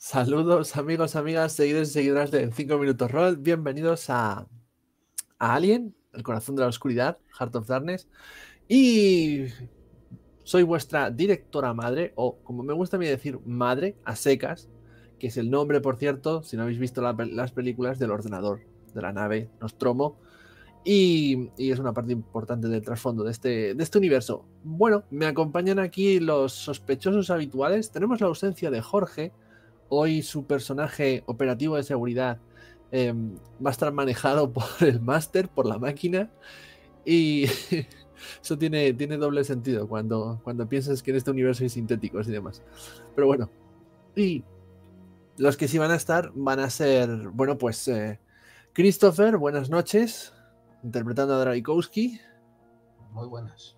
Saludos amigos, amigas, seguidores y seguidoras de 5 Minutos Roll. Bienvenidos a Alien, el corazón de la oscuridad, Heart of Darkness. Y soy vuestra directora madre, o como me gusta a mí decir, madre, a secas, que es el nombre, por cierto, si no habéis visto las películas, del ordenador, de la nave Nostromo. Y es una parte importante del trasfondo de este universo. Bueno, me acompañan aquí los sospechosos habituales. Tenemos la ausencia de Jorge. Hoy su personaje operativo de seguridad va a estar manejado por el máster, por la máquina. Y eso tiene doble sentido cuando piensas que en este universo hay sintéticos y demás. Pero bueno. Y los que sí van a estar van a ser, bueno, pues Christopher, buenas noches, interpretando a Dravikowski. Muy buenas.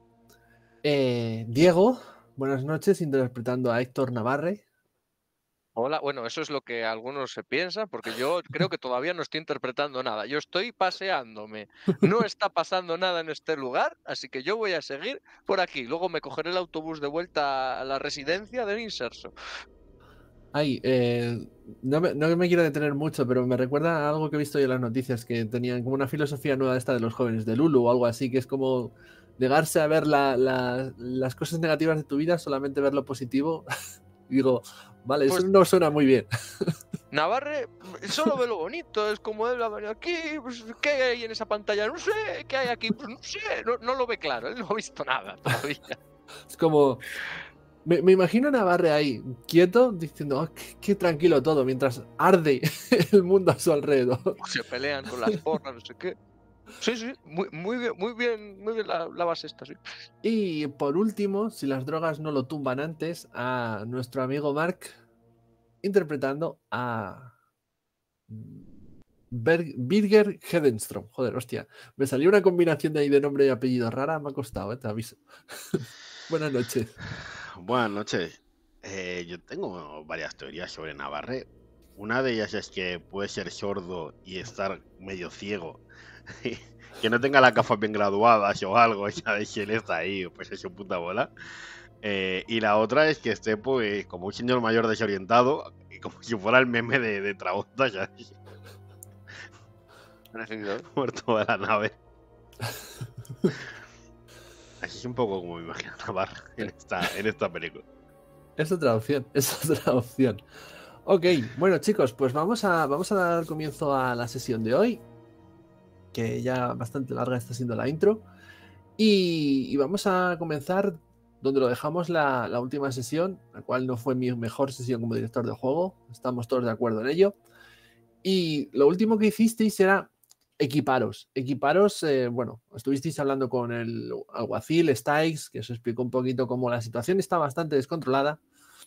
Diego, buenas noches, interpretando a Héctor Navarre. Hola, bueno, eso es lo que algunos se piensan, porque yo creo que todavía no estoy interpretando nada. Yo estoy paseándome. No está pasando nada en este lugar, así que yo voy a seguir por aquí. Luego me cogeré el autobús de vuelta a la residencia del Inserso. Ay, no me quiero detener mucho, pero me recuerda a algo que he visto yo en las noticias, que tenían como una filosofía nueva esta de los jóvenes, de Lulu o algo así, que es como negarse a ver las cosas negativas de tu vida, solamente ver lo positivo. Y digo, vale, Pues eso no suena muy bien. Navarre solo ve lo bonito, es como él ha venido aquí, pues, ¿qué hay en esa pantalla? No sé, ¿qué hay aquí? Pues no sé, no lo ve claro, él no ha visto nada todavía. Es como... Me imagino a Navarre ahí, quieto, diciendo, oh, qué tranquilo todo, mientras arde el mundo a su alrededor. Se pelean con las porras, no sé qué. Sí, muy bien la base esta, sí. Y por último, si las drogas no lo tumban antes, a nuestro amigo Mark interpretando a Birger Hedenstrom. Joder, hostia. Me salió una combinación de ahí de nombre y apellido rara, me ha costado, te aviso. Buenas noches. Buenas noches. Yo tengo varias teorías sobre Navarre. Una de ellas es que puede ser sordo y estar medio ciego. Que no tenga las gafas bien graduadas o algo, y sabéis que él está ahí, pues es su puta bola. Y la otra es que esté pues como un señor mayor desorientado, y como si fuera el meme de Travolta, ¿sabéis? Por toda la nave. Así es un poco como me imagino a Navarre en esta película. Es otra opción, es otra opción. Ok, bueno chicos, pues vamos a dar comienzo a la sesión de hoy, que ya bastante larga está siendo la intro, y vamos a comenzar donde lo dejamos la última sesión, la cual no fue mi mejor sesión como director de juego, estamos todos de acuerdo en ello, y lo último que hicisteis era equiparos, bueno, estuvisteis hablando con el alguacil Styx, que os explicó un poquito cómo la situación está bastante descontrolada,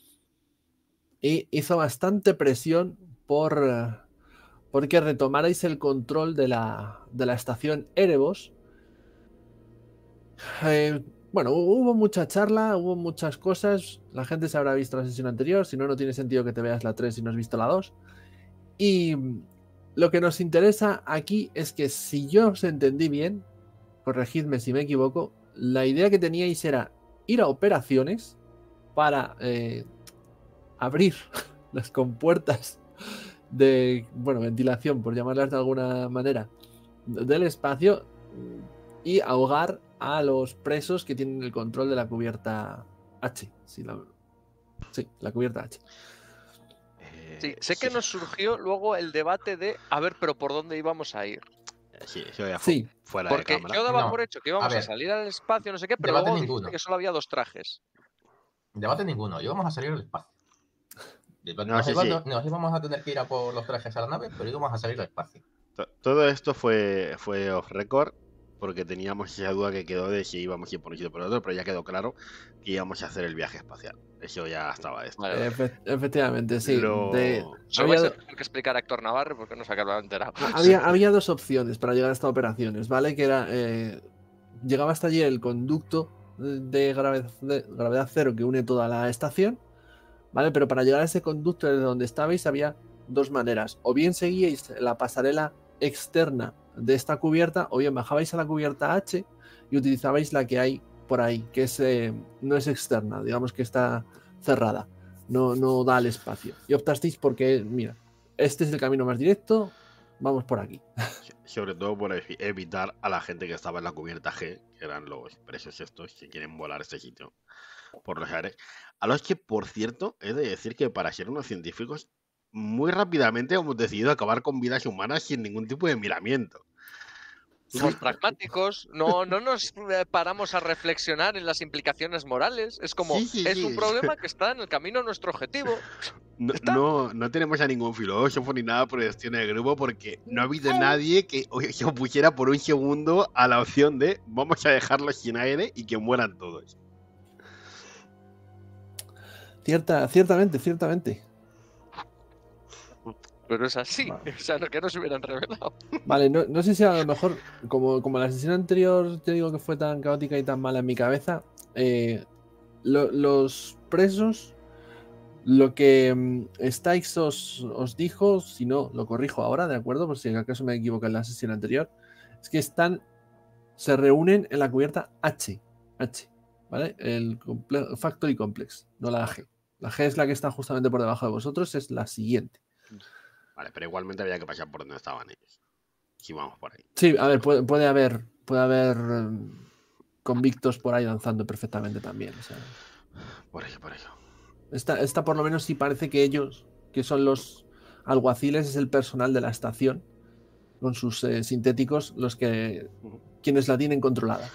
y hizo bastante presión porque retomarais el control de la estación Erebos. Bueno, hubo mucha charla, hubo muchas cosas. La gente se habrá visto la sesión anterior. Si no, no tiene sentido que te veas la 3 si no has visto la 2. Y lo que nos interesa aquí es que, si yo os entendí bien, corregidme si me equivoco, la idea que teníais era ir a operaciones para abrir las compuertas de, bueno, ventilación, por llamarlas de alguna manera, del espacio, y ahogar a los presos que tienen el control de la cubierta H. Sí, la cubierta H. Sí, sé que nos surgió luego el debate de, a ver, pero ¿por dónde íbamos a ir? Sí, eso ya Sí, fuera porque de cámara. yo daba No, por hecho que íbamos a a ver, salir al espacio, no sé qué, pero debate luego ninguno. dijiste que solo había 2 trajes. Debate ninguno, íbamos a salir al espacio. No, sí. Nos íbamos a tener que ir a por los trajes a la nave, pero íbamos a salir al espacio. Todo esto fue off record, porque teníamos esa duda que quedó de si íbamos a ir por un sitio o por otro, pero ya quedó claro que íbamos a hacer el viaje espacial. Eso ya estaba esto. Vale. Efectivamente, sí. Solo vais a tener que explicar a Héctor Navarre porque no se ha enterado. Había dos opciones para llegar a estas operaciones, ¿vale? Que era, llegaba hasta allí el conducto de gravedad cero que une toda la estación, ¿vale? Pero para llegar a ese conducto de donde estabais había dos maneras. O bien seguíais la pasarela externa de esta cubierta, o bien bajabais a la cubierta H y utilizabais la que hay por ahí, que no es externa, digamos que está cerrada. no da el espacio. Y optasteis porque, mira, este es el camino más directo, vamos por aquí. Sobre todo por evitar a la gente que estaba en la cubierta G, que eran los presos estos que quieren volar este sitio por los aires. A los que, por cierto, he de decir que para ser unos científicos, muy rápidamente hemos decidido acabar con vidas humanas sin ningún tipo de miramiento. Somos pragmáticos, no nos paramos a reflexionar en las implicaciones morales. Es como, Sí. es un problema que está en el camino a nuestro objetivo. No tenemos a ningún filósofo ni nada por el estilo de grupo porque no ha habido nadie que se opusiera por un segundo a la opción de vamos a dejarlos sin aire y que mueran todos. Ciertamente. Pero es así, Vale. o sea, que no se hubieran revelado. Vale, no sé si a lo mejor, como la sesión anterior te digo que fue tan caótica y tan mala en mi cabeza, los presos, lo que Stikes os dijo, si no, lo corrijo ahora, ¿de acuerdo? Por si acaso me equivoqué en la sesión anterior, es que se reúnen en la cubierta H, ¿vale? El Factory Complex, no la G. La G es la que está justamente por debajo de vosotros, es la siguiente. Vale, pero igualmente había que pasar por donde estaban ellos. Si vamos por ahí. Sí, a ver, puede haber convictos por ahí danzando perfectamente también. O sea, Por ello. esta por lo menos sí parece que ellos, que son los alguaciles, es el personal de la estación, con sus sintéticos, quienes la tienen controlada.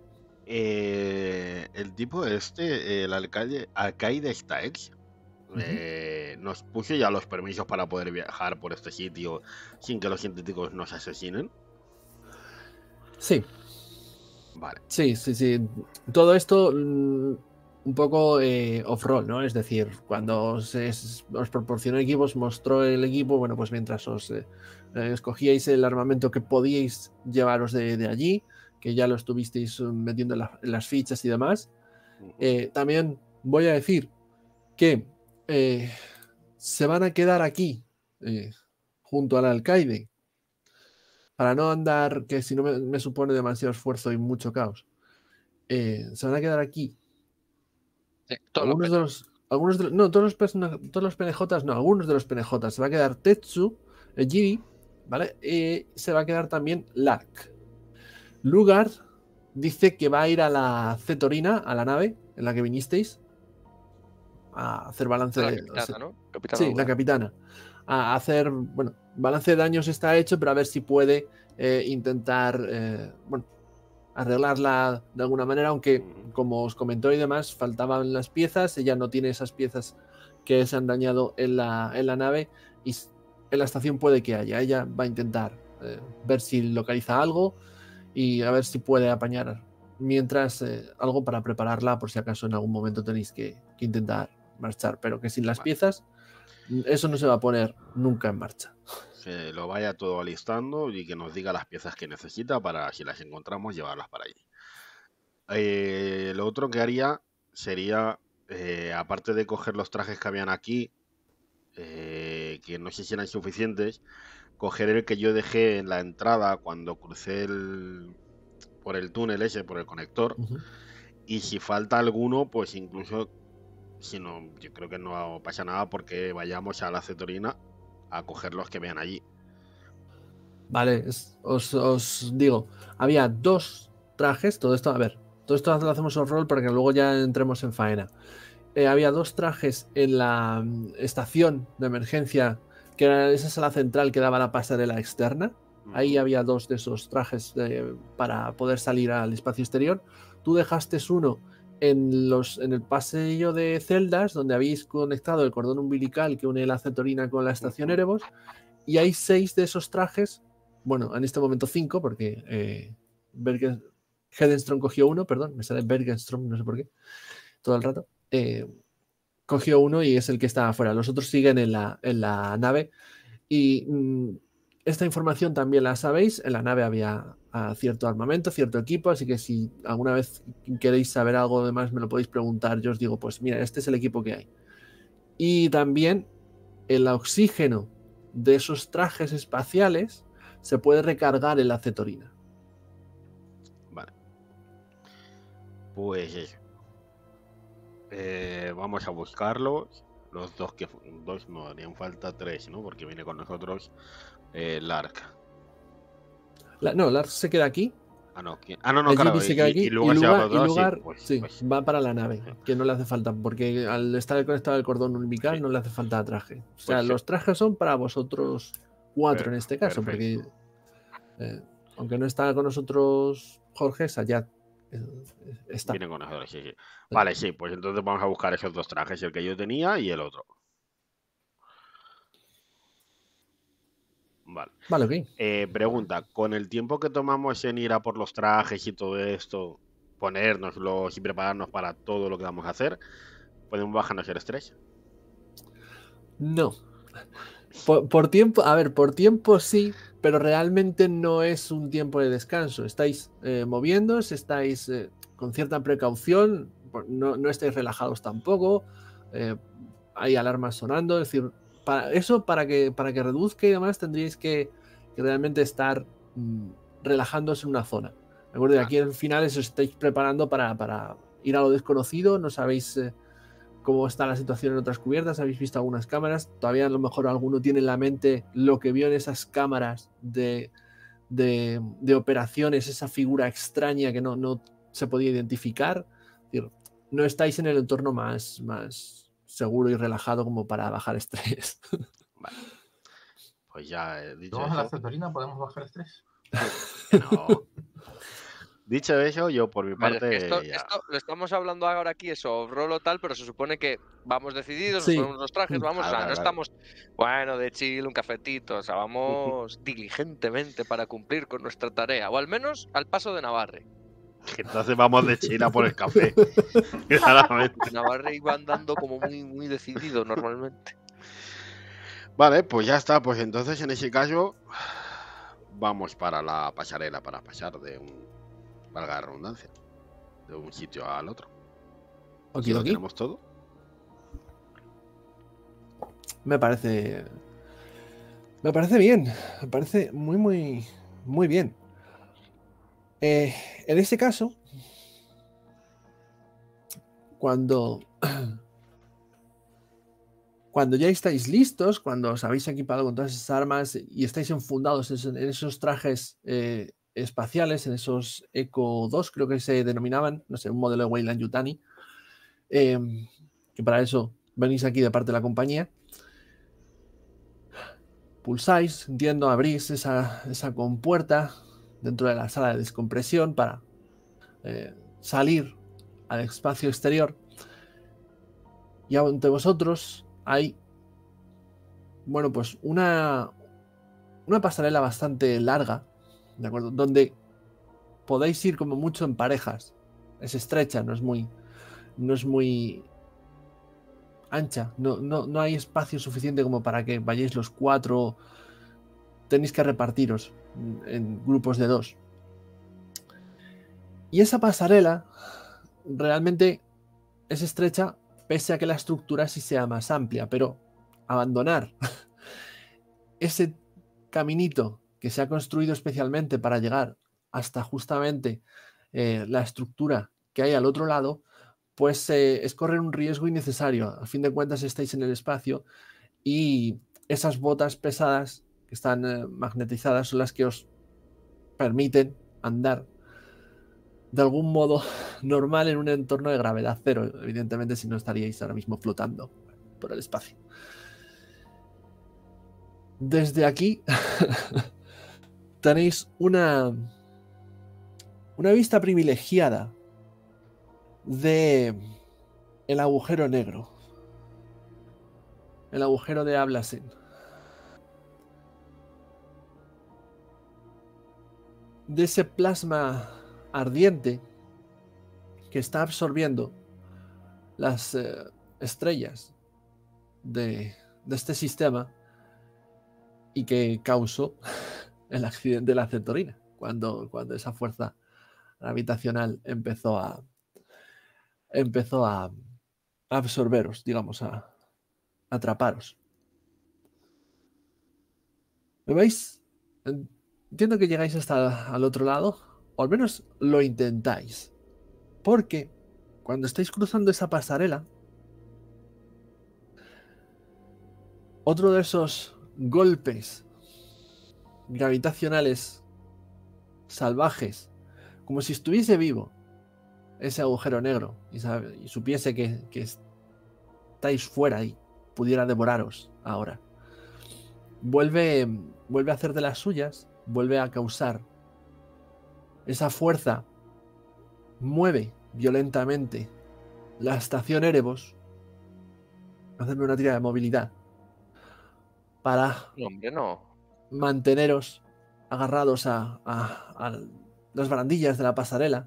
El tipo este, el alcaide Stikes, nos puso ya los permisos para poder viajar por este sitio sin que los científicos nos asesinen. Sí. Vale. Sí. Todo esto un poco off-roll, ¿no? Es decir, cuando os proporcionó equipos, mostró el equipo, bueno, pues mientras os escogíais el armamento que podíais llevaros de allí, que ya lo estuvisteis metiendo en las fichas y demás. También voy a decir que se van a quedar aquí junto al alcaide para no andar, que si no me supone demasiado esfuerzo y mucho caos. Se van a quedar aquí. Sí, Todos los PNJs no, algunos de los PNJs. Se va a quedar Tetsu, Jiri, ¿vale? Se va a quedar también Lark. Lugar dice que va a ir a la Cetorina, a la nave en la que vinisteis, a hacer balance la de... capitana, ¿no? Capitana Sí, Lugar. la capitana. A hacer, bueno, balance de daños está hecho, pero a ver si puede intentar, arreglarla de alguna manera, aunque como os comentó y demás, faltaban las piezas, ella no tiene esas piezas que se han dañado en la nave y en la estación puede que haya. Ella va a intentar ver si localiza algo y a ver si puede apañar mientras algo para prepararla por si acaso en algún momento tenéis que intentar marchar, pero que sin las piezas eso no se va a poner nunca en marcha. Que lo vaya todo alistando y que nos diga las piezas que necesita para, si las encontramos, llevarlas para allí. Lo otro que haría sería, aparte de coger los trajes que habían aquí, que no sé si eran suficientes, coger el que yo dejé en la entrada cuando crucé por el túnel ese, por el conector, y si falta alguno, pues incluso, si no, yo creo que no pasa nada porque vayamos a la Cetorina a coger los que vean allí. Vale, os digo, había 2 trajes, todo esto lo hacemos off-roll para que luego ya entremos en faena. Había 2 trajes en la estación de emergencia, que era esa sala central que daba la pasarela externa. Ahí había 2 de esos trajes para poder salir al espacio exterior. Tú dejaste uno en el pasillo de celdas, donde habéis conectado el cordón umbilical que une la Cetorina con la estación Erebos, y hay 6 de esos trajes, bueno, en este momento 5, porque Hedenstrom cogió uno, perdón, me sale Bergenstrom, no sé por qué, todo el rato. Cogió uno y es el que está afuera. Los otros siguen en la nave. Y esta información también la sabéis. En la nave había cierto armamento, cierto equipo. Así que si alguna vez queréis saber algo de más, me lo podéis preguntar. Yo os digo, pues mira, este es el equipo que hay. Y también el oxígeno de esos trajes espaciales se puede recargar en la Cetorina. Vale. Pues eso. Vamos a buscarlos. Los dos que... Dos no, harían falta 3, ¿no? Porque viene con nosotros Lark. No, Lars se queda aquí. Ah, no, no, El claro. Jimmy se queda aquí. Y luego se va para otro lado, Lugar, sí, pues, sí, pues, va para la nave, sí. que no le hace falta, porque al estar conectado al cordón umbilical Sí. no le hace falta traje. O sea, Pues sí. los trajes son para vosotros 4 en este caso, Perfecto. porque aunque no está con nosotros Jorge, allá está. Vienen con nosotros, sí. Vale, sí, pues entonces vamos a buscar esos 2 trajes, el que yo tenía y el otro. Vale. Vale, ok. Pregunta, con el tiempo que tomamos en ir a por los trajes y todo esto, ponérnoslos y prepararnos para todo lo que vamos a hacer, ¿podemos bajarnos el estrés? No. Por tiempo, a ver, por tiempo sí, pero realmente no es un tiempo de descanso. Estáis moviéndoos, estáis con cierta precaución, no estáis relajados tampoco. Hay alarmas sonando, es decir, para que reduzca y demás tendríais que realmente estar relajándoos en una zona. ¿De acuerdo? Y aquí al final os estáis preparando para ir a lo desconocido, no sabéis cómo está la situación en otras cubiertas, habéis visto algunas cámaras, todavía a lo mejor alguno tiene en la mente lo que vio en esas cámaras de operaciones, esa figura extraña que no se podía identificar. Es decir, no estáis en el entorno más seguro y relajado como para bajar estrés. Vale. Pues ya he dicho ¿Vamos a la eso. cetorina? ¿Podemos bajar estrés? Que no. Dicho eso, yo por mi parte Esto ya. lo estamos hablando ahora aquí, eso, rolo tal, pero se supone que vamos decididos, nos Sí. ponemos los trajes, vamos, o sea, Claro, no claro. estamos, bueno, de chill, un cafetito, o sea, vamos diligentemente para cumplir con nuestra tarea, o al menos al paso de Navarre. Entonces vamos de China por el café. Claramente. Navarre iba andando como muy decidido normalmente. Vale, pues ya está. Pues entonces en ese caso vamos para la pasarela para pasar de valga la redundancia, de un sitio al otro. Si lo tenemos todo. Me parece bien, me parece muy bien. En este caso, cuando ya estáis listos, cuando os habéis equipado con todas esas armas y estáis enfundados en esos trajes espaciales, en esos Eco 2, creo que se denominaban, no sé, un modelo de Weyland Yutani, que para eso venís aquí de parte de la compañía. Pulsáis, entiendo, abrís esa compuerta dentro de la sala de descompresión para salir al espacio exterior. Y ante vosotros hay, bueno, pues una pasarela bastante larga, ¿de acuerdo? Donde podéis ir como mucho en parejas. Es estrecha, no es muy ancha. No hay espacio suficiente como para que vayáis los 4. Tenéis que repartiros en grupos de 2. Y esa pasarela realmente es estrecha, pese a que la estructura sí sea más amplia, pero abandonar ese caminito que se ha construido especialmente para llegar hasta justamente la estructura que hay al otro lado, pues es correr un riesgo innecesario. A fin de cuentas estáis en el espacio y esas botas pesadas que están magnetizadas son las que os permiten andar de algún modo normal en un entorno de gravedad cero. Evidentemente, si no estaríais ahora mismo flotando por el espacio. Desde aquí tenéis una vista privilegiada de el agujero negro, el agujero de Ablasen. De ese plasma ardiente que está absorbiendo las estrellas de este sistema y que causó el accidente de la Cetorina cuando esa fuerza gravitacional empezó a absorberos, digamos, a atraparos. ¿Me veis? Entiendo que llegáis hasta al otro lado, o al menos lo intentáis, porque cuando estáis cruzando esa pasarela, otro de esos golpes gravitacionales salvajes, como si estuviese vivo ese agujero negro y supiese que estáis fuera y pudiera devoraros ahora. Vuelve a hacer de las suyas, vuelve a causar esa fuerza, mueve violentamente la estación Erebos. Hacerme una tira de movilidad para No, hombre, no. manteneros agarrados a las barandillas de la pasarela.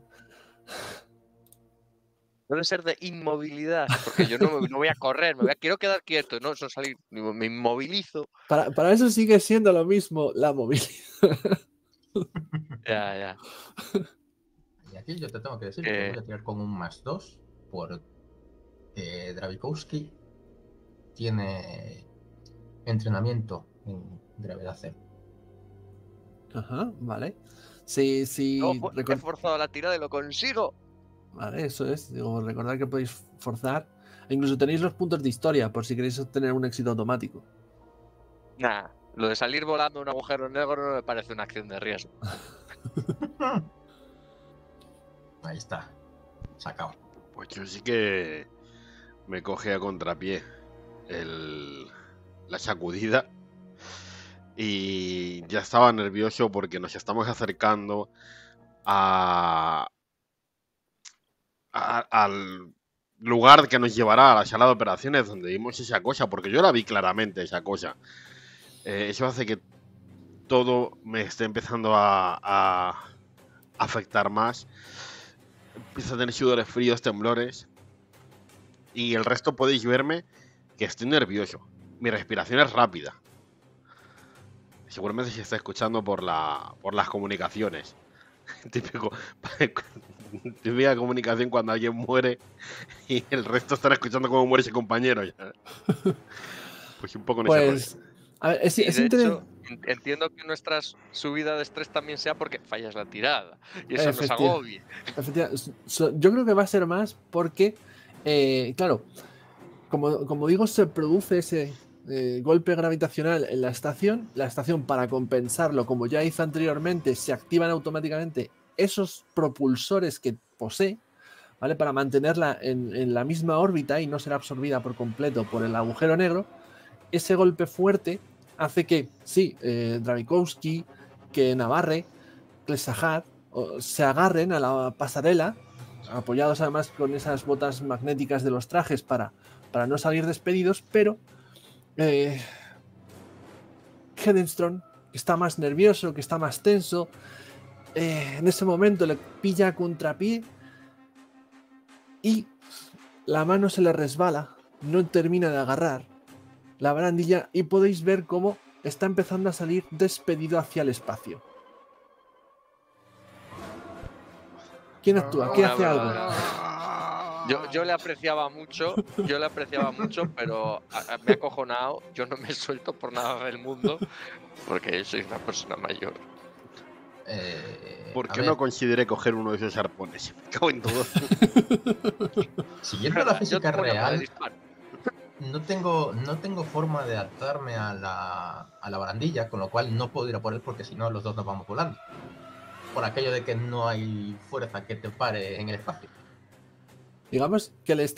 Debe ser de inmovilidad, porque yo no voy a correr, quiero quedar quieto, no salir, me inmovilizo. Para eso sigue siendo lo mismo la movilidad. Ya. Y aquí yo te tengo que decir que voy a tirar con un +2 por Dravikowski tiene entrenamiento en gravedad cero. Ajá, vale. Sí, He forzado la tirada y lo consigo. Vale, eso es. Digo, recordad que podéis forzar. E incluso tenéis los puntos de historia por si queréis obtener un éxito automático. Nah, lo de salir volando un agujero negro no me parece una acción de riesgo. Ahí está. Sacado. Pues yo sí que me coge a contrapié la sacudida. Y ya estaba nervioso porque nos estamos acercando al lugar que nos llevará a la sala de operaciones donde vimos esa cosa, porque yo la vi claramente, esa cosa. Eso hace que todo me esté empezando a afectar más. Empiezo a tener sudores fríos, temblores. Y el resto podéis verme que estoy nervioso. Mi respiración es rápida. Seguramente se está escuchando por las comunicaciones. Típica comunicación cuando alguien muere y el resto están escuchando cómo muere ese compañero. Ya. Pues un poco en ese rollo. A ver, es de interesante. hecho, entiendo que nuestra subida de estrés también sea porque fallas la tirada. Y eso nos agobia. Yo creo que va a ser más porque, claro, como digo, se produce ese golpe gravitacional en la estación. La estación, para compensarlo, como ya hizo anteriormente, se activan automáticamente esos propulsores que posee, ¿vale? Para mantenerla en la misma órbita y no ser absorbida por completo por el agujero negro. Ese golpe fuerte hace que, sí, Dravikowski, que Navarre, que Sahar se agarren a la pasarela, apoyados además con esas botas magnéticas de los trajes para no salir despedidos, pero Hedenstrom, que está más nervioso, que está más tenso, en ese momento le pilla a contrapié y la mano se le resbala, no termina de agarrar la barandilla y podéis ver cómo está empezando a salir despedido hacia el espacio. ¿Quién actúa? ¿Quién hace algo? Yo le apreciaba mucho, pero me ha acojonado. Yo no me suelto por nada del mundo porque soy una persona mayor. ¿Por qué no consideré coger uno de esos arpones? Me cago en todo. Siguiendo la física real, no tengo forma de atarme a la barandilla, con lo cual no puedo ir a por él porque si no los dos nos vamos volando. Por aquello de que no hay fuerza que te pare en el espacio. Digamos que le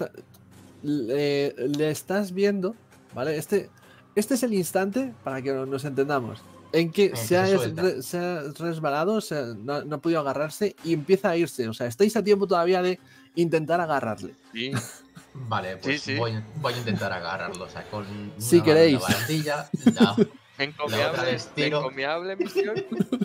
estás viendo, ¿vale? Este es el instante, para que nos entendamos, en que se ha resbalado, o sea, no ha podido agarrarse y empieza a irse. O sea, estáis a tiempo todavía de intentar agarrarle. Sí. Vale, pues sí. Voy a intentar agarrarlo. O sea, con si queréis. La barandilla, encomiable misión.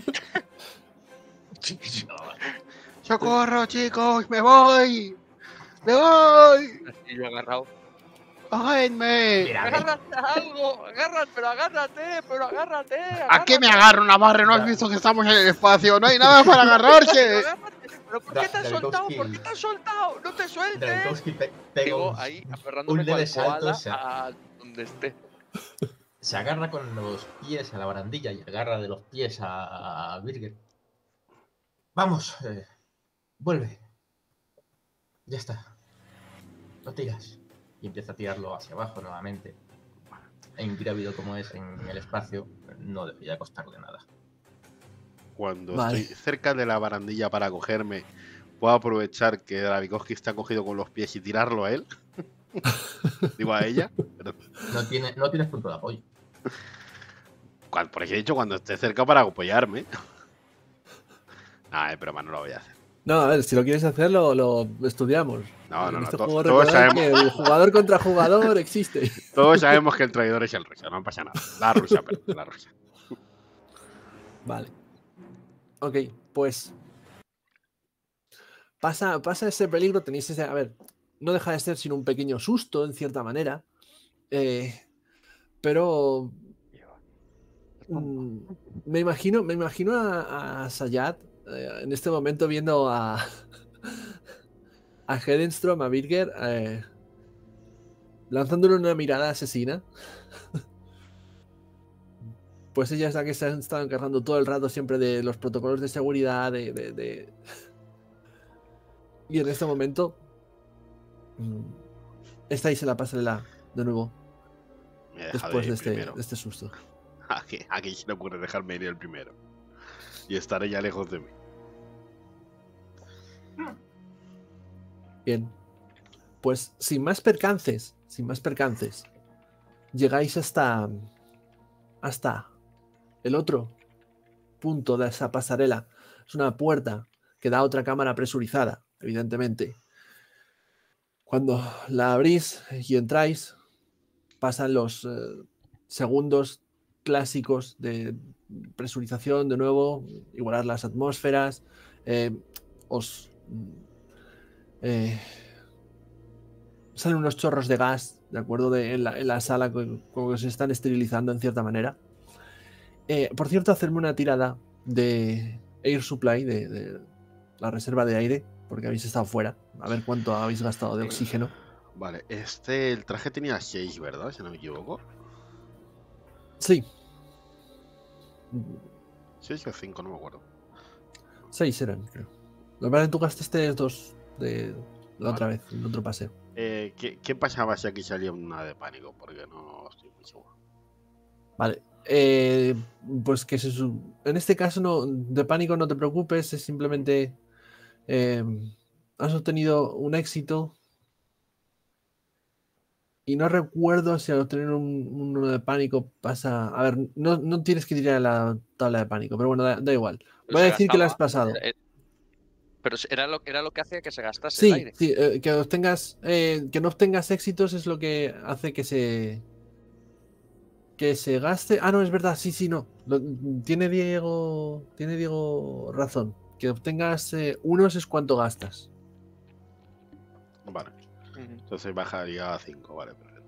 ¡Socorro, chicos! ¡Me voy! ¡Me voy! Y yo agarrado. ¡Cógenme! ¡Agárrate a algo! ¡Agárrate, pero agárrate! ¿A qué me agarro, Navarre? ¿No has visto que estamos en el espacio? ¡No hay nada para agarrarse! ¿Pero por qué te has soltado? ¿Por qué te has soltado? ¡No te sueltes! Dravikowski pega ahí aferrándome con salto, a donde esté. Se agarra con los pies a la barandilla y agarra de los pies a Birger. Vamos, vuelve. Ya está. No tiras. Y empieza a tirarlo hacia abajo nuevamente. e ingrávido como es en el espacio, no debería costarle nada. Cuando estoy cerca de la barandilla para cogerme, ¿puedo aprovechar que Dravikovsky está cogido con los pies y tirarlo a él? Digo a ella. Pero... No tienes punto de apoyo. Por eso he dicho cuando esté cerca para apoyarme. Pero no lo voy a hacer. No, a ver, si lo quieres hacer, lo estudiamos. No. Este juego todos sabemos que el jugador contra jugador existe. Todos sabemos que el traidor es el ruso, no pasa nada. La rusa, perdón, la rusa. Vale. Ok, pues pasa ese peligro, tenéis ese... A ver, no deja de ser sino un pequeño susto, en cierta manera. Pero... me imagino a Sayat en este momento viendo a Hedenstrom, a Birger, lanzándole una mirada asesina. Pues ella es la que se ha estado encargando todo el rato siempre de los protocolos de seguridad, Y en este momento estáis en la pasarela de nuevo. Después de este susto. ¿A quién se le ocurre dejarme ir el primero? Y estaré ya lejos de mí. Bien. Pues sin más percances, llegáis hasta el otro punto de esa pasarela. Es una puerta que da a otra cámara presurizada, evidentemente. Cuando la abrís y entráis, pasan los segundos clásicos de presurización, de nuevo, igualar las atmósferas, salen unos chorros de gas, ¿de acuerdo? En la sala, como que se están esterilizando en cierta manera. Por cierto, hacerme una tirada de Air Supply, de la reserva de aire, porque habéis estado fuera. A ver cuánto habéis gastado de oxígeno. Vale, el traje tenía 6, ¿verdad? Si no me equivoco. Sí. 6 o 5, no me acuerdo. 6 eran, creo. Lo que pasa es que tú gastaste 2 de la otra vez, el otro paseo. ¿Qué pasaba si aquí salía una de pánico? Porque no estoy muy seguro. Vale. Pues que en este caso no, de pánico no te preocupes, es simplemente has obtenido un éxito y no recuerdo si al obtener uno de pánico pasa... A ver, no tienes que tirar la tabla de pánico, pero bueno, da igual. Voy a decir que la has pasado. Pero era lo que hacía que se gastase el aire. Sí, que no obtengas éxitos es lo que hace que se gaste. Ah, no, es verdad, sí, no. Tiene Diego razón. Que obtengas unos es cuánto gastas. Vale. Entonces bajaría a 5, vale, perfecto.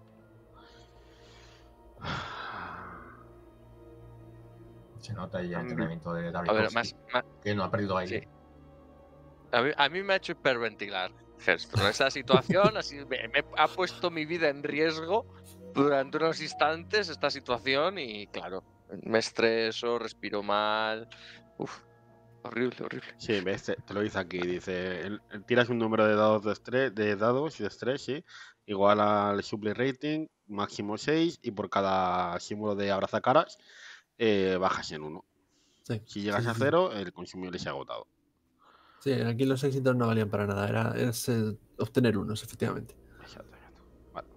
Se nota ya el entrenamiento de David. A ver, que no ha perdido aire. Sí. A mí me ha hecho hiperventilar Hearthstone. Esa situación me ha puesto mi vida en riesgo durante unos instantes, esta situación, y claro, me estreso, respiro mal. Uf, horrible. Sí, ves, te lo dice aquí, dice, tiras un número de dados de estrés, sí, igual al supply rating, máximo 6, y por cada símbolo de abrazacaras bajas en 1. Sí, si llegas a 0, el consumible se ha agotado. Sí, aquí los éxitos no valían para nada, era obtener unos, efectivamente. Exacto. Vale.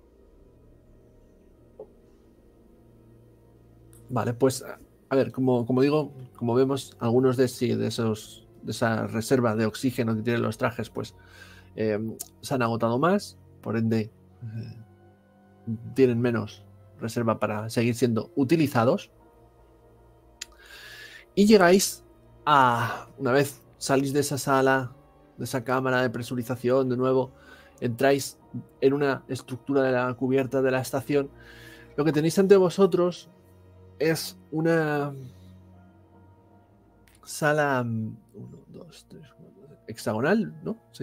Vale, pues a ver, como digo, como vemos, algunos de esa reserva de oxígeno que tienen los trajes, pues se han agotado más, por ende tienen menos reserva para seguir siendo utilizados. Y llegáis una vez salís de esa sala, de esa cámara de presurización, de nuevo, entráis en una estructura de la cubierta de la estación. Lo que tenéis ante vosotros es una sala 1, 2, 3, 4, hexagonal, ¿no? Sí.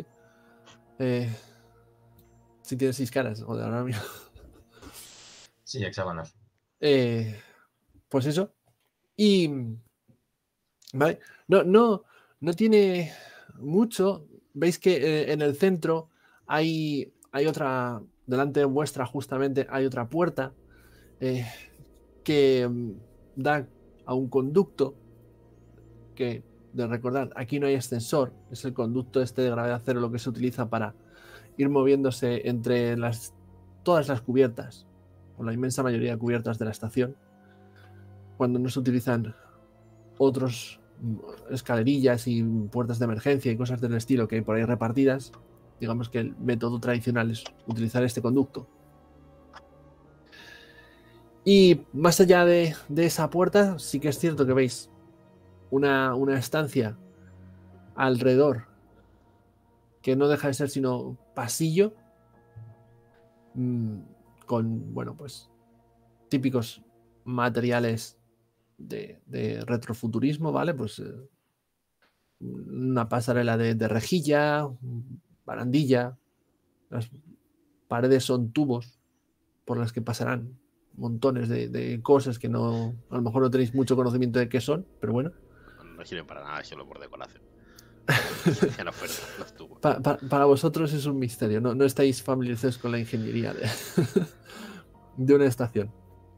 Sí tiene 6 caras, joder, ahora mismo. Sí, hexagonal. Pues eso. Y vale, no tiene mucho. Veis que en el centro hay otra, delante de vuestra justamente hay otra puerta que da a un conducto que, de recordar, aquí no hay ascensor, es el conducto este de gravedad cero lo que se utiliza para ir moviéndose entre todas las cubiertas, o la inmensa mayoría de cubiertas de la estación, cuando no se utilizan otros escalerillas y puertas de emergencia y cosas del estilo que hay por ahí repartidas. Digamos que el método tradicional es utilizar este conducto. Y más allá de esa puerta, sí que es cierto que veis una estancia alrededor que no deja de ser sino pasillo con, bueno, pues típicos materiales de retrofuturismo, ¿vale? Pues una pasarela de rejilla, barandilla, las paredes son tubos por las que pasarán montones de cosas que no, a lo mejor no tenéis mucho conocimiento de qué son, pero bueno. No sirven para nada, solo por decoración. No fueron los tubos. Para vosotros es un misterio, no estáis familiarizados con la ingeniería de una estación.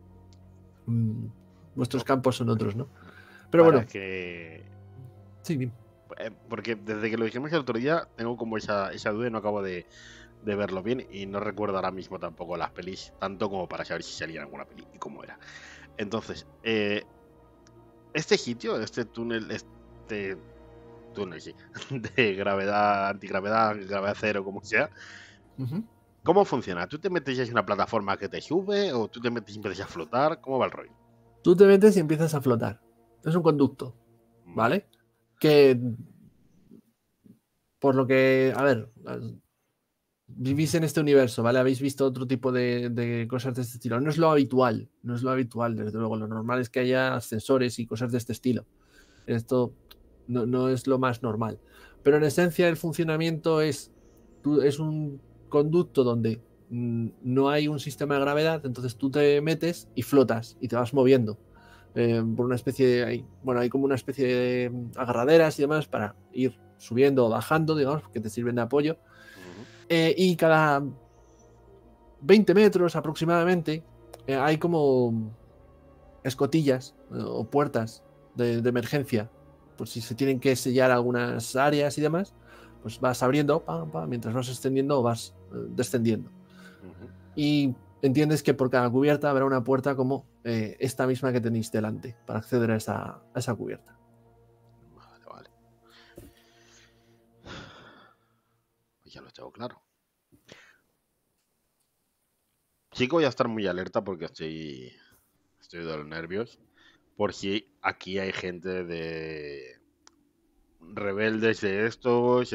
Vuestros campos son otros, ¿no? Pero bueno. Que... Sí. Porque desde que lo dijimos el otro día, tengo como esa duda y no acabo de verlo bien. Y no recuerdo ahora mismo tampoco las pelis, tanto como para saber si salía en alguna peli y cómo era. Entonces, este sitio, este túnel, sí, de gravedad, antigravedad, gravedad cero, como sea. ¿Cómo funciona? ¿Tú te metes en una plataforma que te sube o tú te metes y empiezas a flotar? ¿Cómo va el rollo? Tú te metes y empiezas a flotar. Es un conducto, ¿vale? Que, por lo que, a ver, vivís en este universo, ¿vale? Habéis visto otro tipo de cosas de este estilo. No es lo habitual, desde luego. Lo normal es que haya ascensores y cosas de este estilo. Esto no es lo más normal. Pero en esencia el funcionamiento es un conducto donde no hay un sistema de gravedad, entonces tú te metes y flotas y te vas moviendo por una especie de... hay como una especie de agarraderas y demás para ir subiendo o bajando, digamos, que te sirven de apoyo. Y cada 20 metros aproximadamente hay como escotillas o puertas de emergencia, por si se tienen que sellar algunas áreas y demás, pues vas abriendo mientras vas extendiendo o vas descendiendo. Y entiendes que por cada cubierta habrá una puerta como esta misma que tenéis delante para acceder a esa cubierta. Vale. Pues ya lo tengo claro. Sí que voy a estar muy alerta porque estoy de los nervios. Por si aquí hay gente de rebeldes de estos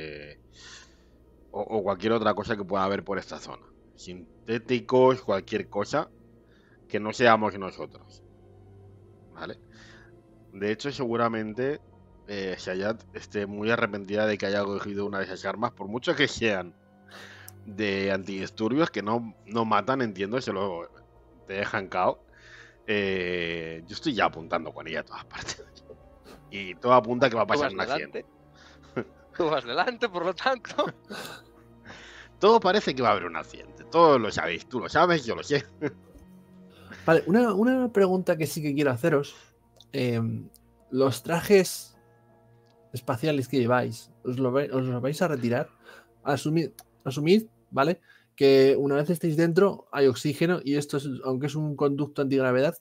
o cualquier otra cosa que pueda haber por esta zona. Sintéticos, cualquier cosa que no seamos nosotros. ¿Vale? De hecho, seguramente Shayat esté muy arrepentida de que haya cogido una de esas armas, por mucho que sean de antidisturbios que no matan, entiendo, te dejan cao. Yo estoy ya apuntando con ella a todas partes. Y todo apunta que va a pasar un accidente. Tú vas delante, por lo tanto. Todo parece que va a haber un accidente. Todos lo sabéis. Tú lo sabes, yo lo sé. Vale, una pregunta que sí que quiero haceros. Los trajes espaciales que lleváis, ¿os los vais a retirar? Asumid, ¿vale? Que una vez estéis dentro hay oxígeno y esto, aunque es un conducto antigravedad,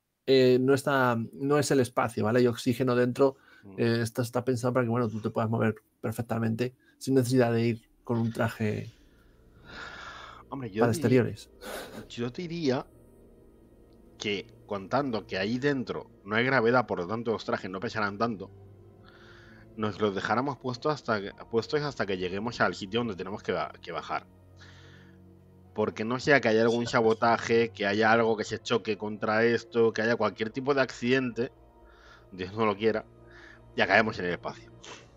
no es el espacio, ¿vale? Hay oxígeno dentro. Esto está pensado para que, bueno, tú te puedas mover perfectamente sin necesidad de ir con un traje para exteriores. Yo diría que, contando que ahí dentro no hay gravedad, por lo tanto los trajes no pesarán tanto, nos los dejáramos puestos hasta que lleguemos al sitio donde tenemos que bajar. Porque no sea que haya algún sabotaje, que haya algo que se choque contra esto, que haya cualquier tipo de accidente, Dios no lo quiera, y acabemos en el espacio.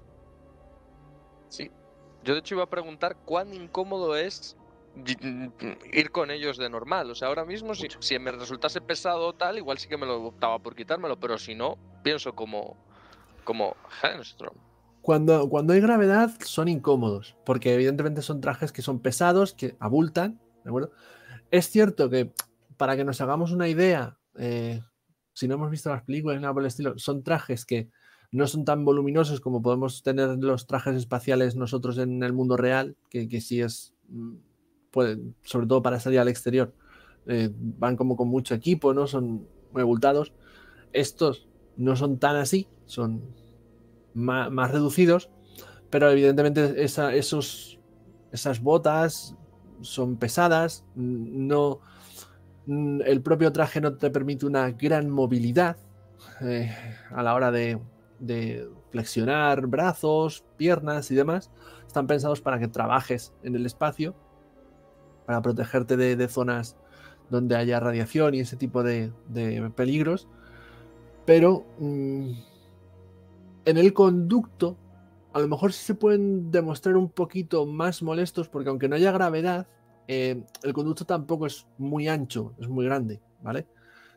Sí. Yo de hecho iba a preguntar cuán incómodo es ir con ellos de normal. O sea, ahora mismo si me resultase pesado o tal, igual sí que me lo optaba por quitármelo, pero si no, pienso como Helmstrom. Cuando hay gravedad son incómodos, porque evidentemente son trajes que son pesados, que abultan, ¿de acuerdo? Es cierto que para que nos hagamos una idea, si no hemos visto las películas ni nada por el estilo, son trajes que no son tan voluminosos como podemos tener los trajes espaciales nosotros en el mundo real, que sí es, sobre todo para salir al exterior, van como con mucho equipo, ¿no? Son muy abultados. Estos no son tan así, son más reducidos, pero evidentemente esas botas son pesadas, no, el propio traje no te permite una gran movilidad a la hora de flexionar brazos, piernas y demás. Están pensados para que trabajes en el espacio, para protegerte de zonas donde haya radiación y ese tipo de peligros, pero en el conducto a lo mejor sí se pueden demostrar un poquito más molestos, porque aunque no haya gravedad, el conducto tampoco es muy ancho, es muy grande, ¿vale?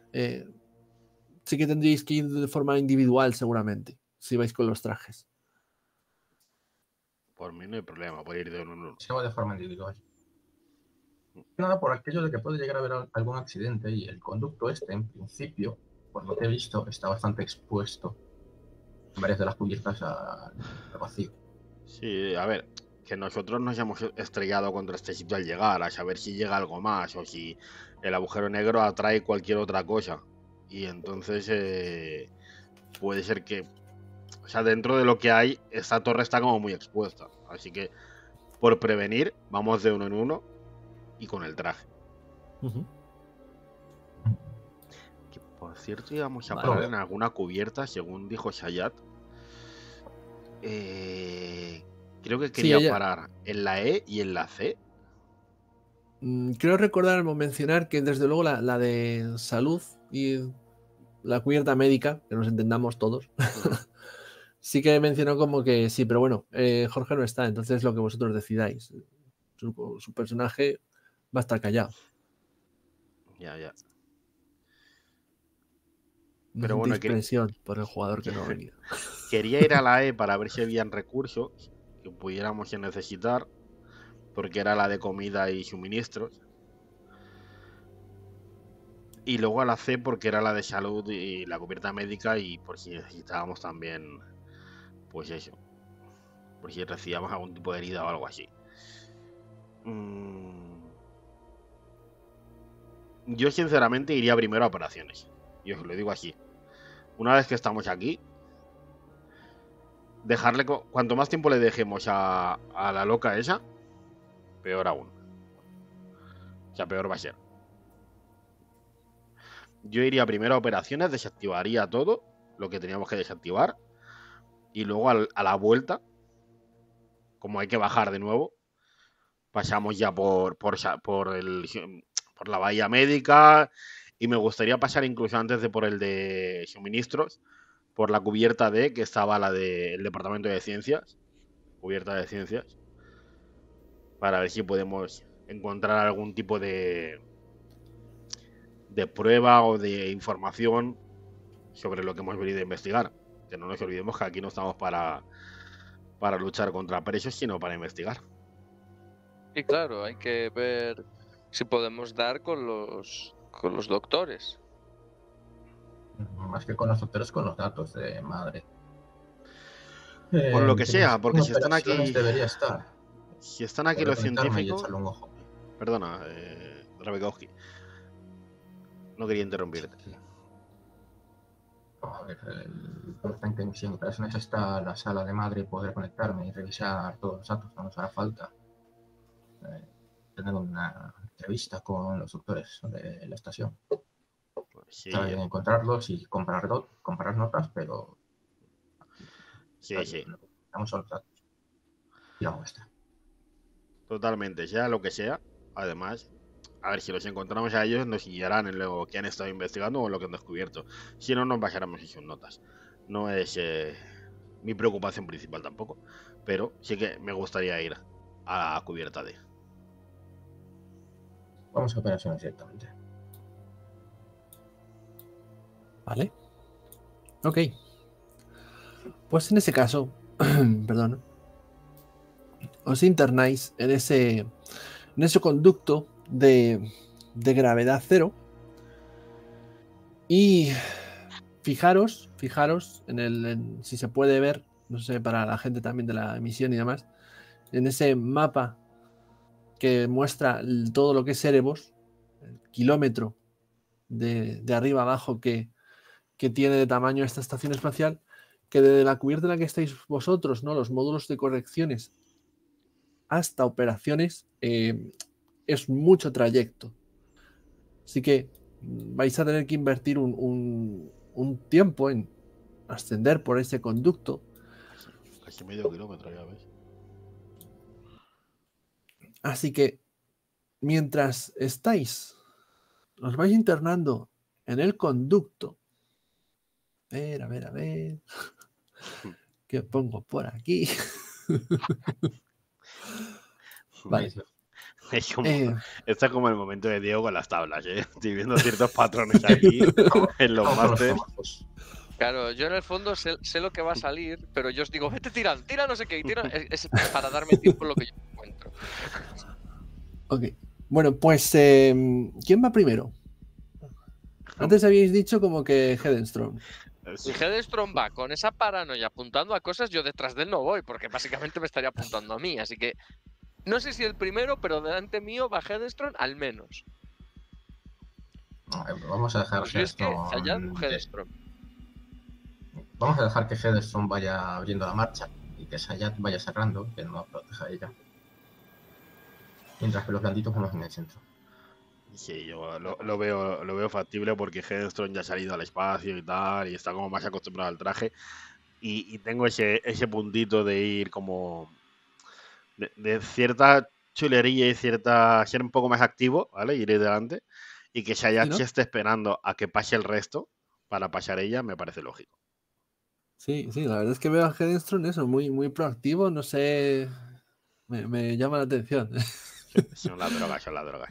Sí que tendríais que ir de forma individual seguramente, si vais con los trajes. Por mí no hay problema, puede ir de uno en uno. Se va de forma individual. Nada, por aquello de que puede llegar a haber algún accidente, y el conducto en principio, por lo que he visto, está bastante expuesto en varias de las cubiertas al vacío. Sí, a ver, que nosotros nos hemos estrellado contra este sitio al llegar, a saber si llega algo más o si el agujero negro atrae cualquier otra cosa. Y entonces puede ser que, o sea, dentro de lo que hay, esta torre está como muy expuesta. Así que, por prevenir, vamos de uno en uno y con el traje. Que por cierto íbamos a parar en alguna cubierta, según dijo Shayat. Creo que quería parar en la E y en la C. Creo recordar mencionar que desde luego la de salud y la cubierta médica, que nos entendamos todos, sí que mencionó como que sí, pero bueno, Jorge no está, entonces lo que vosotros decidáis. Su personaje va a estar callado. Ya. No, pero bueno, presión por el jugador que no ha venido. Quería ir a la E para ver si habían recursos que pudiéramos necesitar, porque era la de comida y suministros. Y luego a la C porque era la de salud y la cubierta médica, y por si necesitábamos también, pues eso, por si recibíamos algún tipo de herida o algo así. Yo sinceramente iría primero a operaciones, y os lo digo así. Una vez que estamos aquí, dejarle, cuanto más tiempo le dejemos a la loca esa, peor aún. O sea, peor va a ser. Yo iría primero a operaciones, desactivaría todo lo que teníamos que desactivar, y luego a la vuelta, como hay que bajar de nuevo, pasamos ya por la bahía médica, y me gustaría pasar incluso antes de por el de suministros, por la cubierta D, que estaba la del departamento de ciencias, cubierta de ciencias, para ver si podemos encontrar algún tipo de prueba o de información sobre lo que hemos venido a investigar. Que no nos olvidemos que aquí no estamos para luchar contra presos, sino para investigar. Y claro, hay que ver si podemos dar con los doctores. Más que con los doctores, con los datos de madre. Con lo que sea, porque si están aquí... Debería estar. Si están aquí los científicos... Perdona, Rebekowski. No quería interrumpirte. A ver, si en operaciones está la sala de madre, poder conectarme y revisar todos los datos, no nos hará falta tener una entrevista con los doctores de la estación. Sí. Está bien encontrarlos y comparar notas, pero sí. Vamos a los datos. Y la muestra. Totalmente, sea lo que sea. Además, a ver, si los encontramos a ellos, nos guiarán en lo que han estado investigando o en lo que han descubierto. Si no, nos basaremos en sus notas. No es mi preocupación principal tampoco, pero sí que me gustaría ir a la cubierta D. Vamos a operaciones directamente. Vale. Ok. Pues en ese caso, perdón, os internáis en ese conducto de gravedad cero, Y fijaros si se puede ver, no sé, para la gente también de la emisión y demás, en ese mapa que muestra todo lo que es Erebos, el kilómetro de arriba abajo que tiene de tamaño esta estación espacial, que desde la cubierta en la que estáis vosotros, ¿no? Los módulos de correcciones hasta operaciones, es mucho trayecto. Así que vais a tener que invertir un tiempo en ascender por ese conducto. Casi medio kilómetro, ya ves. Así que mientras os vais internando en el conducto. A ver. ¿Qué pongo por aquí? Vale. Es como, está como el momento de Diego con las tablas, ¿eh? Estoy viendo ciertos patrones aquí en los másteres. Claro, yo en el fondo sé lo que va a salir, pero yo os digo, vete tirando, tira no sé qué, y tira, es para darme tiempo en lo que yo encuentro. Ok. Bueno, pues, ¿quién va primero? Antes habéis dicho como que Hedenstrom. Si Hedenstrom va con esa paranoia apuntando a cosas, yo detrás de él no voy, porque básicamente me estaría apuntando a mí, así que no sé si el primero, pero delante mío va Hedenstrom al menos. Vamos a dejar Vamos a dejar que Hedenstrom vaya abriendo la marcha y que Sayat vaya cerrando, que no proteja a ella. Mientras que los blanditos vamos en el centro. Sí, yo lo veo factible porque Hedenstrom ya ha salido al espacio y tal, y está como más acostumbrado al traje. Y tengo ese puntito de ir como de cierta chulería y cierta ser un poco más activo, ¿vale? Ir delante. Y que Sayat se esté esperando a que pase el resto para pasar ella, me parece lógico. Sí, la verdad es que veo a Hedenstrom eso, muy, muy proactivo, no sé, me llama la atención. Son las drogas.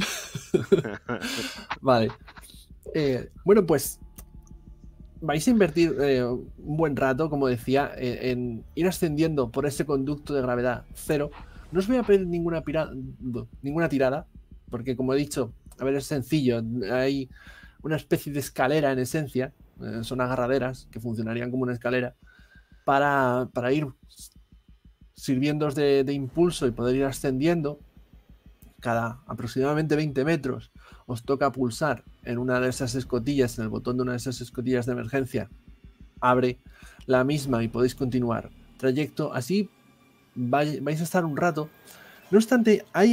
Vale. Bueno, pues vais a invertir un buen rato, como decía, en ir ascendiendo por ese conducto de gravedad cero. No os voy a pedir ninguna tirada, porque como he dicho, a ver, es sencillo. Hay una especie de escalera en esencia, son agarraderas que funcionarían como una escalera, para ir sirviéndoos de impulso y poder ir ascendiendo. Cada aproximadamente 20 metros os toca pulsar en una de esas escotillas, en el botón de una de esas escotillas de emergencia, abre la misma y podéis continuar trayecto. Así vais a estar un rato. No obstante, hay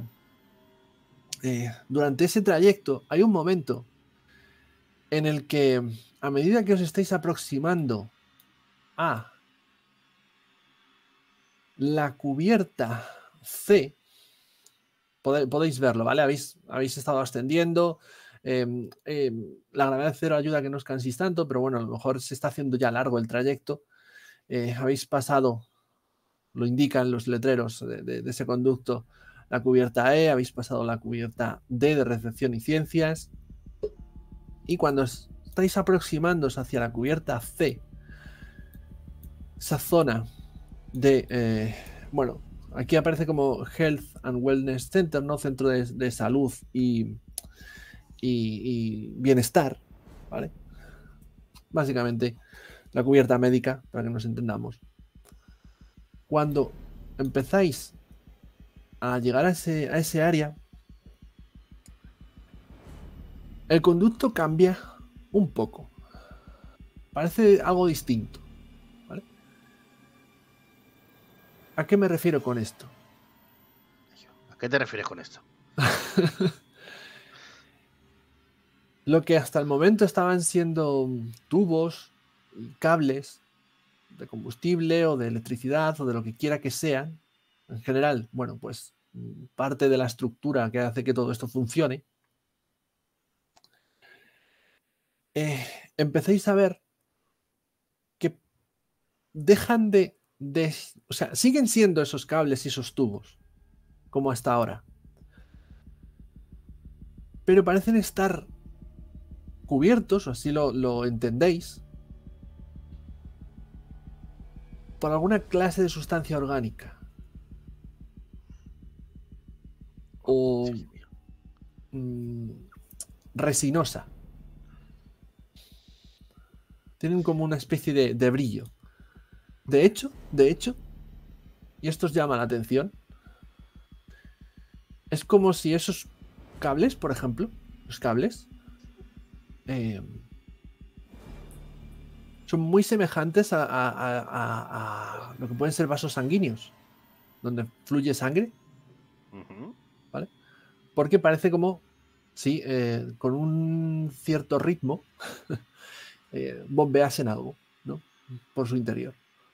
durante ese trayecto hay un momento en el que, a medida que os estáis aproximando a la cubierta C, podéis verlo, ¿vale? Habéis estado ascendiendo. La gravedad cero ayuda a que no os canséis tanto, pero bueno, a lo mejor se está haciendo ya largo el trayecto. Habéis pasado, lo indican los letreros de ese conducto, la cubierta E, habéis pasado la cubierta D de recepción y ciencias. Y cuando estáis aproximándoos hacia la cubierta C, esa zona de, bueno, aquí aparece como Health and Wellness Center, ¿no? Centro de salud y bienestar, ¿vale? Básicamente, la cubierta médica, para que nos entendamos. Cuando empezáis a llegar a ese área, el conducto cambia un poco. Parece algo distinto, ¿vale? ¿A qué me refiero con esto? ¿A qué te refieres con esto? Lo que hasta el momento estaban siendo tubos y cables de combustible o de electricidad o de lo que quiera que sean, en general, bueno, pues parte de la estructura que hace que todo esto funcione, empecéis a ver que dejan o sea, siguen siendo esos cables y esos tubos, como hasta ahora, pero parecen estar cubiertos, o así lo entendéis, por alguna clase de sustancia orgánica o resinosa. Tienen como una especie de brillo. De hecho, y esto os llama la atención, es como si esos cables, por ejemplo, los cables, son muy semejantes a lo que pueden ser vasos sanguíneos, donde fluye sangre, ¿vale? Porque parece como si con un cierto ritmo bombeasen algo, ¿no? Por su interior.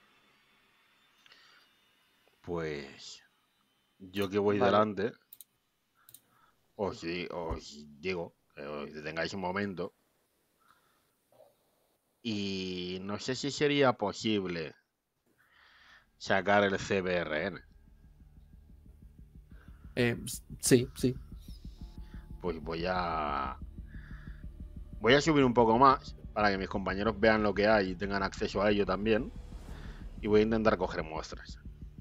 Pues yo que voy delante, os digo que os detengáis un momento. Y no sé si sería posible sacar el CBRN. Sí. Pues voy a subir un poco más para que mis compañeros vean lo que hay y tengan acceso a ello también. Y voy a intentar coger muestras.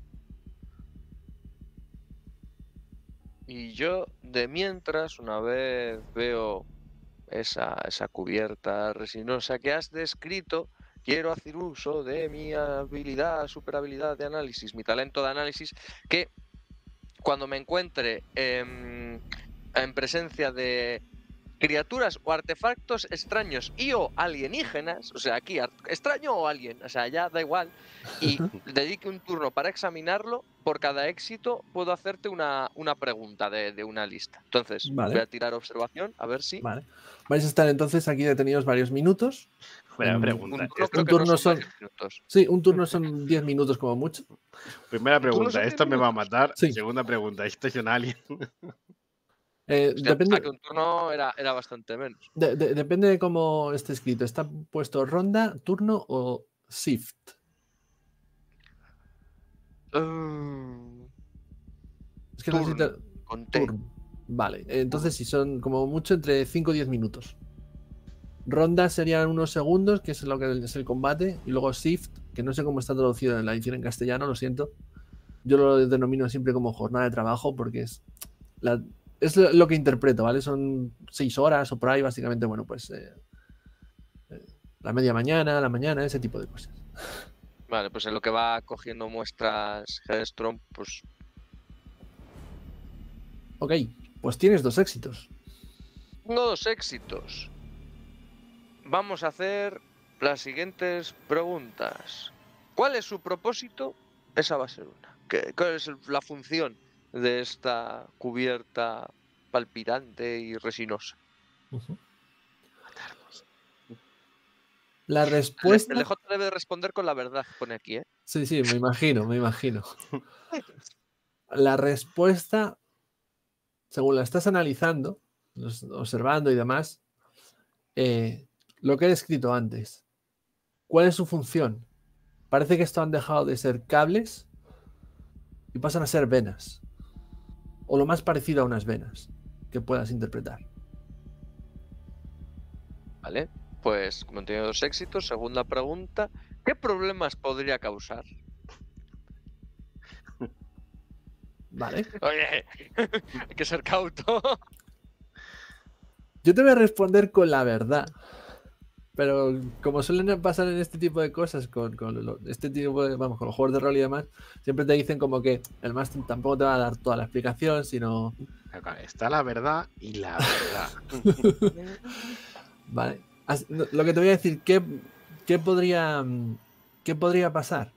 Y yo, de mientras, una vez veo esa cubierta resinosa que has descrito, quiero hacer uso de mi super habilidad de análisis, mi talento de análisis, que cuando me encuentre en presencia de criaturas o artefactos extraños y o alienígenas, o sea, aquí extraño o alien, o sea, ya da igual, y dedique un turno para examinarlo, por cada éxito puedo hacerte una pregunta de una lista. Entonces, Vale. voy a tirar observación, a ver si... Vale. Vais a estar entonces aquí detenidos varios minutos. Buena pregunta. Un turno son minutos. Sí, un turno son 10 minutos como mucho. Primera pregunta, ¿esto me va a matar? Sí. Segunda pregunta, ¿esto es un alien? Hostia, Depende, que un turno era bastante menos. depende de cómo esté escrito. ¿Está puesto ronda, turno o shift? Es que no sé si Turn, con T. turn. Vale, entonces si son como mucho entre 5 y 10 minutos. Ronda serían unos segundos, que es lo que es el combate, y luego shift, que no sé cómo está traducido en la edición en castellano, lo siento. Yo lo denomino siempre como jornada de trabajo porque es lo que interpreto, ¿vale? Son 6 horas o por ahí, básicamente, bueno, pues la media mañana, la mañana, ese tipo de cosas. Vale, pues en lo que va cogiendo muestras Headstrong, pues... Ok, pues tienes 2 éxitos. Tengo 2 éxitos. Vamos a hacer las siguientes preguntas. ¿Cuál es su propósito? Esa va a ser una. ¿Cuál es la función de esta cubierta palpitante y resinosa? Matarnos. La respuesta... El DJ debe responder con la verdad, pone aquí, ¿eh? Sí, me imagino. La respuesta, según la estás analizando, observando y demás, lo que he descrito antes. ¿Cuál es su función? Parece que esto han dejado de ser cables y pasan a ser venas. O lo más parecido a unas venas que puedas interpretar. Vale, pues como he tenido 2 éxitos, segunda pregunta. ¿Qué problemas podría causar? Vale. Oye, hay que ser cauto. Yo te voy a responder con la verdad. Pero como suelen pasar en este tipo de cosas, con este tipo de, vamos, con los juegos de rol y demás, siempre te dicen como que el máster tampoco te va a dar toda la explicación, sino... Está la verdad y la verdad. Vale. Lo que te voy a decir, ¿qué podría pasar?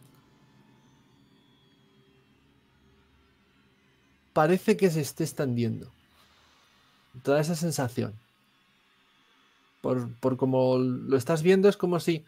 Parece que se esté extendiendo. Toda esa sensación. Por como lo estás viendo, es como si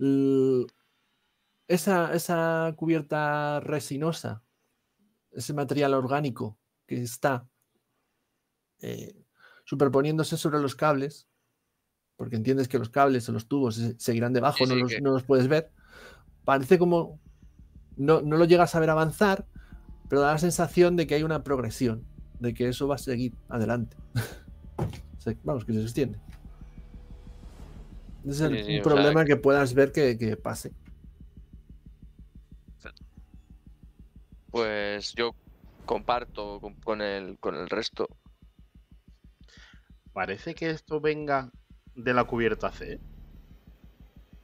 esa cubierta resinosa, ese material orgánico que está superponiéndose sobre los cables, porque entiendes que los cables o los tubos seguirán debajo, Sí, no los puedes ver, parece como no lo llegas a ver avanzar, pero da la sensación de que hay una progresión, de que eso va a seguir adelante. Vamos, que se extiende. Ese es un problema que puedas ver que pase. Pues yo comparto con el resto. Parece que esto venga de la cubierta C.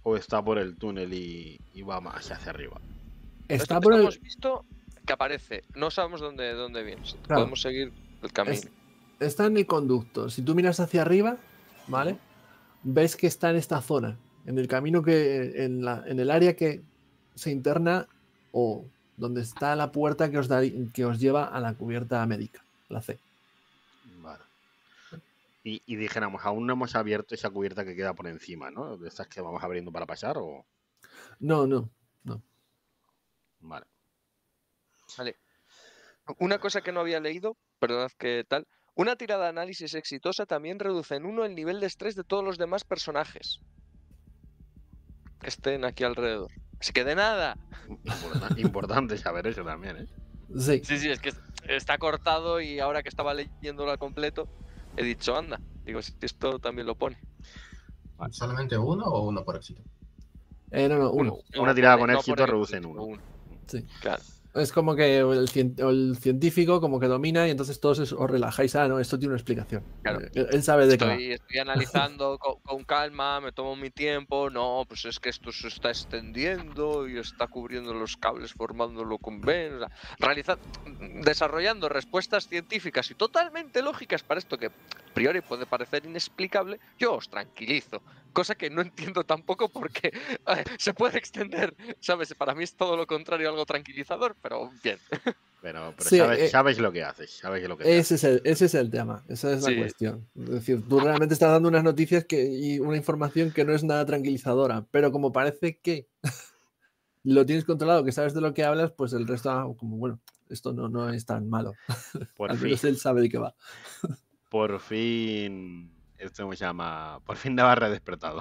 ¿O está por el túnel y va más hacia arriba? Está por el... Hemos visto que aparece. No sabemos dónde viene. Claro. Podemos seguir el camino. Está en el conducto. Si tú miras hacia arriba, ¿vale? Ves que está en esta zona. En el camino que... En el área que se interna o donde está la puerta que os lleva a la cubierta médica, la C. Vale. Y dijéramos, aún no hemos abierto esa cubierta que queda por encima, ¿no? ¿De estas que vamos abriendo para pasar o...? No. Vale. Vale. Una cosa que no había leído, perdonad que tal. Una tirada de análisis exitosa también reduce en 1 el nivel de estrés de todos los demás personajes que estén aquí alrededor. Así que de nada. Importante saber eso también, ¿eh? Sí. Sí, es que está cortado y ahora que estaba leyéndolo al completo, he dicho, anda. Digo, si esto también lo pone. Vale. ¿Solamente uno o uno por éxito? No, uno. Una tirada con éxito reduce en 1. Sí. Claro. Es como que el científico como que domina y entonces todos os relajáis. No, esto tiene una explicación. Claro. Él sabe de qué va. Estoy analizando con calma, me tomo mi tiempo. No, pues es que esto se está extendiendo y está cubriendo los cables formándolo con ven. O sea, desarrollando respuestas científicas y totalmente lógicas para esto que a priori puede parecer inexplicable, yo os tranquilizo. Cosa que no entiendo tampoco porque se puede extender, ¿sabes? Para mí es todo lo contrario a algo tranquilizador, pero bien. Pero Sí, sabes lo que haces, ese es el tema, esa es la cuestión. Es decir, tú realmente estás dando unas noticias y una información que no es nada tranquilizadora, pero como parece que lo tienes controlado, que sabes de lo que hablas, pues el resto, como bueno, esto no es tan malo. Al menos él sabe de qué va. Por fin, esto me llama, por fin Navarre ha despertado.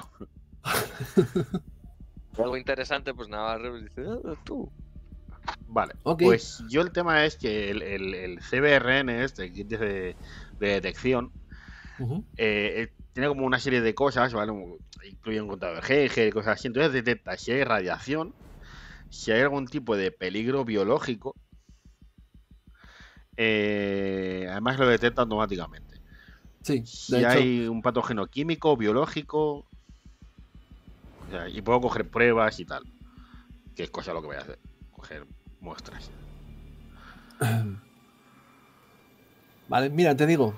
Algo interesante, pues Navarre dice, tú. Vale, pues yo el tema es que el CBRN, este kit de detección, tiene como una serie de cosas, ¿vale? Incluye un contador de Geiger y cosas así. Entonces detecta si hay radiación, si hay algún tipo de peligro biológico. Además lo detecta automáticamente. Sí, si hay un patógeno químico, biológico, o sea, y puedo coger pruebas y tal, que es cosa lo que voy a hacer, coger muestras. Vale, mira, te digo,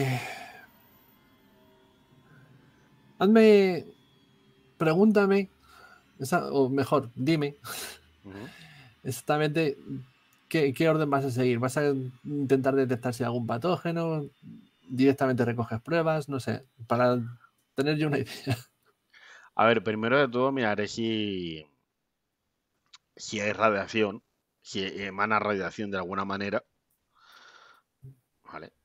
pregúntame, o mejor, dime exactamente qué orden vas a seguir. ¿Vas a intentar detectar si hay algún patógeno? ¿Directamente recoges pruebas? No sé, para tener yo una idea. A ver, primero de todo miraré si hay radiación, si emana radiación de alguna manera, ¿vale?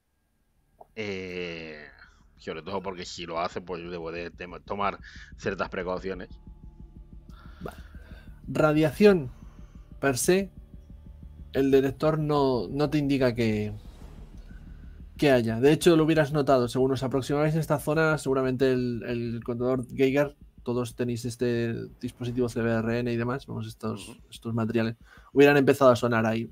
Sobre todo porque si lo hace, pues debo de tomar ciertas precauciones. Vale. Radiación per se, el detector no te indica que haya. De hecho, lo hubieras notado. Según os aproximáis a esta zona, seguramente el contador Geiger, todos tenéis este dispositivo CBRN y demás, vamos, estos materiales, hubieran empezado a sonar ahí.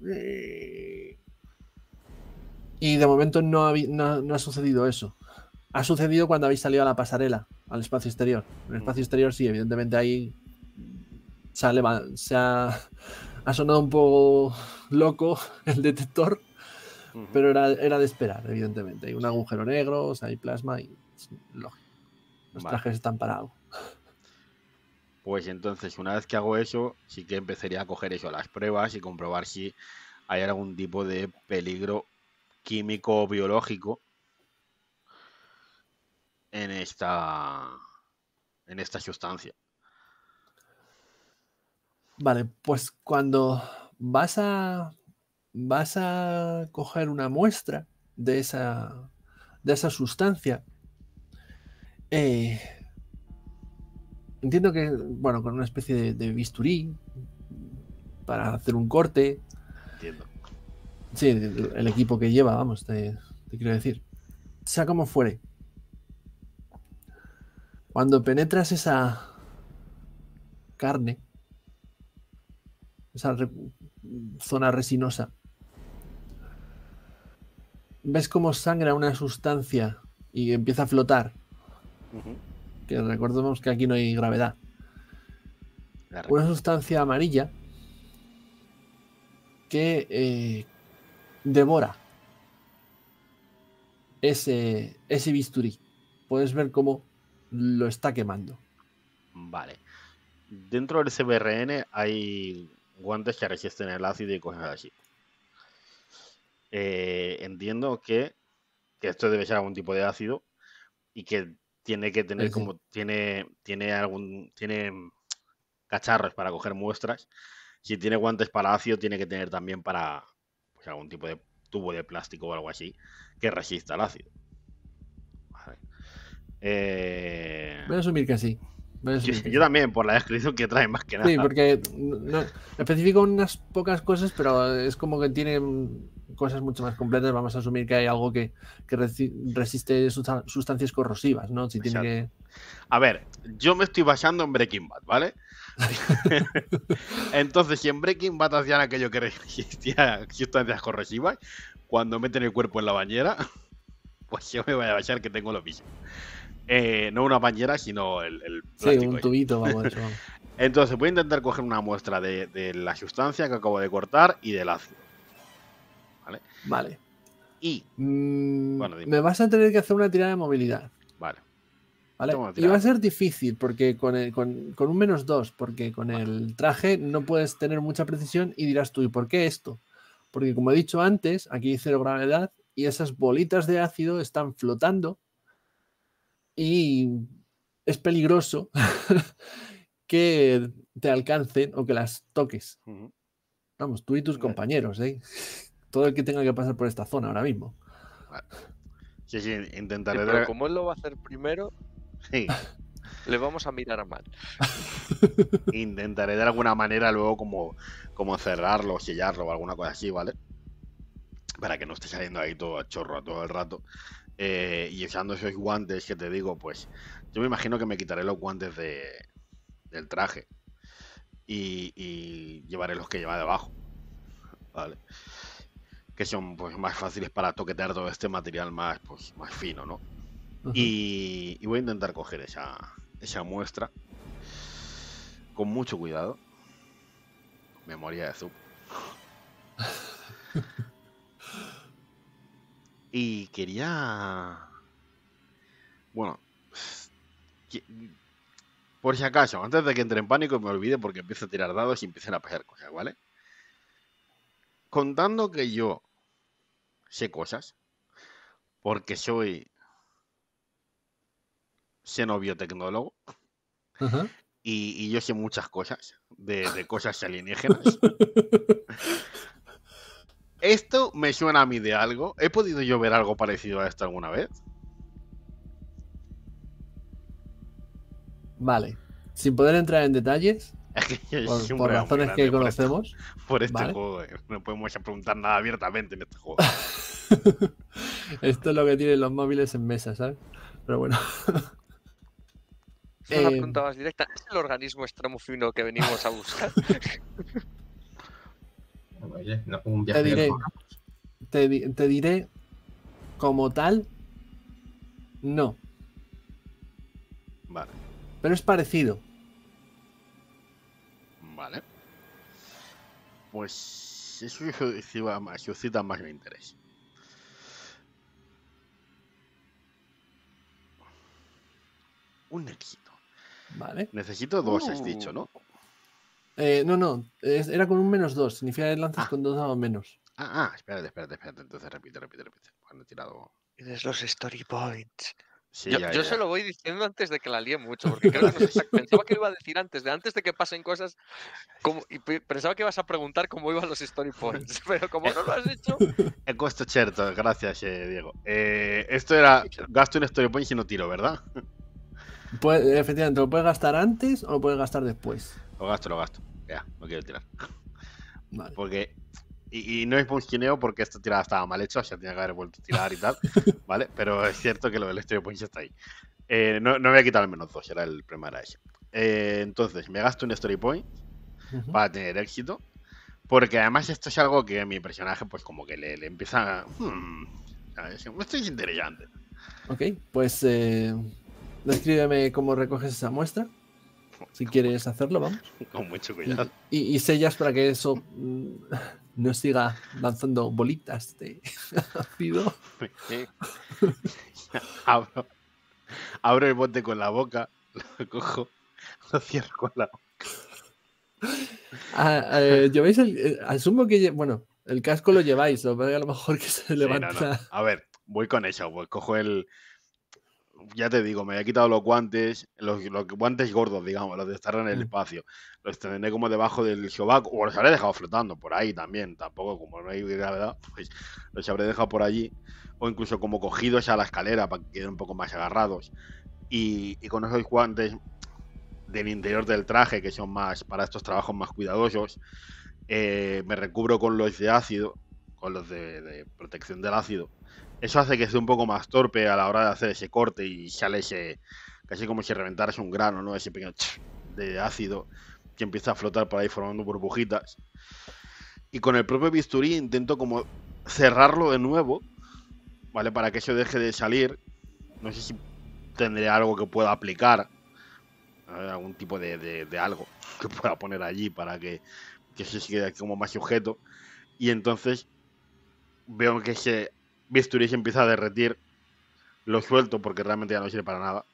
Y de momento no ha sucedido eso. Ha sucedido cuando habéis salido a la pasarela, al espacio exterior. En el espacio exterior sí, evidentemente ahí se ha sonado un poco loco el detector, pero era de esperar, evidentemente. Hay un agujero negro, o sea, hay plasma y es lógico. Los trajes están para algo. Pues entonces, una vez que hago eso, sí que empezaría a coger eso, las pruebas y comprobar si hay algún tipo de peligro químico o biológico en esta sustancia. Vale, pues cuando vas a coger una muestra de esa sustancia, entiendo que, bueno, con una especie de bisturí para hacer un corte. Entiendo. Sí, el equipo que lleva, vamos, te quiero decir. Sea como fuere. Cuando penetras esa carne, esa zona resinosa, ves cómo sangra una sustancia y empieza a flotar. Que recordemos que aquí no hay gravedad. una sustancia amarilla que devora ese bisturí. Puedes ver cómo lo está quemando. Vale. Dentro del CBRN hay guantes que resisten el ácido y cosas así. Entiendo que esto debe ser algún tipo de ácido y que tiene que tener como tiene cacharros para coger muestras. Si tiene guantes para ácido, tiene que tener también para pues, algún tipo de tubo de plástico o algo así que resista el ácido. Vale. Voy a asumir que sí. Yo también, por la descripción que trae, más que nada. Sí, porque no, especifico unas pocas cosas, pero es como que tiene cosas mucho más completas. Vamos a asumir que hay algo que resiste sustancias corrosivas, ¿no? Si tiene que... A ver, yo me estoy basando en Breaking Bad, ¿vale? Entonces, si en Breaking Bad hacían aquello que resistía sustancias corrosivas, cuando meten el cuerpo en la bañera, pues yo me voy a basar que tengo lo mismo. No una bañera, sino el plástico. Sí, un tubito, vamos. Entonces voy a intentar coger una muestra de la sustancia que acabo de cortar y del ácido. Vale. Y bueno, me vas a tener que hacer una tirada de movilidad. Vale. Y va a ser difícil porque con un -2, porque con el traje no puedes tener mucha precisión y dirás tú, ¿y por qué esto? Porque como he dicho antes, aquí hay 0 gravedad y esas bolitas de ácido están flotando y es peligroso que te alcancen o que las toques. Vamos, tú y tus compañeros, ¿eh? Todo el que tenga que pasar por esta zona ahora mismo. Sí, intentaré. Sí, pero como él lo va a hacer primero, sí, le vamos a mirar mal. Intentaré de alguna manera luego como cerrarlo, sellarlo o alguna cosa así, ¿vale? Para que no esté saliendo ahí todo a chorro todo el rato. Y usando esos guantes que te digo, pues yo me imagino que me quitaré los guantes del traje y llevaré los que lleva debajo, ¿vale? Que son pues más fáciles para toquetear todo este material más fino, ¿no? Y voy a intentar coger esa muestra con mucho cuidado. Memoria de Zup. Y quería... Bueno, por si acaso, antes de que entre en pánico me olvide porque empiezo a tirar dados y empiecen a pasar cosas, ¿vale? Contando que yo sé cosas, porque soy xenobiotecnólogo, y yo sé muchas cosas de cosas alienígenas. Esto me suena a mí de algo. ¿He podido yo ver algo parecido a esto alguna vez? Vale. Sin poder entrar en detalles, por razones que conocemos. Por este juego, no podemos preguntar nada abiertamente en este juego. Esto es lo que tienen los móviles en mesa, ¿sabes? Pero bueno. Es una pregunta más directa. ¿Es el organismo extremo fino que venimos a buscar? Te diré como tal, no. Vale. Pero es parecido. Vale. Pues eso suscita más mi interés. Un éxito. Vale. Necesito 2, has dicho, ¿no? No. Era con un -2. Significa que lanzas con 2 dados menos. Espérate. Entonces repite. Cuando he tirado... Tienes los story points. Sí, yo se lo voy diciendo antes de que la líe mucho, porque creo que pensaba que lo iba a decir antes de que pasen cosas, y pensaba que ibas a preguntar cómo iban los story points, pero como no lo has hecho... Questo certo, gracias, Diego. Esto era, gasto un story point si no tiro, ¿verdad? Efectivamente, ¿lo puedes gastar antes o lo puedes gastar después? Lo gasto. Ya, no quiero tirar. Vale. Porque... Y no es punchineo porque esta tirada estaba mal hecha, o sea, tenía que haber vuelto a tirar y tal, ¿vale? Pero es cierto que lo del story point está ahí. No voy a quitar el -2, era el primero ese. Entonces, me gasto un story point para tener éxito, porque además esto es algo que a mi personaje, pues como que le empieza... esto es interesante. Ok, pues descríbeme cómo recoges esa muestra. Si quieres hacerlo, vamos. Con mucho cuidado. Y sellas para que eso no siga lanzando bolitas de ácido. Sí. Abro el bote con la boca, lo cojo, lo cierro con la boca. Lleváis asumo que, bueno, el casco lo lleváis, o a lo mejor que se levanta. Sí, no. A ver, voy con eso, pues cojo el... Ya te digo, me he quitado los guantes, los guantes gordos, digamos, los de estar en el espacio. Los tendré como debajo del sobaco, o los habré dejado flotando por ahí también. Tampoco, como no hay gravedad, pues los habré dejado por allí. O incluso como cogidos a la escalera para que queden un poco más agarrados. Y con esos guantes del interior del traje, que son más para estos trabajos más cuidadosos, me recubro con los de ácido, con los de protección del ácido. Eso hace que esté un poco más torpe a la hora de hacer ese corte y sale ese, casi como si reventaras un grano, ¿no? Ese pequeño de ácido que empieza a flotar por ahí formando burbujitas. Y con el propio bisturí intento como cerrarlo de nuevo, ¿vale? Para que eso deje de salir. No sé si tendré algo que pueda aplicar, algún tipo de algo que pueda poner allí para que se quede como más sujeto. Y entonces veo que ese bisturí se empieza a derretir, lo suelto porque realmente ya no sirve para nada,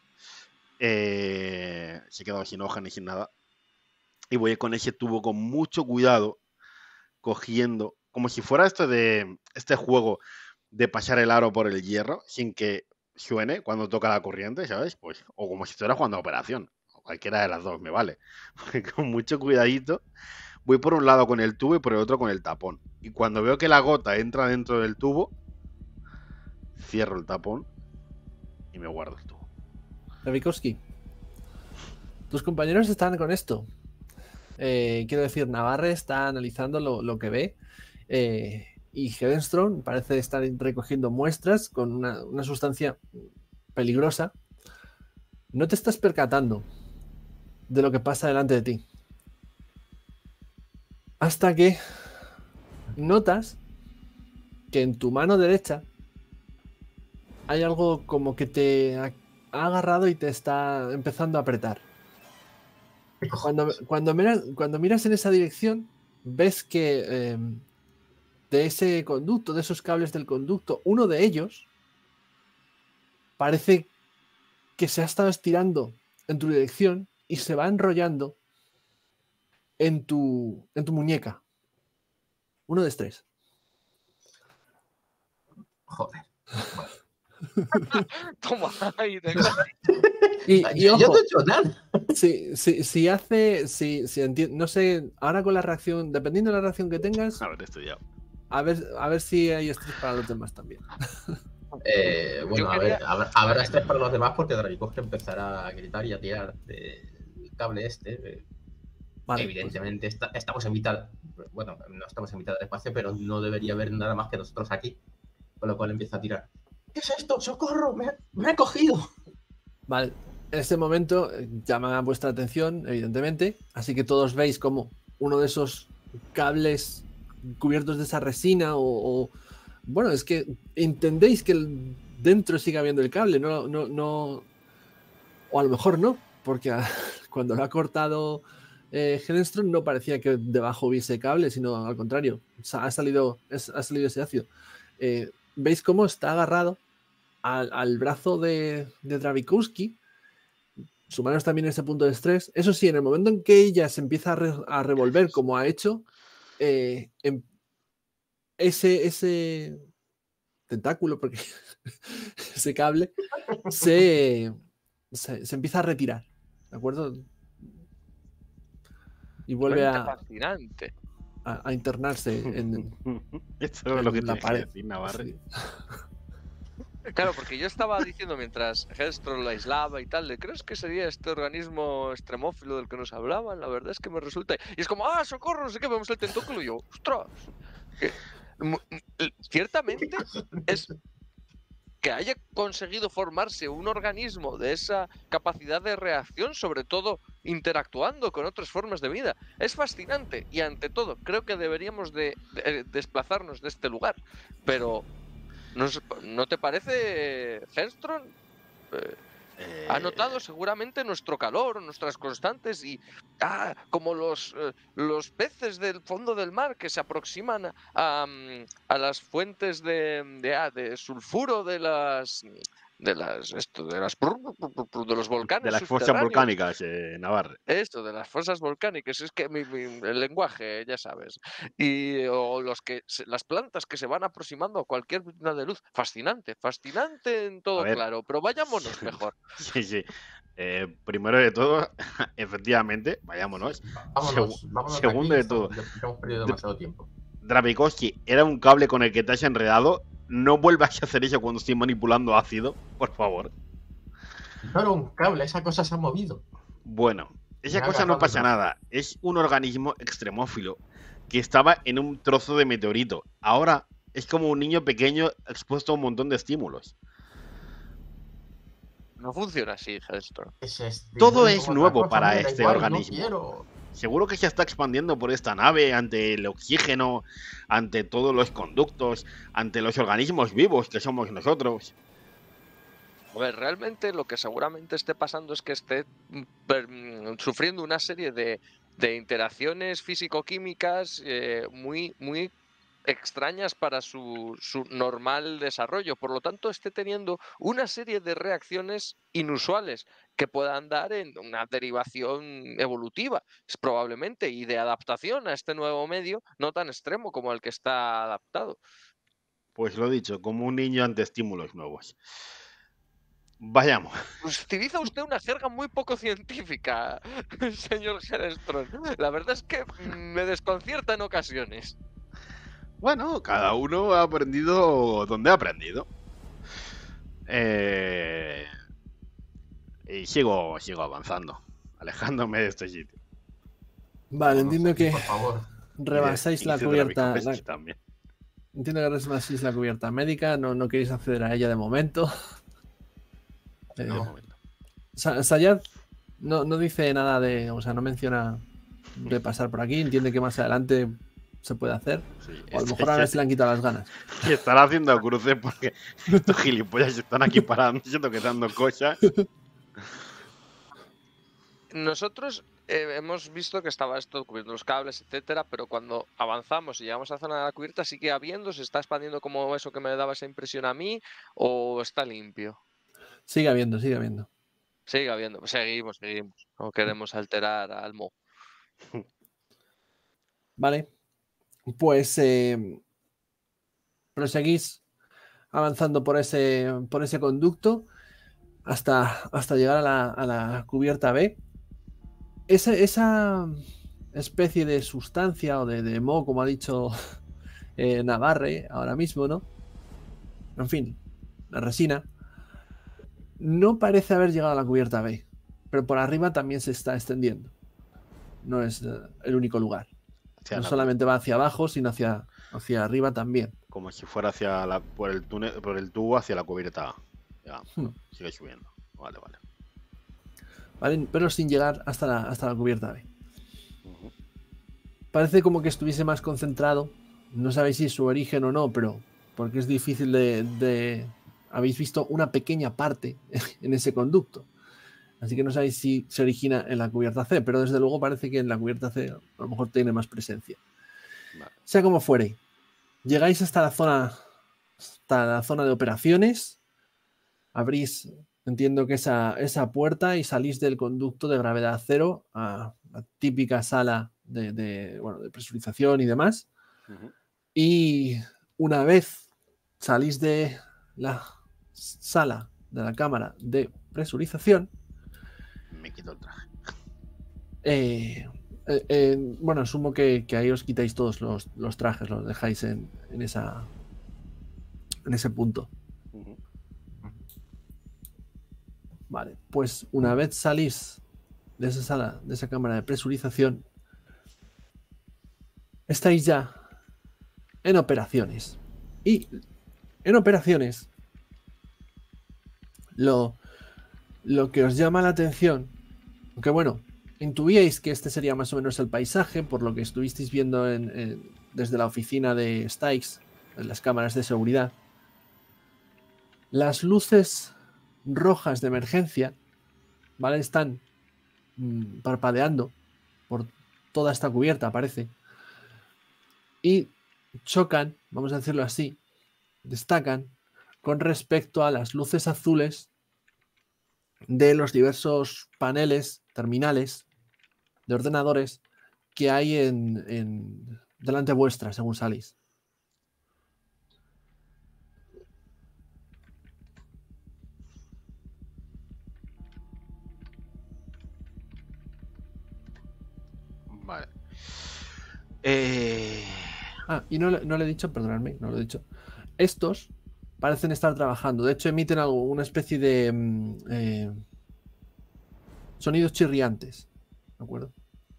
se he quedado sin hoja ni sin nada, y voy con ese tubo con mucho cuidado, cogiendo, como si fuera esto de este juego de pasar el aro por el hierro sin que suene cuando toca la corriente, ¿sabes? Pues, o como si estuviera jugando a operación, o cualquiera de las dos me vale, con mucho cuidadito. Voy por un lado con el tubo y por el otro con el tapón. Y cuando veo que la gota entra dentro del tubo, cierro el tapón y me guardo el tubo. Ravikowski, tus compañeros están con esto. Quiero decir, Navarre está analizando lo que ve. Y Hedenstrom parece estar recogiendo muestras con una sustancia peligrosa. No te estás percatando de lo que pasa delante de ti. Hasta que notas que en tu mano derecha hay algo como que te ha agarrado y te está empezando a apretar. Cuando miras en esa dirección, ves que de ese conducto, de esos cables del conducto, uno de ellos parece que se ha estado estirando en tu dirección y se va enrollando en tu muñeca. Uno de tres. Joder. Toma, ahí y yo ojo, no he hecho nada. Si no sé, ahora con la reacción, dependiendo de la reacción que tengas, Haber estudiado. a ver si hay estrés para los demás también. Bueno, habrá estrés para los demás porque Ravikowski empezará a gritar y a tirar el cable este. Vale, evidentemente pues estamos en mitad, bueno, no estamos en mitad del espacio, pero no debería haber nada más que nosotros aquí, con lo cual empieza a tirar. ¿Qué es esto? ¡Socorro! ¡Me he cogido! Vale, en este momento llama vuestra atención, evidentemente, así que todos veis como uno de esos cables cubiertos de esa resina bueno, es que entendéis que dentro sigue habiendo el cable, no, o a lo mejor no, porque cuando lo ha cortado Hedenstrom no parecía que debajo hubiese cable, sino al contrario, ha salido ese ácido. ¿Veis cómo está agarrado al brazo de Ravikowski? Su mano está también en ese punto de estrés. Eso sí, en el momento en que ella se empieza a revolver como ha hecho, ese tentáculo, porque ese cable se empieza a retirar, ¿de acuerdo? Y vuelve fascinante. A internarse en esto es lo que te pared. Decir, Navarre. Sí. Claro, porque yo estaba diciendo mientras Hedenstrom la aislaba y tal, ¿crees que sería este organismo extremófilo del que nos hablaban? La verdad es que me resulta... Y es como, ¡ah, socorro! No sé qué, vemos el tentáculo y yo, ¡ostras! Ciertamente es que haya conseguido formarse un organismo de esa capacidad de reacción, sobre todo interactuando con otras formas de vida. Es fascinante y ante todo creo que deberíamos de desplazarnos de este lugar. Pero ¿no te parece, Hedenstrom? Ha notado seguramente nuestro calor, nuestras constantes y como los peces del fondo del mar que se aproximan a las fuentes de sulfuro de los volcanes De las fosas subterráneos. volcánicas, Navarre. Esto, de las fosas volcánicas, es que el lenguaje, ya sabes. O las plantas que se van aproximando a cualquier brizna de luz. Fascinante, fascinante en A todo ver. claro, pero vayámonos mejor. Sí, sí. Primero de todo, efectivamente, vayámonos. Vámonos Segundo de todo, ya hemos perdido demasiado tiempo. Dravikovsky, era un cable con el que te has enredado. No vuelvas a hacer eso cuando estoy manipulando ácido, por favor. No era un cable, esa cosa se ha movido. Bueno, esa Me ha cosa no agarrado pasa el nada. Es un organismo extremófilo que estaba en un trozo de meteorito. Ahora es como un niño pequeño expuesto a un montón de estímulos. No funciona así, Hellstrom. Todo es nuevo para este organismo. Seguro que se está expandiendo por esta nave ante el oxígeno, ante todos los conductos, ante los organismos vivos que somos nosotros. A ver, realmente lo que seguramente esté pasando es que esté sufriendo una serie de interacciones físico-químicas muy, muy extrañas para su normal desarrollo. Por lo tanto, esté teniendo una serie de reacciones inusuales que puedan dar en una derivación evolutiva, probablemente, y de adaptación a este nuevo medio no tan extremo como el que está adaptado. Pues lo dicho, como un niño ante estímulos nuevos. Vayamos. Utiliza usted una jerga muy poco científica, señor Hellstrom. La verdad es que me desconcierta en ocasiones. Bueno, cada uno ha aprendido donde ha aprendido. Y sigo avanzando, alejándome de este sitio. Vale, entiendo que por favor. rebasáis la cubierta. También. Entiendo que rebasáis la cubierta médica, no queréis acceder a ella de momento. Sayad no dice nada de, o sea, no menciona de pasar por aquí, entiende que más adelante se puede hacer. Sí, o a lo mejor ahora se le han quitado las ganas. Y estar haciendo cruces porque estos gilipollas están aquí parados, siento que dando cosas. Nosotros hemos visto que estaba esto cubriendo los cables, etcétera, pero cuando avanzamos y llegamos a la zona de la cubierta, ¿sigue habiendo? ¿Se está expandiendo como eso que me daba esa impresión a mí? ¿O está limpio? Sigue habiendo. Sigue habiendo. Seguimos. No queremos alterar al Mo. Vale. Pues proseguís avanzando por ese conducto hasta llegar a la cubierta B. Esa especie de sustancia o de moho, como ha dicho Navarre ahora mismo, ¿no? En fin, la resina no parece haber llegado a la cubierta B, pero por arriba también se está extendiendo. No es el único lugar. No solamente va hacia abajo, sino hacia arriba también. Como si fuera por el tubo hacia la cubierta. Ya, sigue subiendo. Vale, pero sin llegar hasta la cubierta B. Parece como que estuviese más concentrado. No sabéis si es su origen o no, pero porque es difícil de... Habéis visto una pequeña parte en ese conducto. Así que no sabéis si se origina en la cubierta C, pero desde luego parece que en la cubierta C a lo mejor tiene más presencia. Vale. Sea como fuere, llegáis hasta la zona de operaciones, abrís, entiendo que esa puerta y salís del conducto de gravedad cero a la típica sala de presurización y demás. Y una vez salís de la sala de la cámara de presurización, me quito el traje. Bueno, asumo que ahí os quitáis todos los trajes, los dejáis en ese punto. Vale, pues una vez salís de esa sala, de esa cámara de presurización, estáis ya en operaciones. Y en operaciones, lo que os llama la atención, aunque bueno, intuíais que este sería más o menos el paisaje, por lo que estuvisteis viendo desde la oficina de Stikes, en las cámaras de seguridad. Las luces rojas de emergencia, ¿vale? Están parpadeando por toda esta cubierta, parece. Y chocan, vamos a decirlo así, destacan con respecto a las luces azules de los diversos paneles, terminales de ordenadores que hay delante vuestra, según salís. Vale. Y no le he dicho, perdonadme, no lo he dicho. Estos parecen estar trabajando. De hecho, emiten una especie de sonidos chirriantes. ¿De acuerdo?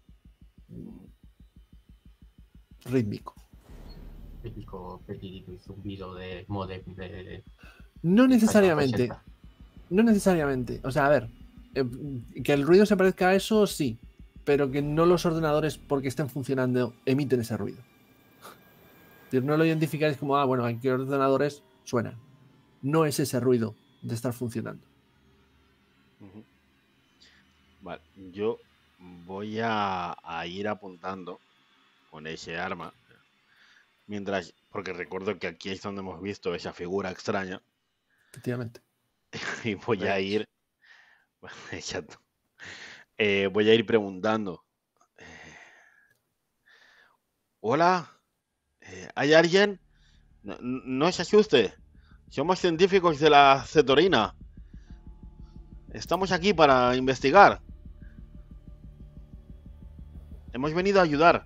Rítmico. Típico petidito y zumbido de modem de... No necesariamente. No necesariamente. O sea, a ver, que el ruido se parezca a eso, sí. Pero que no los ordenadores, porque estén funcionando, emiten ese ruido. Es decir, no lo identificáis como, bueno, aquí los ordenadores suenan. No es ese ruido de estar funcionando. Vale, yo voy a ir apuntando con ese arma. Mientras, porque recuerdo que aquí es donde hemos visto esa figura extraña. Efectivamente. Y voy a ir... Exacto. Voy a ir preguntando. Hola, ¿hay alguien? No se asuste. Somos científicos de la Cetorina. Estamos aquí para investigar. Hemos venido a ayudar.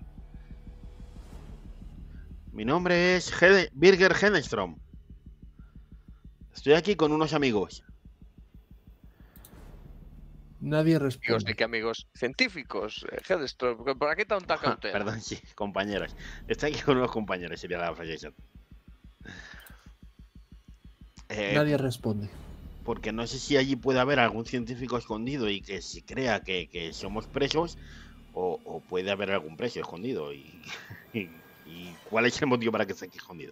Mi nombre es Birger Henstrom. Estoy aquí con unos amigos. Nadie responde. Amigos, ¿de qué amigos? Científicos, Hedstrom, ¿para qué tanta cautela? Perdón, sí, compañeros. Estoy aquí con unos compañeros, sería la frase. Nadie responde. Porque no sé si allí puede haber algún científico escondido y que se crea que somos presos, o puede haber algún preso escondido. ¿Y cuál es el motivo para que esté aquí escondido?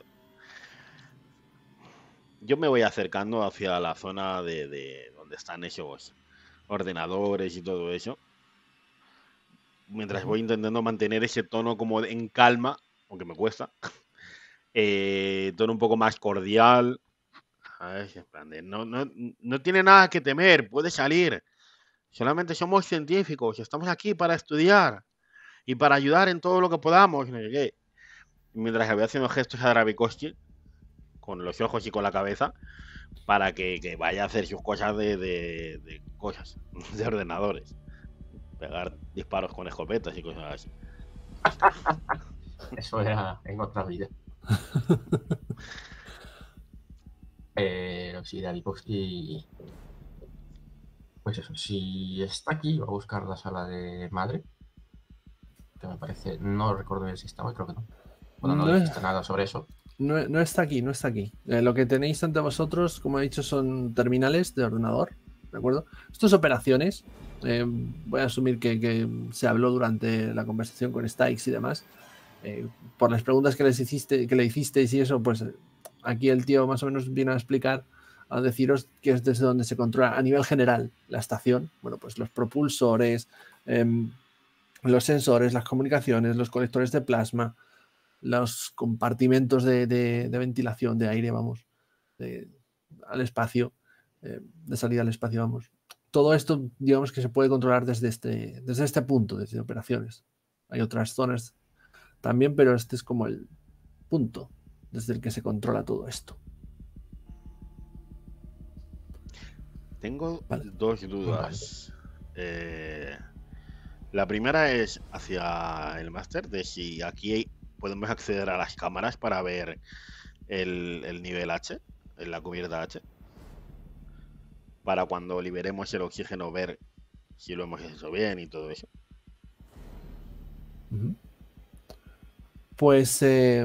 Yo me voy acercando hacia la zona de donde están esos ordenadores y todo eso, mientras voy intentando mantener ese tono como en calma, aunque me cuesta, tono un poco más cordial. No tiene nada que temer, puede salir. Solamente somos científicos, estamos aquí para estudiar y para ayudar en todo lo que podamos. Mientras voy haciendo gestos a Dravikovsky con los ojos y con la cabeza para que vaya a hacer sus cosas de cosas, de ordenadores. Pegar disparos con escopetas y cosas así. Eso era en otra vida. Sí, Dravikovsky... Pues eso, si está aquí, va a buscar la sala de madre. Que me parece... No recuerdo bien si estaba, creo que no. Bueno, no dijiste nada sobre eso. No está aquí, no está aquí. Lo que tenéis ante vosotros, como he dicho, son terminales de ordenador, ¿de acuerdo? Esto es operaciones. Voy a asumir que se habló durante la conversación con Stykes y demás. Por las preguntas que le hicisteis y eso, pues aquí el tío más o menos viene a explicar, a deciros que es desde donde se controla a nivel general la estación. Bueno, pues los propulsores, los sensores, las comunicaciones, los colectores de plasma, los compartimentos de ventilación de aire, vamos, al espacio, de salida al espacio, vamos. Todo esto, digamos que se puede controlar desde este punto, desde operaciones. Hay otras zonas también, pero este es como el punto desde el que se controla todo esto. Tengo dos dudas. La primera es hacia el máster, de si aquí podemos acceder a las cámaras para ver el nivel H, en la cubierta H, para cuando liberemos el oxígeno ver si lo hemos hecho bien y todo eso. Pues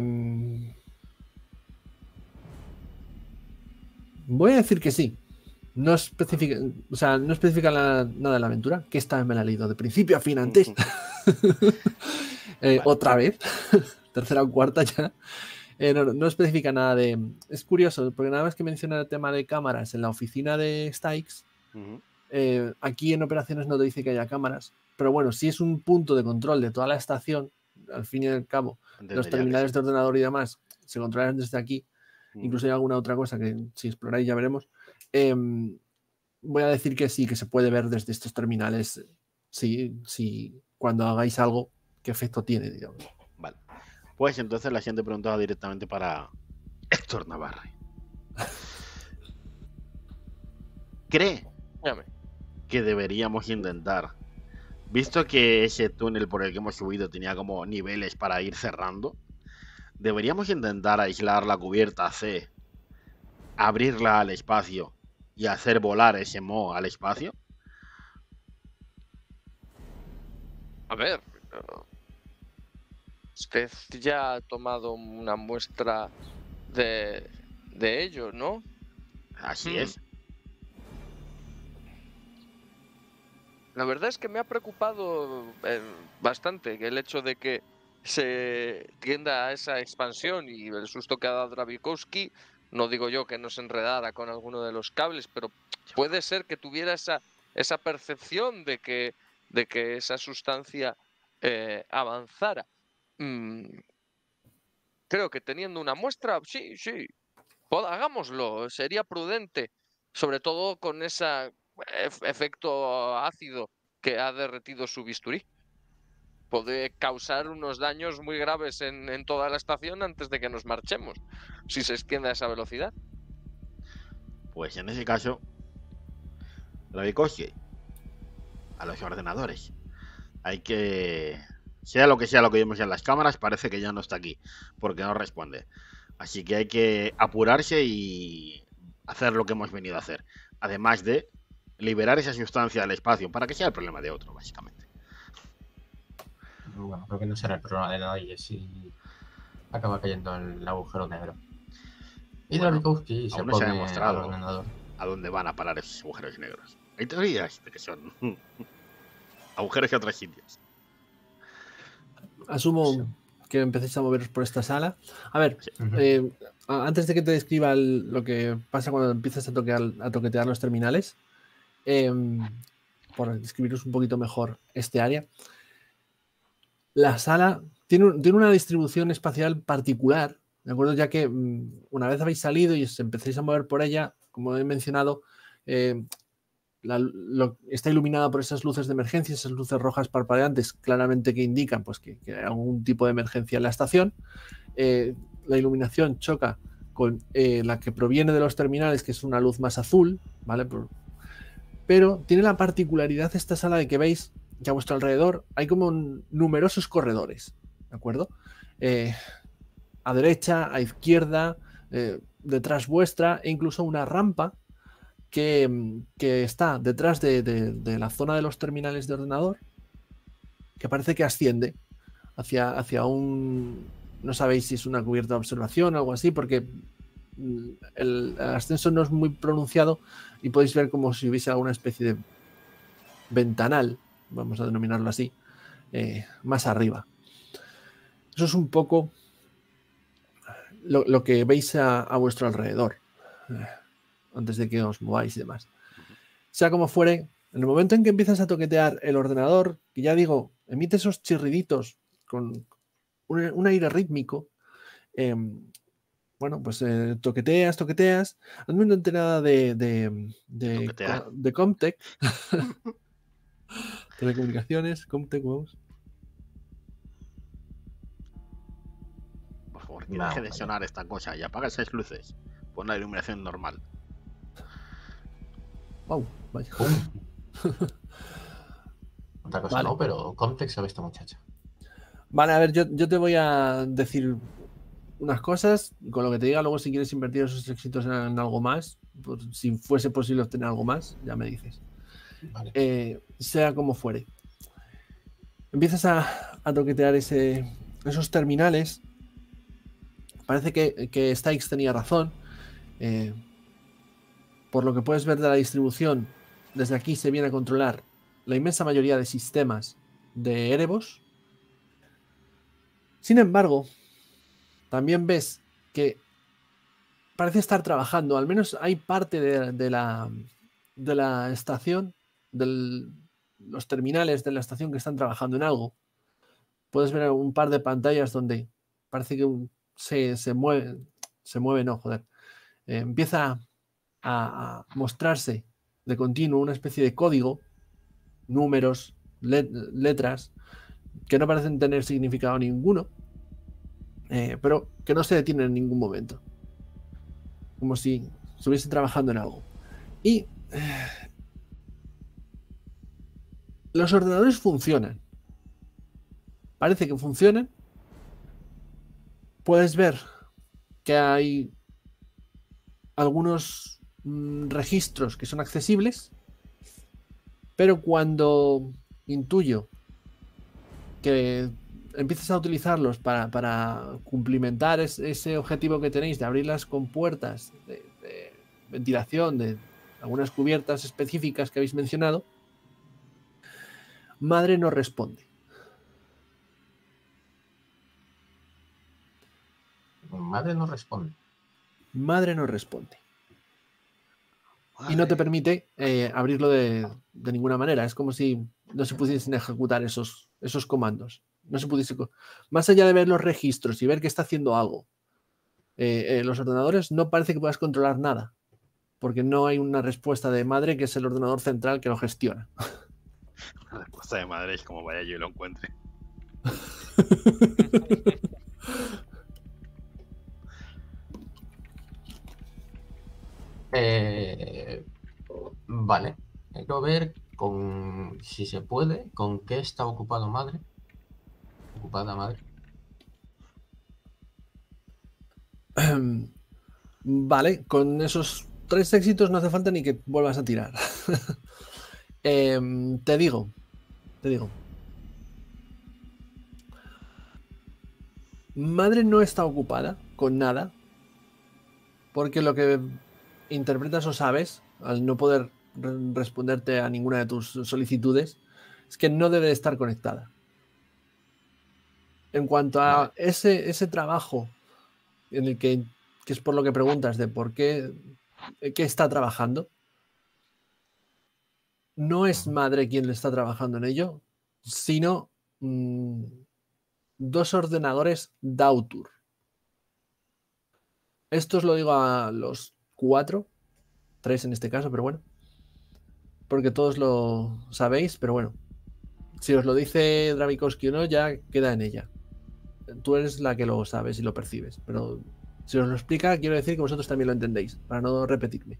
voy a decir que sí. No especifica, o sea, no especifica nada de la aventura, que esta vez me la he leído de principio a fin antes. Vale. Otra vez, tercera o cuarta ya. No especifica nada de... Es curioso, porque nada más que menciona el tema de cámaras en la oficina de Stikes, aquí en operaciones no te dice que haya cámaras, pero bueno, si es un punto de control de toda la estación, al fin y al cabo, los terminales de ordenador y demás se controlan desde aquí, incluso hay alguna otra cosa que si exploráis ya veremos. Voy a decir que sí, que se puede ver desde estos terminales, sí, cuando hagáis algo, qué efecto tiene, digamos. Vale. Pues entonces la gente preguntaba directamente para Héctor Navarre. ¿Cree que deberíamos intentar, visto que ese túnel por el que hemos subido tenía como niveles para ir cerrando, deberíamos intentar aislar la cubierta C, abrirla al espacio y hacer volar ese Mo al espacio? A ver, usted ya ha tomado una muestra de ello, ¿no? Así es. La verdad es que me ha preocupado bastante el hecho de que se tienda a esa expansión y el susto que ha dado Dravikovsky. No digo yo que no se enredara con alguno de los cables, pero puede ser que tuviera esa percepción de que esa sustancia avanzara. Creo que teniendo una muestra, sí, hagámoslo, sería prudente, sobre todo con ese efecto ácido que ha derretido su bisturí. Puede causar unos daños muy graves en toda la estación antes de que nos marchemos, si se extiende a esa velocidad. Pues en ese caso, Dravikovsky, a los ordenadores. Hay que... Sea lo que vemos en las cámaras, parece que ya no está aquí, porque no responde. Así que hay que apurarse y hacer lo que hemos venido a hacer. Además de liberar esa sustancia al espacio para que sea el problema de otro, básicamente. Bueno, creo que no será el problema de nadie si acaba cayendo en el agujero negro. Y Dravikovsky se aún no se ha pone demostrado al ordenador. a dónde van a parar esos agujeros negros. Hay teorías de que son agujeros de otros sitios. Asumo que empecéis a moveros por esta sala. A ver, antes de que te describa lo que pasa cuando empiezas a toquetear los terminales, por describiros un poquito mejor este área, la sala tiene una distribución espacial particular, ¿de acuerdo? Ya que una vez habéis salido y os empecéis a mover por ella, como he mencionado, está iluminada por esas luces de emergencia, esas luces rojas parpadeantes, claramente que indican pues, que hay algún tipo de emergencia en la estación. La iluminación choca con la que proviene de los terminales, que es una luz más azul, ¿vale? Pero tiene la particularidad esta sala de que veis que a vuestro alrededor hay como numerosos corredores, ¿de acuerdo? A derecha, a izquierda, detrás vuestra, e incluso una rampa que está detrás de la zona de los terminales de ordenador, que parece que asciende hacia un... No sabéis si es una cubierta de observación o algo así, porque el ascenso no es muy pronunciado y podéis ver como si hubiese alguna especie de ventanal, vamos a denominarlo así, más arriba. Eso es un poco lo que veis a vuestro alrededor, antes de que os mováis y demás. Sea como fuere, en el momento en que empiezas a toquetear el ordenador, que ya digo, emite esos chirriditos con un aire rítmico, bueno, pues toqueteas. Hazme una enterada de Comtech. Telecomunicaciones, Comtech, vamos. Por favor, que deje de sonar esta cosa y apaga esas luces. Pon la iluminación normal. Wow, vaya. Otra cosa no, pero Comtech sabe esta muchacha. Vale, a ver, yo te voy a decir unas cosas, con lo que te diga, luego si quieres invertir esos éxitos en algo más, pues, si fuese posible obtener algo más, ya me dices. Vale. Sea como fuere. Empiezas a toquetear esos terminales. Parece que Stikes tenía razón. Por lo que puedes ver de la distribución, desde aquí se viene a controlar la inmensa mayoría de sistemas de Erebos. Sin embargo, también ves que parece estar trabajando. Al menos hay parte de la estación, los terminales de la estación que están trabajando en algo. Puedes ver un par de pantallas donde parece que se mueve, no, joder. Empieza a mostrarse de continuo una especie de código, números, letras, que no parecen tener significado ninguno, pero que no se detienen en ningún momento. Como si estuviese trabajando en algo. Y los ordenadores funcionan. Parece que funcionan. Puedes ver que hay algunos registros que son accesibles, pero cuando intuyo que empiezas a utilizarlos para cumplimentar ese objetivo que tenéis de abrir las compuertas de ventilación de algunas cubiertas específicas que habéis mencionado, Madre no responde. Madre no responde. Madre no responde. Madre. Y no te permite abrirlo de ninguna manera. Es como si no se pudiesen ejecutar esos comandos. No se pudiese. Más allá de ver los registros y ver que está haciendo algo, los ordenadores no parece que puedas controlar nada. Porque no hay una respuesta de Madre, que es el ordenador central que lo gestiona. La respuesta de Madre es como vaya yo y lo encuentre. Vale. Quiero ver si se puede, con qué está ocupado Madre. Ocupada Madre. Vale, con esos 3 éxitos no hace falta ni que vuelvas a tirar. Te digo. Madre no está ocupada con nada, porque lo que interpretas o sabes, al no poder responderte a ninguna de tus solicitudes, es que no debe de estar conectada. En cuanto a ese trabajo en el que es por lo que preguntas de por qué está trabajando, no es Madre quien le está trabajando en ello, sino 2 ordenadores Dautur. Esto os lo digo a los 4, 3 en este caso, pero bueno, porque todos lo sabéis, pero bueno, si os lo dice Dravikovsky o no, ya queda en ella. Tú eres la que lo sabes y lo percibes, pero si os lo explica, quiero decir que vosotros también lo entendéis, para no repetirme.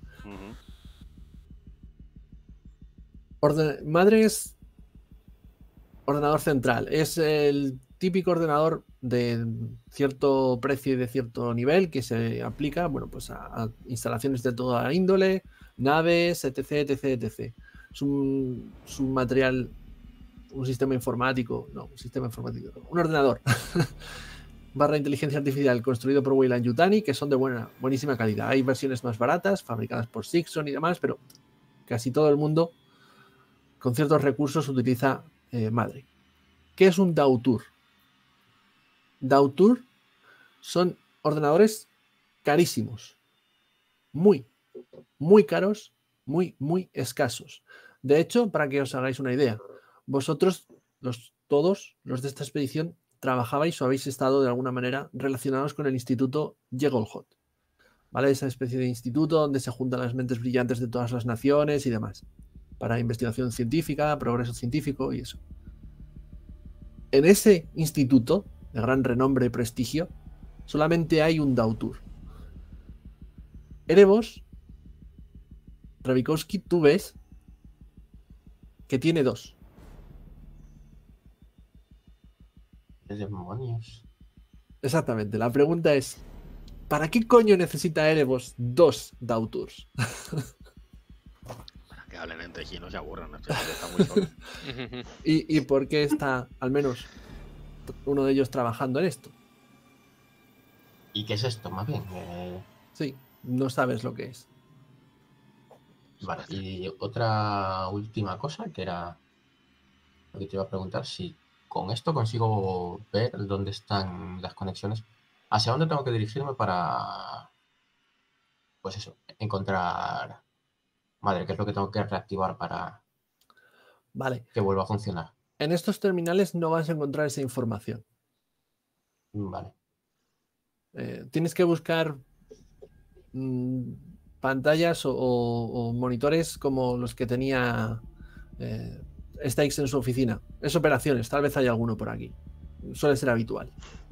Madre es ordenador central, es el típico ordenador de cierto precio y de cierto nivel que se aplica, bueno, pues a instalaciones de toda índole, naves, etc, etc, etc. Es un material, un sistema informático, un ordenador barra inteligencia artificial construido por Weyland-Yutani, que son de buenísima calidad. Hay versiones más baratas, fabricadas por Sixon y demás, pero casi todo el mundo con ciertos recursos utiliza Madre. ¿Qué es un Dautur? Dautur son ordenadores carísimos, muy caros, muy escasos. De hecho, para que os hagáis una idea, vosotros, todos los de esta expedición, trabajabais o habéis estado de alguna manera relacionados con el Instituto Yegolhot, ¿vale? Esa especie de instituto donde se juntan las mentes brillantes de todas las naciones y demás, para investigación científica, progreso científico y eso. En ese instituto, de gran renombre y prestigio, solamente hay un Dautur. Erebos, Dravikovsky, tú ves que tiene 2. ¿Qué demonios? Exactamente, la pregunta es, ¿para qué coño necesita Erebos 2 Dauturs? Para que hablen entre sí y no se aburran, no está muy solo. ¿Y por qué está al menos uno de ellos trabajando en esto? ¿Y qué es esto, más bien? Sí, no sabes lo que es. Vale, y otra última cosa que era lo que te iba a preguntar, si con esto consigo ver dónde están las conexiones ¿Hacia dónde tengo que dirigirme para, pues eso, encontrar madre? ¿Qué es lo que tengo que reactivar para Vale. que vuelva a funcionar? En estos terminales no vas a encontrar esa información. Vale. Tienes que buscar pantallas o monitores como los que tenía Stakes en su oficina. Es operaciones, tal vez hay alguno por aquí. Suele ser habitual.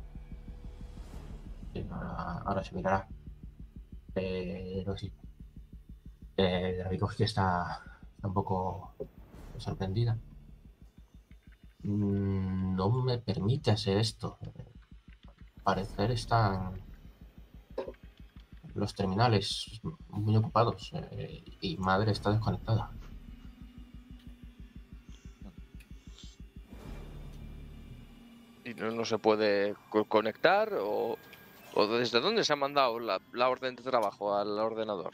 Sí, ahora se mirará. Pero sí. Dravikovsky está un poco sorprendida. No me permite hacer esto. Al parecer están los terminales muy ocupados y madre está desconectada. ¿Y no se puede conectar? ¿O desde dónde se ha mandado la orden de trabajo al ordenador?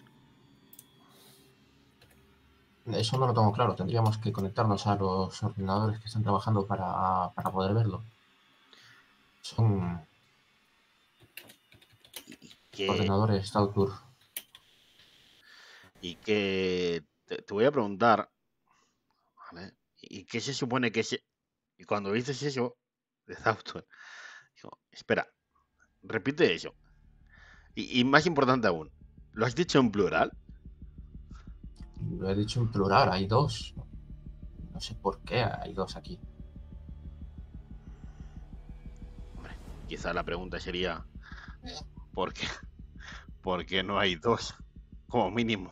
Eso no lo tengo claro. Tendríamos que conectarnos a los ordenadores que están trabajando para poder verlo. Son ordenadores Tautur. Y que te voy a preguntar, ¿vale? ¿Y qué se supone que se... Y cuando dices eso, de Tautur, digo, espera, repite eso. Y más importante aún, ¿lo has dicho en plural? Lo he dicho en plural, hay dos. No sé por qué hay dos aquí. Hombre, quizá la pregunta sería, ¿por qué no hay dos? Como mínimo.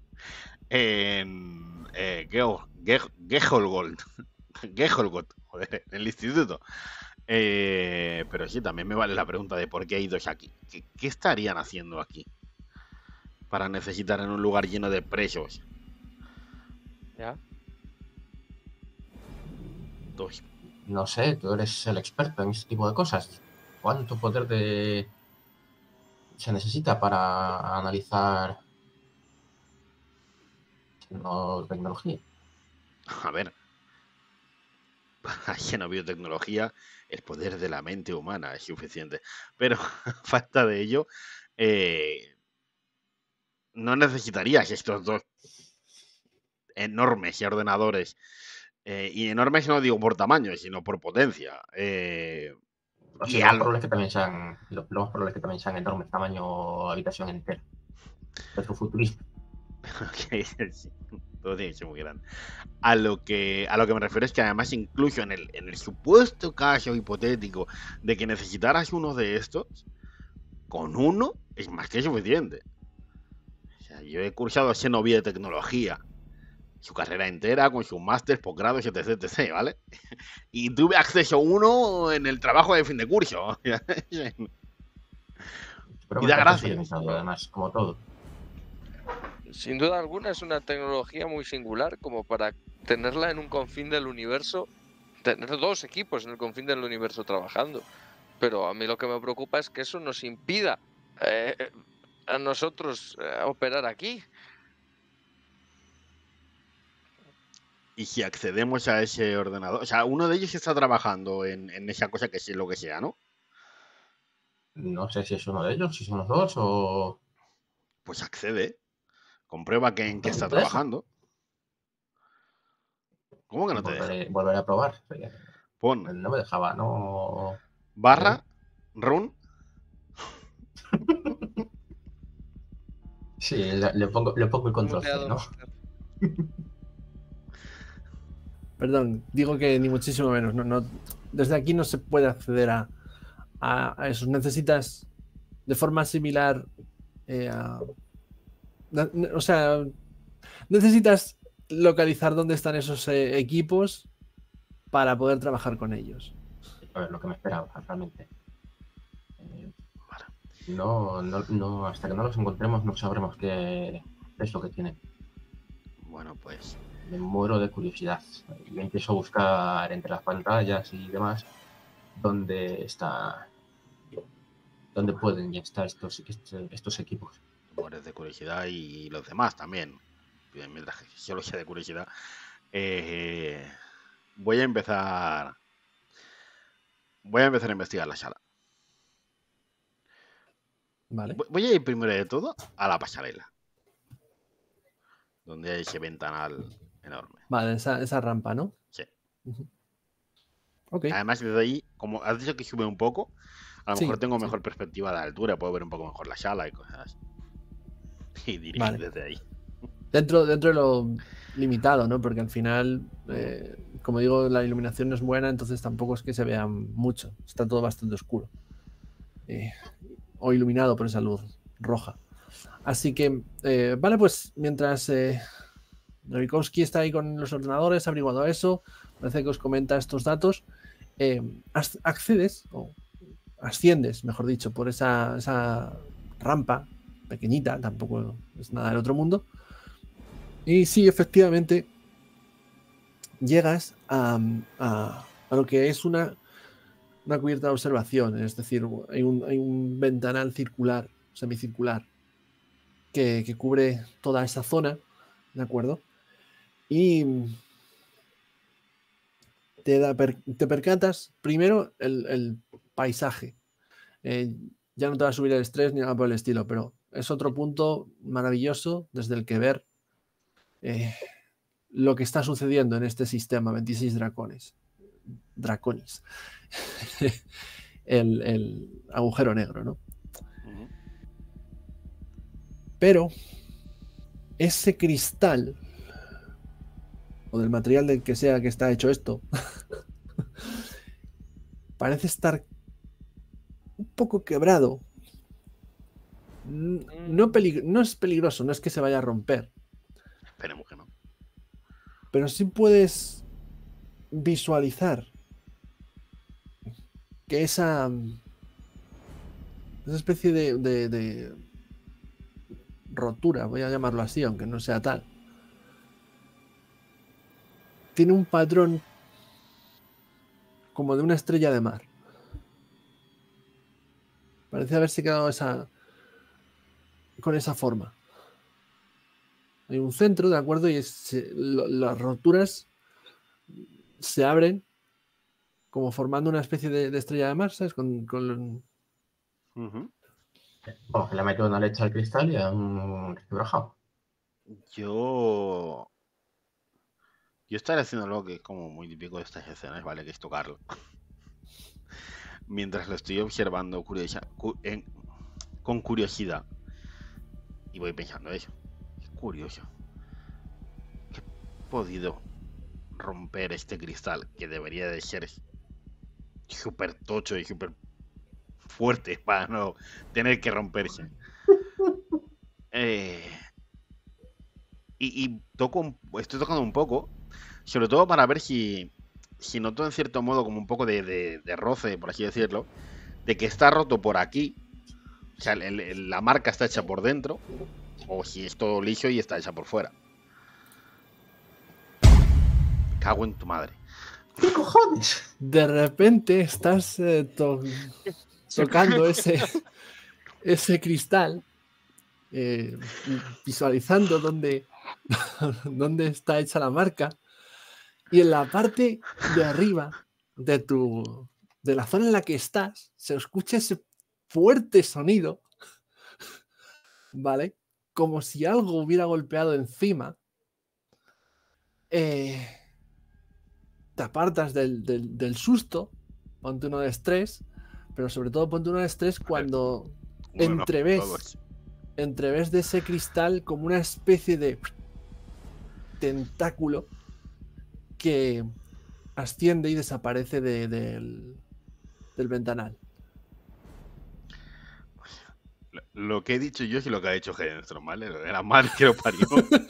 En Geholgold, joder, en el instituto. Pero sí, también me vale la pregunta de por qué hay dos aquí. ¿Qué estarían haciendo aquí? Para necesitar en un lugar lleno de presos. ¿Ya? Dos. No sé, tú eres el experto en este tipo de cosas. ¿Cuánto poder se necesita para analizar tecnología? A ver, para xenobiotecnología, el poder de la mente humana es suficiente. Pero falta de ello, no necesitarías estos dos enormes ordenadores. Y enormes no digo por tamaño, sino por potencia. O sea, lo más probable es que también sean enormes, tamaño habitación entera. Retrofuturismo. Sí, todo tiene que ser muy grande. A lo que me refiero es que además incluso en el supuesto caso hipotético de que necesitaras uno de estos, con uno es más que suficiente. O sea, yo he cursado xenobiotecnología, su carrera entera, con sus másteres, posgrados, etc, etc, ¿vale? Y tuve acceso a uno en el trabajo de fin de curso. Y da gracias. Además, como todo. Sin duda alguna es una tecnología muy singular como para tenerla en un confín del universo, tener dos equipos en el confín del universo trabajando. Pero a mí lo que me preocupa es que eso nos impida a nosotros operar aquí. Y si accedemos a ese ordenador, o sea, uno de ellos está trabajando en esa cosa que sea lo que sea, ¿no? No sé si es uno de ellos, si son los dos o... Pues accede. Comprueba en qué está trabajando. ¿Cómo que no te deja? Volveré a probar. Pon. No me dejaba, no... Barra, run. Sí, le pongo el control C, ¿no? Perdón, digo que ni muchísimo menos. Desde aquí no se puede acceder a eso. Necesitas de forma similar o sea, necesitas localizar dónde están esos equipos para poder trabajar con ellos. A ver, lo que me esperaba, realmente. No, hasta que no los encontremos no sabremos qué es lo que tienen. Bueno, pues... Me muero de curiosidad. Y empiezo a buscar entre las pantallas y demás dónde pueden ya estar estos equipos. Mueres de curiosidad y los demás también. Mientras que yo lo sea de curiosidad. Voy a empezar a investigar la sala. Vale. Voy a ir primero de todo a la pasarela, donde hay ese ventanal enorme. Vale, esa rampa, ¿no? Sí. Ok. Además, desde ahí, como has dicho que sube un poco, a lo Sí, mejor tengo sí. mejor perspectiva de altura, puedo ver un poco mejor la sala y cosas así. Y dirigir Vale. desde ahí. Dentro de lo limitado, ¿no? Porque al final, como digo, la iluminación no es buena, entonces tampoco es que se vea mucho. Está todo bastante oscuro. O iluminado por esa luz roja. Así que, vale, pues mientras Novikowski está ahí con los ordenadores averiguando eso, parece que os comenta estos datos, accedes, o asciendes, mejor dicho, por esa rampa pequeñita, tampoco es nada del otro mundo. Y sí, efectivamente, llegas a lo que es una cubierta de observación, es decir, hay un ventanal circular, semicircular, que cubre toda esa zona, ¿de acuerdo? Y te percatas primero el paisaje. Ya no te va a subir el estrés ni nada por el estilo, pero es otro punto maravilloso desde el que ver lo que está sucediendo en este sistema 26 Draconis. el agujero negro, ¿no? Pero ese cristal, o del material del que sea que está hecho esto, parece estar un poco quebrado. No es peligroso, no es que se vaya a romper. Esperemos que no. Pero sí puedes visualizar que esa especie de rotura, voy a llamarlo así, aunque no sea tal, tiene un patrón como de una estrella de mar. Parece haberse quedado con esa forma. Hay un centro, ¿de acuerdo? Y las roturas se abren como formando una especie de estrella de mar, ¿sabes? Bueno, que le ha metido una leche al cristal y a un resquebrajado. Yo estaré haciendo algo que es como muy típico de estas escenas, ¿vale? Que es tocarlo. Mientras lo estoy observando con curiosidad. Y voy pensando eso. Es curioso. ¿Qué he podido romper este cristal que debería de ser súper tocho y súper fuerte para no tener que romperse? Y estoy tocando un poco, sobre todo para ver si noto en cierto modo como un poco de roce, por así decirlo, de que está roto por aquí, o sea, la marca está hecha por dentro, o si es todo liso y está hecha por fuera. Cago en tu madre. ¿Qué cojones? De repente estás tocando ese cristal, visualizando dónde está hecha la marca, y en la parte de arriba de la zona en la que estás se escucha ese fuerte sonido, ¿vale? Como si algo hubiera golpeado encima. Te apartas del susto, ponte uno de estrés, pero sobre todo ponte uno de estrés cuando entreves de ese cristal como una especie de tentáculo que asciende y desaparece del ventanal. Lo que he dicho yo es lo que ha dicho Genstrom, ¿vale? Era mal que lo parió.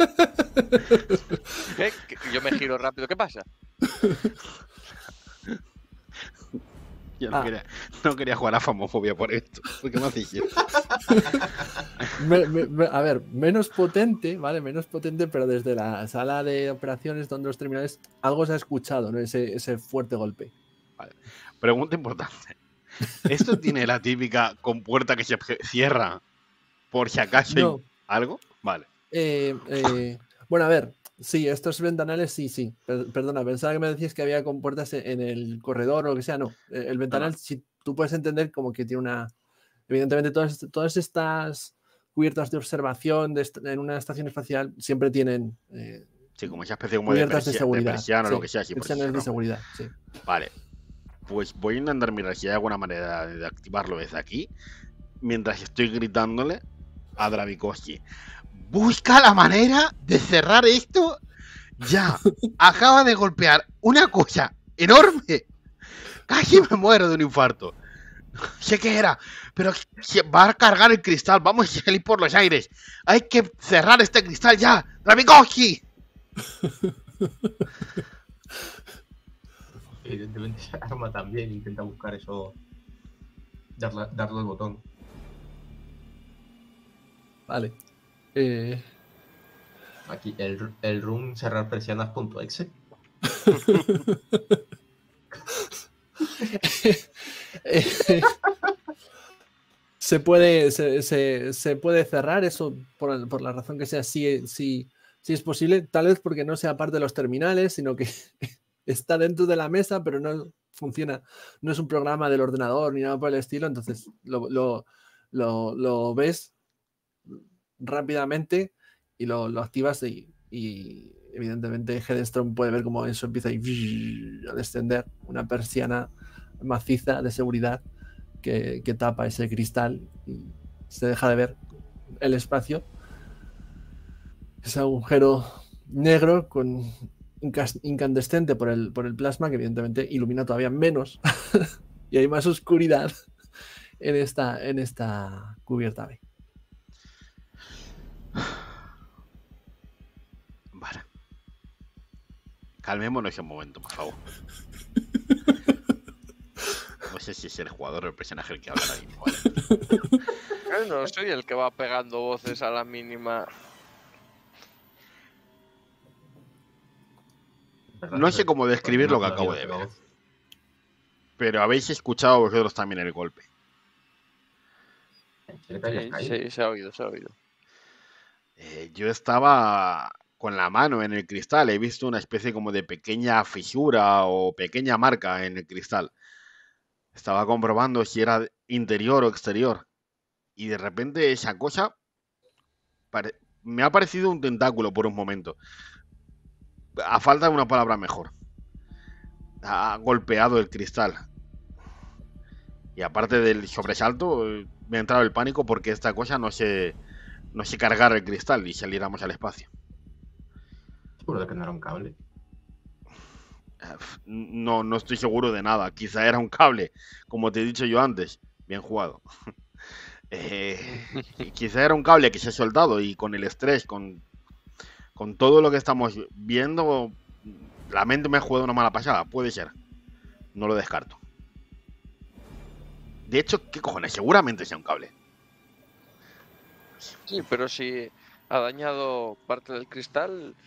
¿Qué? Yo me giro rápido. ¿Qué pasa? Yo no quería jugar a Famofobia por esto. ¿Por qué me hacéis eso? A ver, menos potente, ¿vale? Menos potente, pero desde la sala de operaciones donde los terminales algo se ha escuchado, ¿no? Ese fuerte golpe. Vale. Pregunta importante. ¿Esto tiene la típica compuerta que se cierra por si acaso hay algo? Vale. Bueno, a ver, sí, estos ventanales sí. Perdona, pensaba que me decías que había compuertas en el corredor o lo que sea. No, el ventanal, no. Si tú puedes entender como que tiene Evidentemente, todas estas cubiertas de observación en una estación espacial siempre tienen sí, como esa especie como de cubiertas de seguridad. persiana o lo que sea. Sí, persianas de seguridad, sí. Vale. Pues voy a intentar mirar si hay alguna manera de activarlo desde aquí, mientras estoy gritándole a Dravikovsky. ¡Busca la manera de cerrar esto ya! Acaba de golpear una cosa enorme. Casi me muero de un infarto. Sé que era, pero va a cargar el cristal. Vamos a salir por los aires. Hay que cerrar este cristal ya. ¡Dravikovsky! Evidentemente se arma también, intenta buscar eso, darle el botón. Vale. Aquí el room cerrar persianas.exe. Se puede cerrar eso por la razón que sea, si es posible, tal vez porque no sea parte de los terminales, sino que está dentro de la mesa, pero no funciona, no es un programa del ordenador ni nada por el estilo, entonces lo ves rápidamente y lo activas y evidentemente Headstrong puede ver cómo eso empieza a descender, una persiana maciza de seguridad que tapa ese cristal y se deja de ver el espacio, ese agujero negro con incandescente por el plasma que evidentemente ilumina todavía menos y hay más oscuridad en esta cubierta B. Vale. Calmémonos un momento, por favor. No sé si es el jugador o el personaje el que habla ahora mismo, ¿vale? Yo no soy el que va pegando voces a la mínima. No sé cómo describir lo que acabo de ver, pero habéis escuchado vosotros también el golpe. Sí, se ha oído. Yo estaba con la mano en el cristal, he visto una especie como de pequeña fisura o pequeña marca en el cristal. Estaba comprobando si era interior o exterior. Y de repente esa cosa me ha parecido un tentáculo por un momento. A falta de una palabra mejor. Ha golpeado el cristal. Y aparte del sobresalto, me ha entrado el pánico porque esta cosa no se cargara el cristal y saliéramos al espacio. ¿Seguro de que no era un cable? No estoy seguro de nada. Quizá era un cable, como te he dicho yo antes. Bien jugado. Quizá era un cable que se ha soltado y con el estrés, con todo lo que estamos viendo, la mente me ha jugado una mala pasada. Puede ser. No lo descarto. De hecho, ¿qué cojones? Seguramente sea un cable. Sí, pero si ha dañado parte del cristal,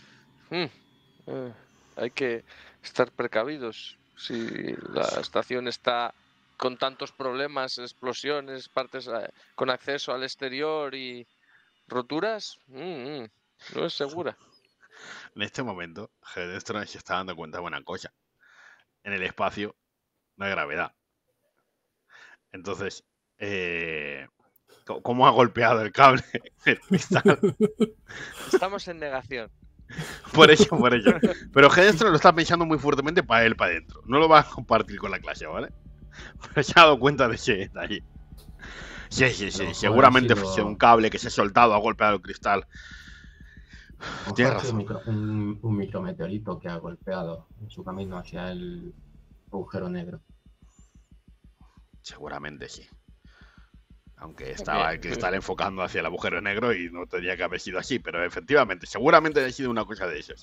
hay que estar precavidos. Si la estación está con tantos problemas, explosiones, partes con acceso al exterior y roturas, no es segura. En este momento, Headstrong se está dando cuenta de una cosa. En el espacio no hay gravedad. Entonces, ¿cómo ha golpeado el cable el cristal? Estamos en negación. Por ello. Pero Headstrong lo está pensando muy fuertemente para él, para adentro. No lo va a compartir con la clase, ¿vale? Pero se ha dado cuenta de ese detalle. Sí. Seguramente fue un cable que se ha soltado, ha golpeado el cristal. Tienes razón. Un micrometeorito que ha golpeado en su camino hacia el agujero negro. Seguramente sí. Aunque estaba el cristal enfocando hacia el agujero negro y no tendría que haber sido así, pero efectivamente, seguramente ha sido una cosa de esas.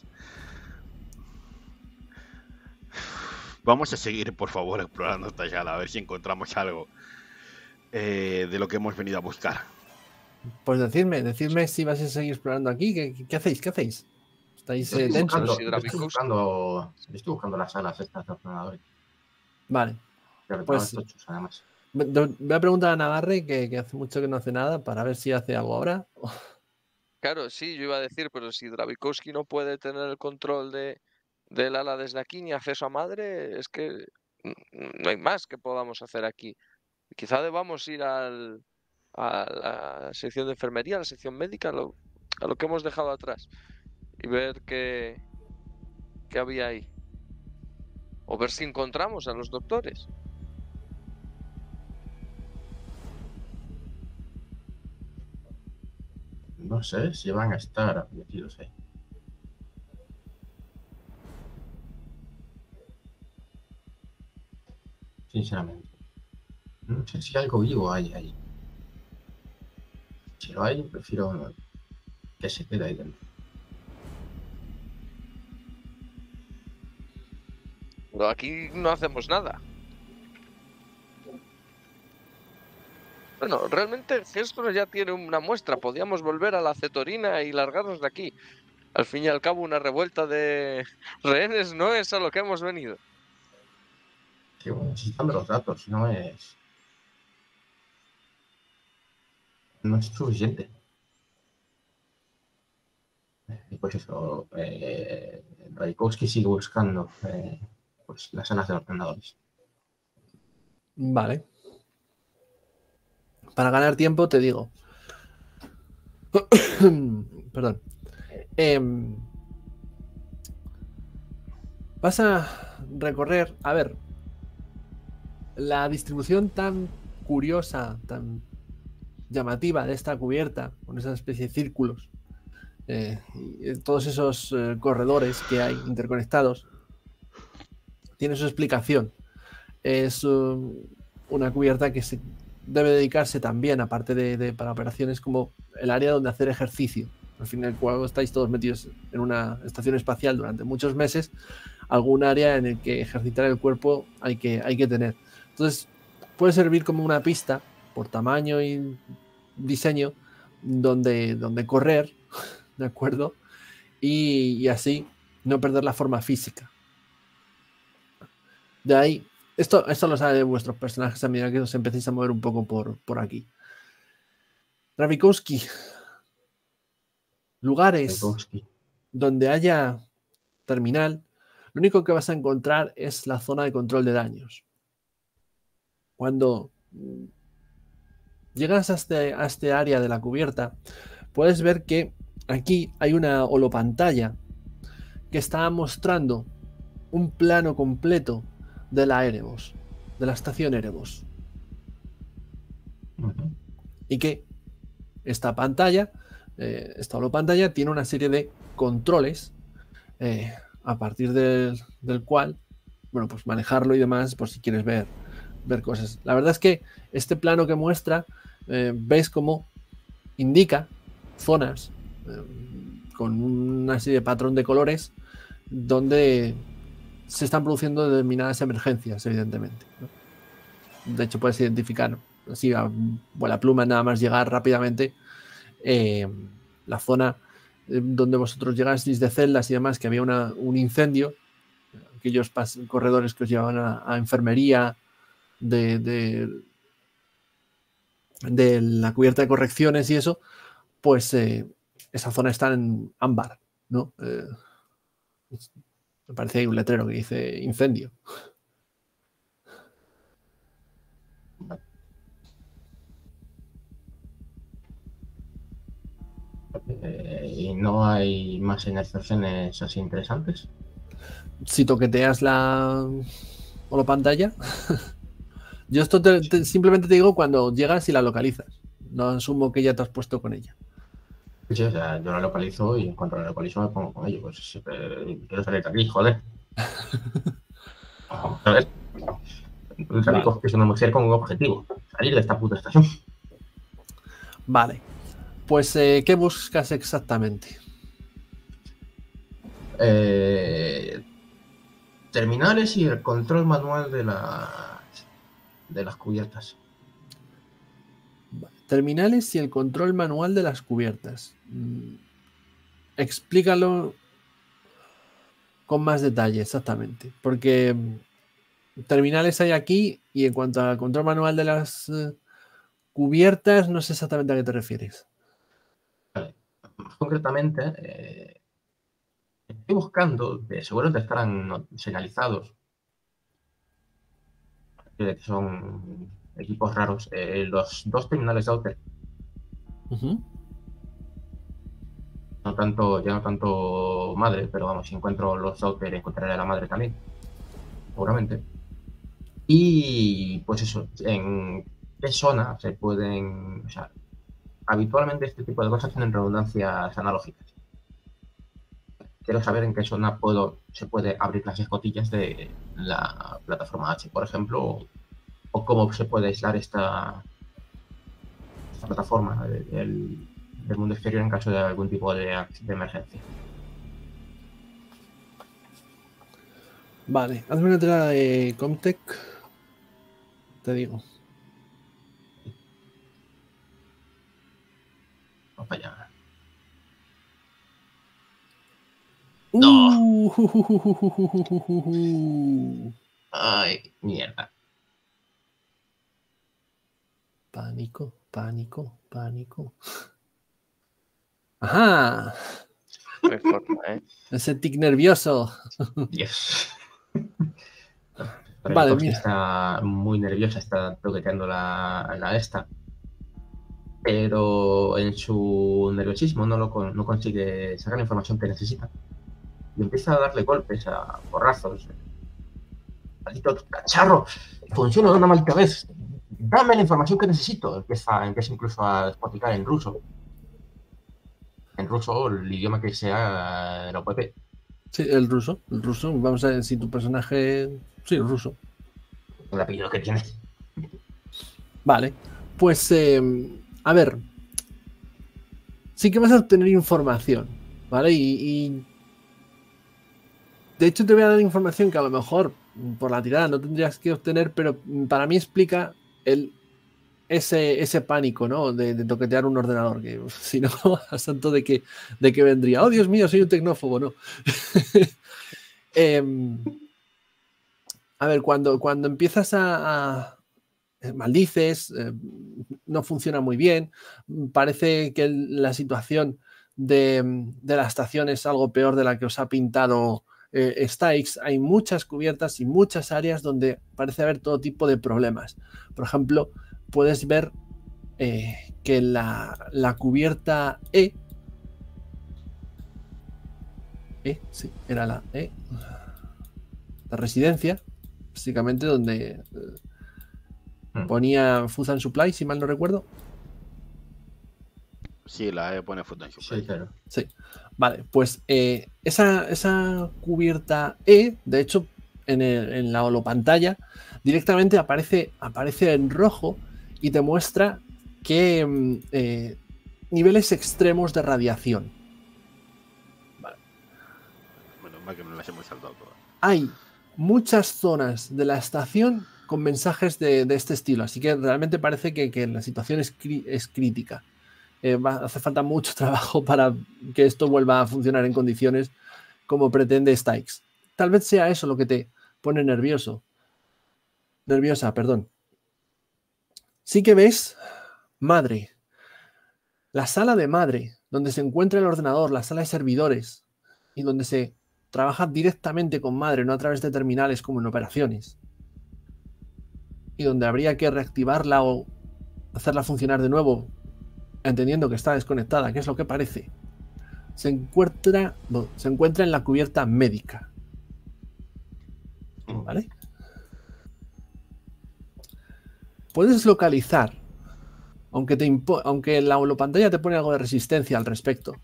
Vamos a seguir, por favor, explorando esta sala, a ver si encontramos algo de lo que hemos venido a buscar. Pues decidme si vais a seguir explorando aquí. ¿Qué hacéis? ¿Estáis tensos? Estoy buscando las salas estas de ordenadores. Vale. Pues tochos, además. Voy a preguntar a Navarre, que hace mucho que no hace nada, para ver si hace algo ahora. Claro, sí, yo iba a decir, pero si Dravikovsky no puede tener el control del ala desde aquí ni acceso a madre, es que no hay más que podamos hacer aquí. Quizá debamos ir a la sección de enfermería, a la sección médica, a lo que hemos dejado atrás y ver qué había ahí. O ver si encontramos a los doctores. No sé si van a estar metidos ahí. Sinceramente. No sé si algo vivo hay ahí. Si lo hay, prefiero que se quede ahí dentro. Pero aquí no hacemos nada. Bueno, realmente esto ya tiene una muestra. Podíamos volver a la cetorina y largarnos de aquí. Al fin y al cabo, una revuelta de rehenes no es a lo que hemos venido. Sí, bueno, necesitando los datos, no es suficiente. Y pues eso, Rajkowski sigue buscando pues las salas de los ordenadores. Vale. Para ganar tiempo te digo. Perdón. Vas a recorrer, a ver, la distribución tan curiosa, tan llamativa de esta cubierta, con esa especie de círculos, y todos esos corredores que hay interconectados, tiene su explicación. Es una cubierta que se debe dedicarse también, aparte para operaciones, como el área donde hacer ejercicio. Al fin y al cabo estáis todos metidos en una estación espacial durante muchos meses, algún área en el que ejercitar el cuerpo hay que tener. Entonces puede servir como una pista por tamaño y diseño donde correr, ¿de acuerdo? Y así no perder la forma física. De ahí, esto lo sabe de vuestros personajes a medida que os empecéis a mover un poco por aquí. Rajkowski. Lugares donde haya terminal, lo único que vas a encontrar es la zona de control de daños. Cuando llegas a este área de la cubierta, puedes ver que aquí hay una holopantalla que está mostrando un plano completo de la Erebos, de la estación Erebos. Y que esta pantalla, esta holopantalla, tiene una serie de controles a partir del cual, bueno, pues manejarlo y demás, por si quieres ver cosas. La verdad es que este plano que muestra, veis cómo indica zonas con una serie de patrón de colores donde se están produciendo determinadas emergencias, evidentemente, ¿no? De hecho, puedes identificar así a vuela pluma, nada más llegar rápidamente, la zona donde vosotros llegasteis de celdas y demás, que había un incendio, aquellos corredores que os llevaban a enfermería de la cubierta de correcciones y eso, pues esa zona está en ámbar, ¿no? Me parece ahí un letrero que dice incendio. ¿Y no hay más señalizaciones así interesantes? Si toqueteas la pantalla, yo esto simplemente te digo cuando llegas y la localizas. No asumo que ya te has puesto con ella. Sí, o sea, yo la localizo y en cuanto la localizo me pongo con ello. Pues quiero salir de aquí, joder. A ver. Que es una mujer con un objetivo. Salir de esta puta estación. Vale. Pues, ¿qué buscas exactamente? Terminales y el control manual de las cubiertas. Terminales y el control manual de las cubiertas. Explícalo con más detalle, exactamente. Porque terminales hay aquí y en cuanto al control manual de las cubiertas, no sé exactamente a qué te refieres. Más concretamente, estoy buscando, seguro que estarán señalizados, de que son equipos raros, los 2 terminales Daughter. Ya no tanto madre, pero vamos, si encuentro los Daughter, encontraré a la madre también, seguramente. Y pues eso, en qué zona se pueden, o sea, habitualmente este tipo de cosas tienen redundancias analógicas. Quiero saber en qué zona se puede abrir las escotillas de la plataforma H, por ejemplo, o cómo se puede aislar esta plataforma del mundo exterior en caso de algún tipo de emergencia. Vale, hazme una tirada de Comtech. Te digo. Vamos para allá. ¡No! Ay, mierda. Pánico, pánico, pánico. ¡Ajá! No hay forma, ¿eh? Ese tic nervioso. Dios. Vale, mira. Está muy nerviosa, está toqueteando la esta. Pero en su nerviosismo no consigue sacar la información que necesita. Y empieza a darle golpes a porrazos. ¡Maldito cacharro! Funciona de una maldita vez. Dame la información que necesito. Empieza incluso a despoticar en ruso. En ruso, el idioma que sea la OPP. Sí, el ruso. El ruso. Vamos a ver si tu personaje... Sí, el ruso. El apellido que tiene. Vale. Pues, a ver. Sí que vas a obtener información, ¿vale? Y de hecho te voy a dar información que a lo mejor por la tirada no tendrías que obtener, pero para mí explica ese pánico, ¿no? De toquetear un ordenador, que si no, a santo de que vendría. Oh, Dios mío, soy un tecnófobo, ¿no? A ver, cuando empiezas a maldices, no funciona muy bien, parece que la situación de la estación es algo peor de la que os ha pintado Styx. Hay muchas cubiertas y muchas áreas donde parece haber todo tipo de problemas. Por ejemplo, puedes ver que la cubierta sí, era la residencia, básicamente donde ponía Food and Supply, si mal no recuerdo. Sí, la E pone Food and Supply. Sí, claro. Sí. Vale, pues esa cubierta E, de hecho, en la holopantalla, directamente aparece en rojo y te muestra que niveles extremos de radiación. Vale. Bueno, más que me las hemos saltado todas. Hay muchas zonas de la estación con mensajes de este estilo, así que realmente parece que la situación es crítica. Hace falta mucho trabajo para que esto vuelva a funcionar en condiciones como pretende Styx. Tal vez sea eso lo que te pone nerviosa, perdón. Sí que ves madre, la sala de madre, donde se encuentra el ordenador, la sala de servidores, y donde se trabaja directamente con madre, no a través de terminales como en operaciones, y donde habría que reactivarla o hacerla funcionar de nuevo, entendiendo que está desconectada, que es lo que parece. Se encuentra en la cubierta médica. ¿Vale? Puedes localizar, aunque la holopantalla te pone algo de resistencia al respecto,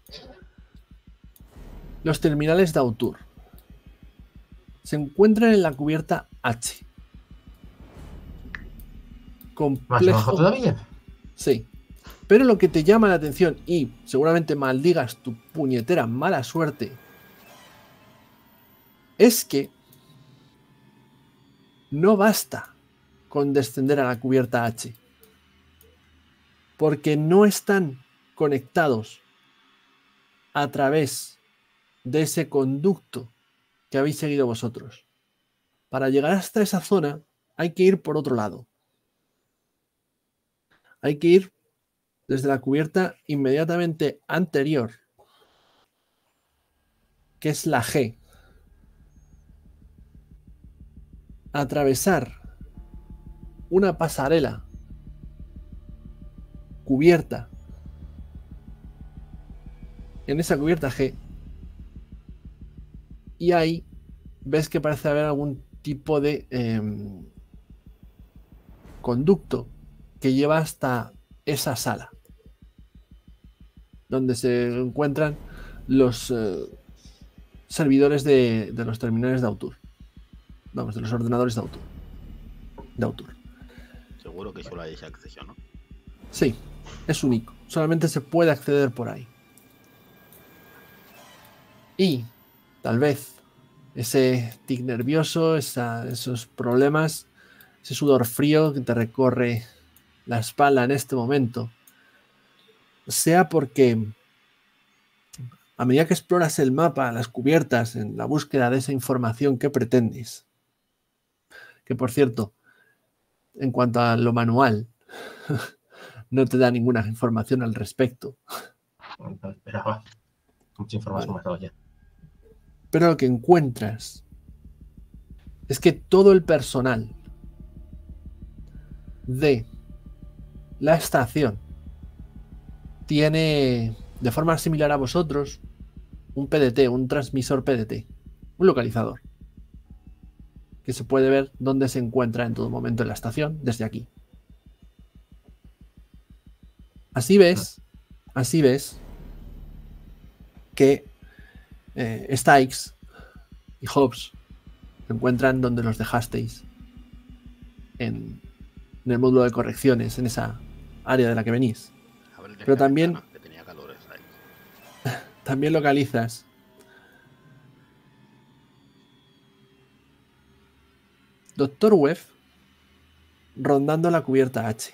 los terminales de Autur. Se encuentran en la cubierta H. Complejo. ¿Más abajo todavía? Sí. Pero lo que te llama la atención, y seguramente maldigas tu puñetera mala suerte, es que no basta con descender a la cubierta H, porque no están conectados a través de ese conducto que habéis seguido vosotros. Para llegar hasta esa zona hay que ir por otro lado. Hay que ir desde la cubierta inmediatamente anterior, que es la G. Atravesar una pasarela cubierta. En esa cubierta G. Y ahí ves que parece haber algún tipo de conducto que lleva hasta esa sala, donde se encuentran los servidores de los terminales de Autur. Vamos, de los ordenadores de Autur. Seguro que solo hay ese acceso, ¿no? Sí, es único. Solamente se puede acceder por ahí. Y tal vez ese tic nervioso, esos problemas, ese sudor frío que te recorre la espalda en este momento, sea porque a medida que exploras el mapa, las cubiertas, en la búsqueda de esa información que pretendes, que por cierto, en cuanto a lo manual, no te da ninguna información al respecto. No esperaba. Mucha información más ya. Pero lo que encuentras es que todo el personal de la estación tiene, de forma similar a vosotros, un PDT, un transmisor PDT, un localizador, que se puede ver dónde se encuentra en todo momento en la estación desde aquí. Así ves que Stikes y Hobbs se encuentran donde los dejasteis en el módulo de correcciones, en esa área de la que venís. Pero también que tenía calor, también localizas Dr. Webb rondando la cubierta H.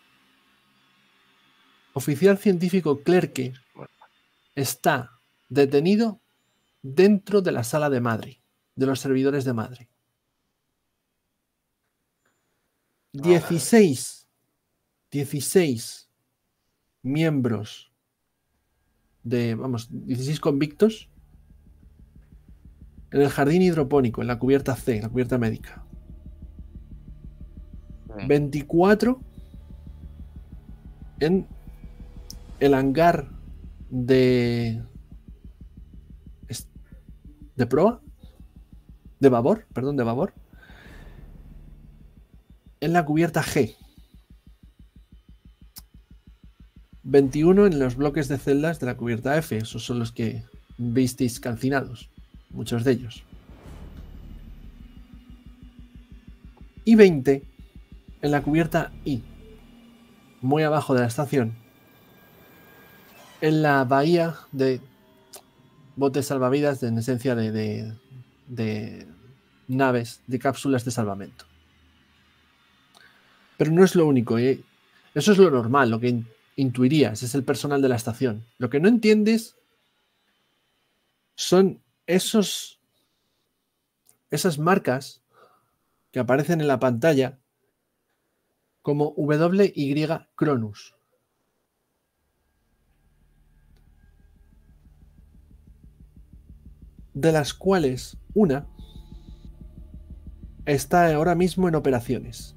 Oficial científico Clerke está detenido dentro de la sala de Madre, de los servidores de Madre. 16 miembros de, 16 convictos en el jardín hidropónico, en la cubierta C, en la cubierta médica. 24 en el hangar de proa, de babor, en la cubierta G. 21 en los bloques de celdas de la cubierta F. Esos son los que visteis calcinados, muchos de ellos. Y 20 en la cubierta I, muy abajo de la estación, en la bahía de botes salvavidas, en esencia de naves, de cápsulas de salvamento. Pero no es lo único, ¿eh? Eso es lo normal, lo que intuirías, es el personal de la estación. Lo que no entiendes son esas marcas que aparecen en la pantalla como WY Cronus. De las cuales una está ahora mismo en operaciones.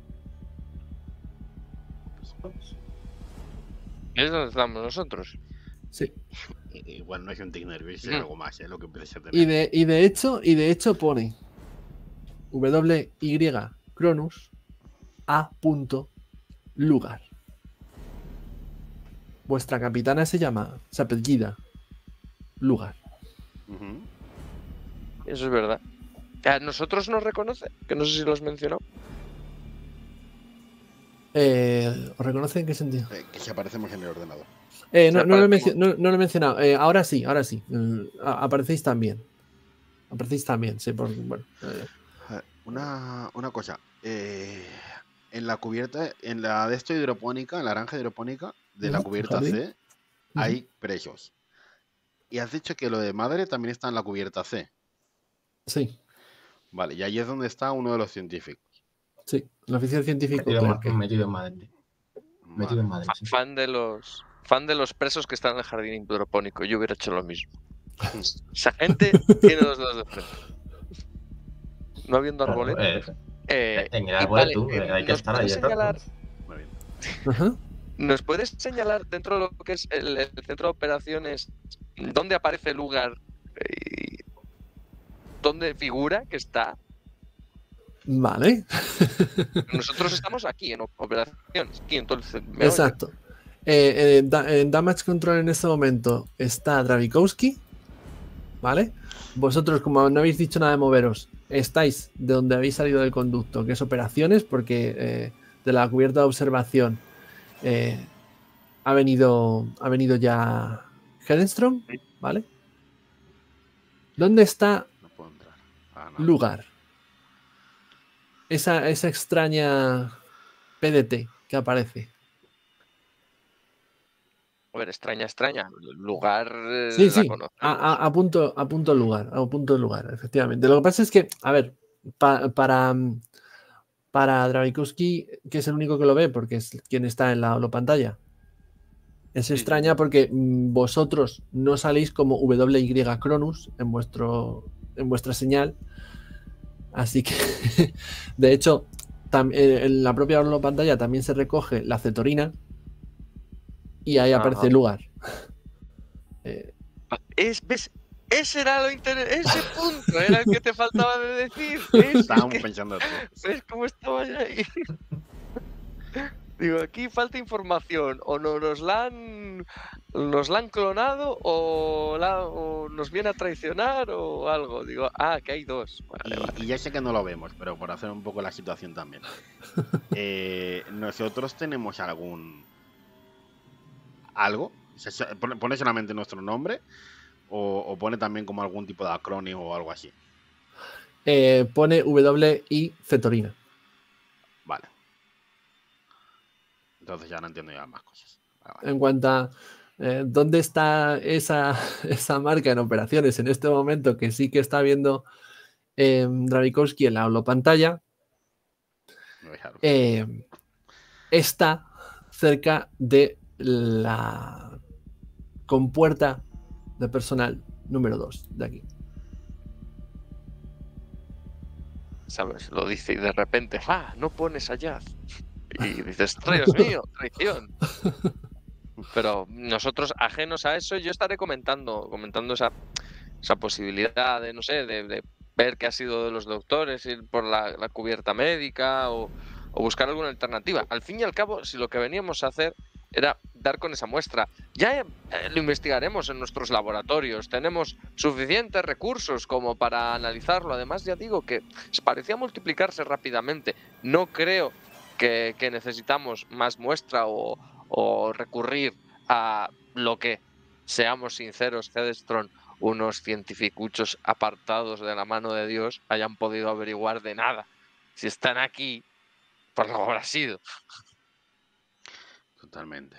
¿Es donde estamos nosotros? Sí. Igual no es un tic nervioso, es algo más, es lo que empieza a tener. Y de hecho pone WY Cronus A. Lugar. Vuestra capitana se apellida Lugar. Eso es verdad. ¿A nosotros nos reconoce? Que no sé si lo has mencionado. ¿Os reconoce en qué sentido? Que si aparecemos en el ordenador. No lo he mencionado. Ahora sí. Aparecéis también. Sí, bueno. Una cosa. En la cubierta, en la de esto hidropónica, en la granja hidropónica de la cubierta C, hay presos. Y has dicho que lo de Madre también está en la cubierta C. Sí. Vale, y ahí es donde está uno de los científicos. Sí, el oficial científico. Metido en Madre. Sí. Fan de los presos que están en el jardín hidropónico. Yo hubiera hecho lo mismo. Esa gente tiene 2 dedos de frente. No habiendo arboleda. Vale, tú, hay que estar ahí. Muy bien. Ajá. ¿Nos puedes señalar dentro de lo que es el centro de operaciones dónde aparece el lugar? ¿Dónde figura que está? Vale. Nosotros estamos aquí en operaciones. Aquí, entonces, Exacto. En Damage Control en este momento está Dravikowski. ¿Vale? Vosotros, como no habéis dicho nada de moveros, estáis de donde habéis salido del conducto, que es operaciones, porque de la cubierta de observación ha venido ya Hedenstrom, ¿vale? ¿Dónde está No puedo entrar. no. Lugar? Esa extraña PDT que aparece. A ver, extraña. El lugar Sí. conocemos. Apunto el lugar, efectivamente. Lo que pasa es que, a ver, para Dravikowski, que es el único que lo ve, porque es quien está en la pantalla, es extraña porque vosotros no salís como WY Cronus en vuestra señal. Así que, de hecho, en la propia pantalla también se recoge la cetorina y ahí aparece el lugar. ¿Ves? Ese era ese punto era el que te faltaba de decir. Estábamos pensando eso. ¿Ves cómo estaba ya ahí? Digo, aquí falta información. O nos la han clonado o nos viene a traicionar o algo. Digo, que hay dos. Vale. Y ya sé que no lo vemos, pero por hacer un poco la situación también. Nosotros tenemos algo. ¿Pone solamente nuestro nombre? ¿O pone también como algún tipo de acrónimo o algo así? Pone WI Cetorina. Vale. Entonces ya no entiendo ya más cosas. Vale. En cuanto a dónde está esa marca en operaciones en este momento, que sí que está viendo Dravikowski en la holopantalla, está cerca de la compuerta de personal número 2 de aquí. ¿Sabes? Lo dice y de repente, no pones allá. Y dices, Dios mío, traición. Pero nosotros, ajenos a eso, yo estaré comentando esa posibilidad de, no sé, de ver qué ha sido de los doctores, ir por la cubierta médica o buscar alguna alternativa. Al fin y al cabo, si lo que veníamos a hacer era dar con esa muestra, ya lo investigaremos en nuestros laboratorios, tenemos suficientes recursos como para analizarlo. Además, ya digo que parecía multiplicarse rápidamente. No creo que necesitamos más muestra o recurrir a lo que, seamos sinceros, Hedenstrom, unos cientificuchos apartados de la mano de Dios, hayan podido averiguar de nada. Si están aquí, por lo habrá sido. Totalmente.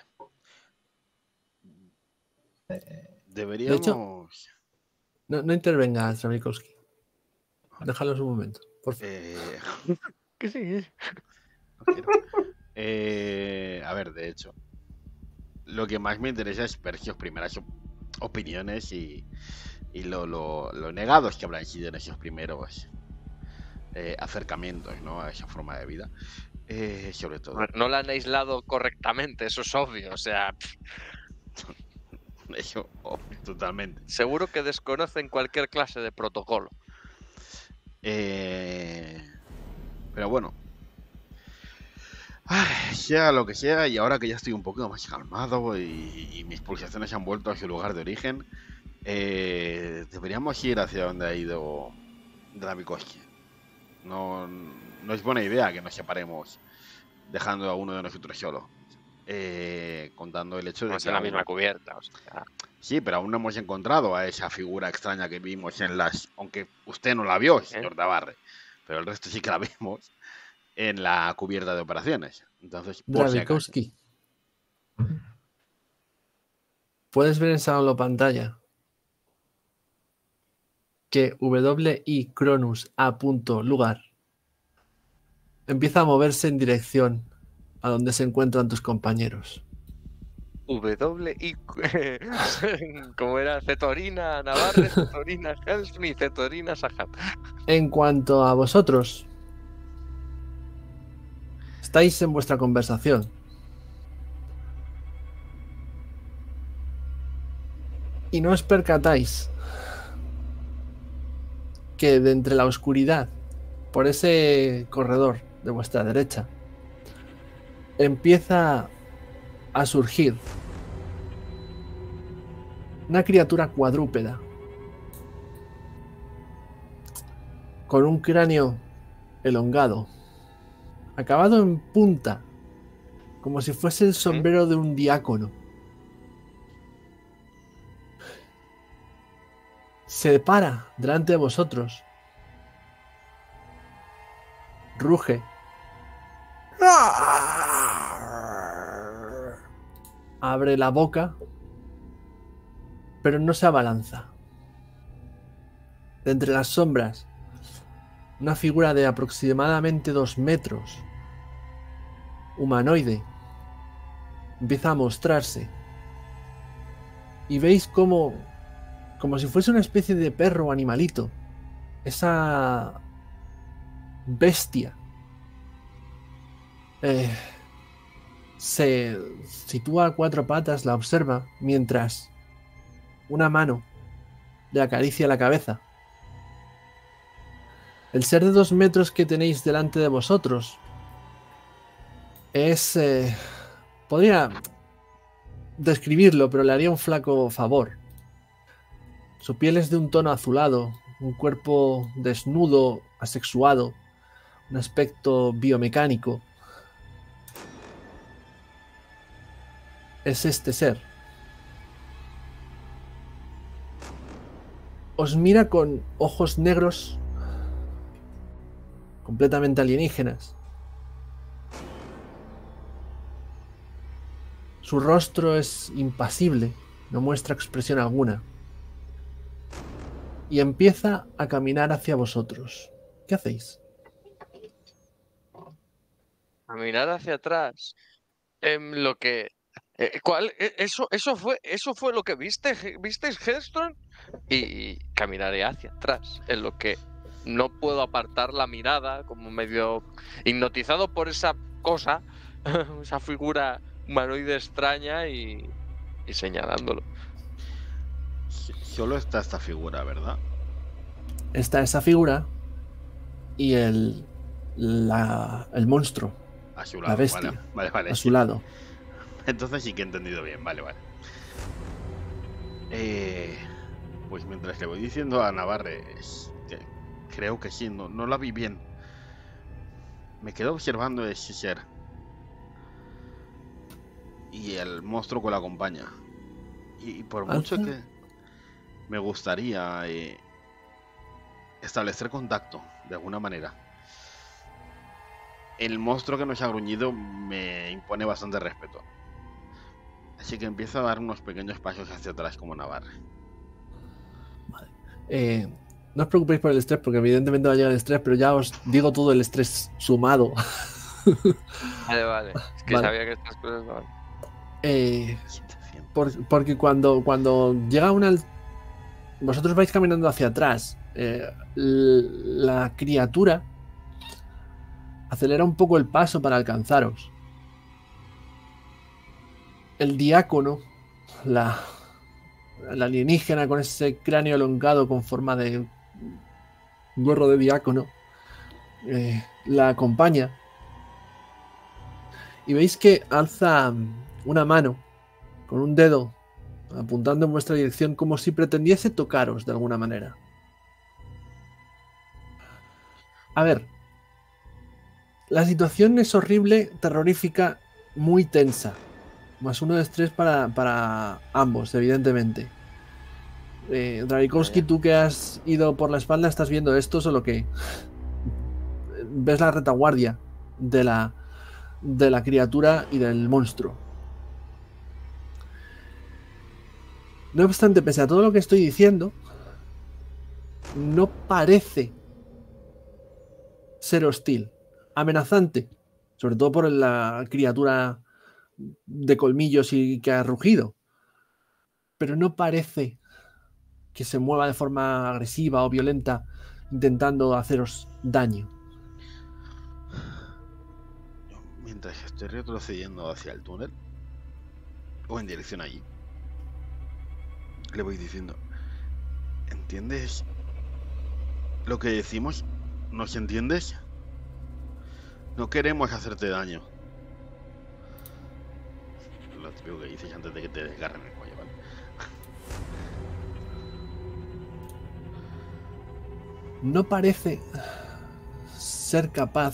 Deberíamos... De hecho, no intervengas, Dravikowski. Déjalos un momento, por favor. Que sí. No quiero. A ver, de hecho, lo que más me interesa es ver sus primeras opiniones y lo negados que habrán sido en esos primeros acercamientos, ¿no?, a esa forma de vida. Sobre todo. No la han aislado correctamente, eso es obvio. O sea, eso, totalmente. Seguro que desconocen cualquier clase de protocolo. Pero bueno, sea lo que sea, y ahora que ya estoy un poquito más calmado y mis pulsaciones han vuelto a su lugar de origen, deberíamos ir hacia donde ha ido Dravikowski. No es buena idea que nos separemos dejando a uno de nosotros solo. Contando el hecho de que en la misma cubierta. O sea. Sí, pero aún no hemos encontrado a esa figura extraña que vimos aunque usted no la vio, señor Navarre, pero el resto sí que la vimos en la cubierta de operaciones. Entonces, Dravikowski, puedes ver en esa pantalla que WI Cronus A. lugar empieza a moverse en dirección a donde se encuentran tus compañeros. WI, como era, Cetorina Navarre, Cetorina Helston y Cetorina Sahat. En cuanto a vosotros, Estáis en vuestra conversación. Y no os percatáis que de entre la oscuridad, por ese corredor de vuestra derecha, empieza a surgir una criatura cuadrúpeda con un cráneo elongado, acabado en punta, como si fuese el sombrero de un diácono. Se para delante de vosotros. Ruge. Abre la boca, pero no se abalanza. De entre las sombras, una figura de aproximadamente 2 metros, humanoide, empieza a mostrarse. Y veis como si fuese una especie de perro o animalito, esa bestia se sitúa a 4 patas, la observa, mientras una mano le acaricia la cabeza. El ser de 2 metros que tenéis delante de vosotros es... podría describirlo, pero le haría un flaco favor. Su piel es de un tono azulado, un cuerpo desnudo, asexuado, un aspecto biomecánico. Es este ser. Os mira con ojos negros, completamente alienígenas. Su rostro es impasible, no muestra expresión alguna. Y empieza a caminar hacia vosotros. ¿Qué hacéis? Caminar hacia atrás. Lo que... Eso fue lo que visteis, Headstone, y caminaré hacia atrás, en lo que no puedo apartar la mirada, como medio hipnotizado por esa cosa, esa figura humanoide extraña y señalándolo. Solo está esta figura, ¿verdad? Está esa figura y el monstruo, a su lado, la bestia, vale, a su lado. Entonces sí que he entendido bien, vale. Pues mientras le voy diciendo a Navarre, creo que sí, no la vi bien. Me quedo observando ese ser y el monstruo que lo acompaña. Y por mucho que me gustaría establecer contacto de alguna manera, el monstruo que nos ha gruñido me impone bastante respeto. Así que empiezo a dar unos pequeños pasos hacia atrás como Navarre. Vale. No os preocupéis por el estrés, porque evidentemente va a llegar el estrés, pero ya os digo todo el estrés sumado. Vale. Es que vale. sabía que estas cosas no... Porque cuando llega vosotros vais caminando hacia atrás, la criatura acelera un poco el paso para alcanzaros. El diácono, la alienígena con ese cráneo elongado con forma de gorro de diácono, la acompaña. Y veis que alza una mano con un dedo apuntando en vuestra dirección, como si pretendiese tocaros de alguna manera. A ver, la situación es horrible, terrorífica, muy tensa. +1 de estrés para ambos, evidentemente. Dravikovsky, tú que has ido por la espalda, ¿estás viendo esto? Solo que ves la retaguardia de la criatura y del monstruo. No obstante, pese a todo lo que estoy diciendo, no parece ser hostil, amenazante, sobre todo por la criatura de colmillos y que ha rugido, pero no parece que se mueva de forma agresiva o violenta intentando haceros daño. mientras que estoy retrocediendo hacia el túnel o en dirección allí, le voy diciendo: ¿entiendes lo que decimos? ¿Nos entiendes? No queremos hacerte daño. Lo típico que dices antes de que te desgarren el cuello, ¿vale? No parece ser capaz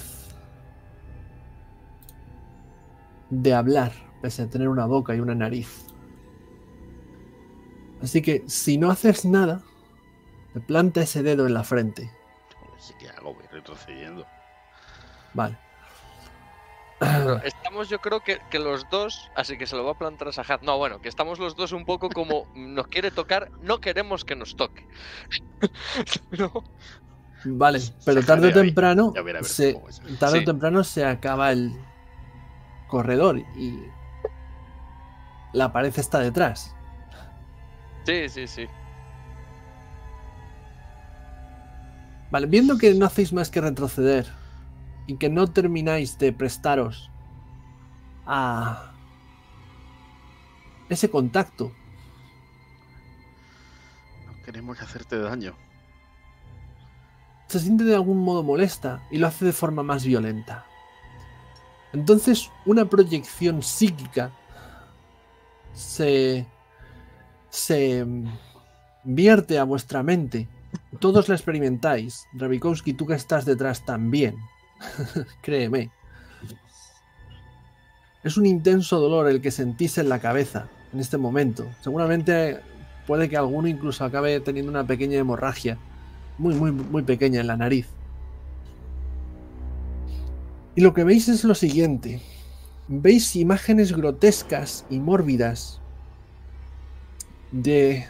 de hablar, pese a tener una boca y una nariz. Así que, si no haces nada, te planta ese dedo en la frente. No sé qué hago, voy retrocediendo. Vale. Pero estamos, yo creo que los dos, así que se lo va a plantar a Sahad. No, bueno, que estamos los dos un poco como nos quiere tocar, no queremos que nos toque. No. Vale, pero tarde o temprano tarde o temprano se acaba el corredor y la pared está detrás. Sí, sí, sí. Vale, viendo que no hacéis más que retroceder y que no termináis de prestaros a ese contacto, no queremos hacerte daño. Se siente de algún modo molesta y lo hace de forma más violenta. Entonces una proyección psíquica se vierte a vuestra mente. Todos la experimentáis. Rabikowski, tú que estás detrás también. Créeme. Es un intenso dolor el que sentís en la cabeza en este momento. Seguramente puede que alguno incluso acabe teniendo una pequeña hemorragia. Muy pequeña en la nariz. Y lo que veis es lo siguiente. Veis imágenes grotescas y mórbidas de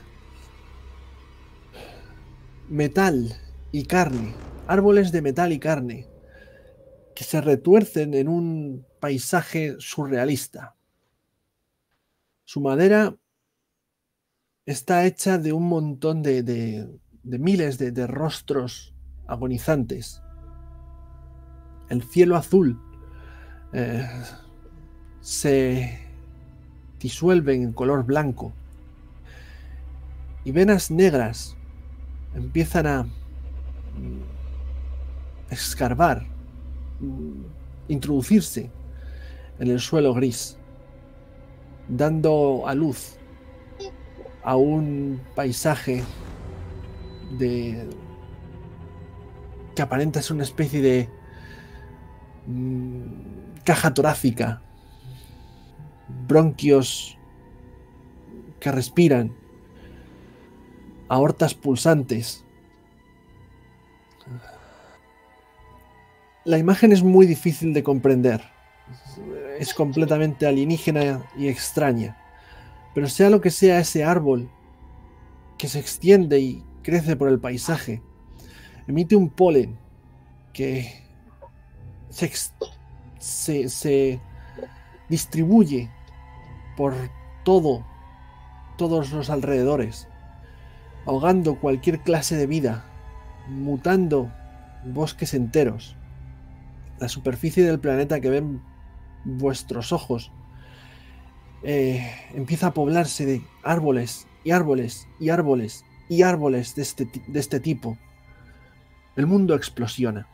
metal y carne. Árboles de metal y carne que se retuercen en un paisaje surrealista. Su madera está hecha de un montón de miles de rostros agonizantes. El cielo azul se disuelve en color blanco y venas negras empiezan a escarbar, introducirse en el suelo gris, dando a luz a un paisaje que aparenta ser una especie de caja torácica, bronquios que respiran, aortas pulsantes. La imagen es muy difícil de comprender. Es completamente alienígena y extraña. Pero sea lo que sea ese árbol que se extiende y crece por el paisaje, emite un polen que se distribuye por todos los alrededores, ahogando cualquier clase de vida, mutando bosques enteros. La superficie del planeta que ven vuestros ojos empieza a poblarse de árboles y árboles y árboles y árboles de este tipo. El mundo explosiona.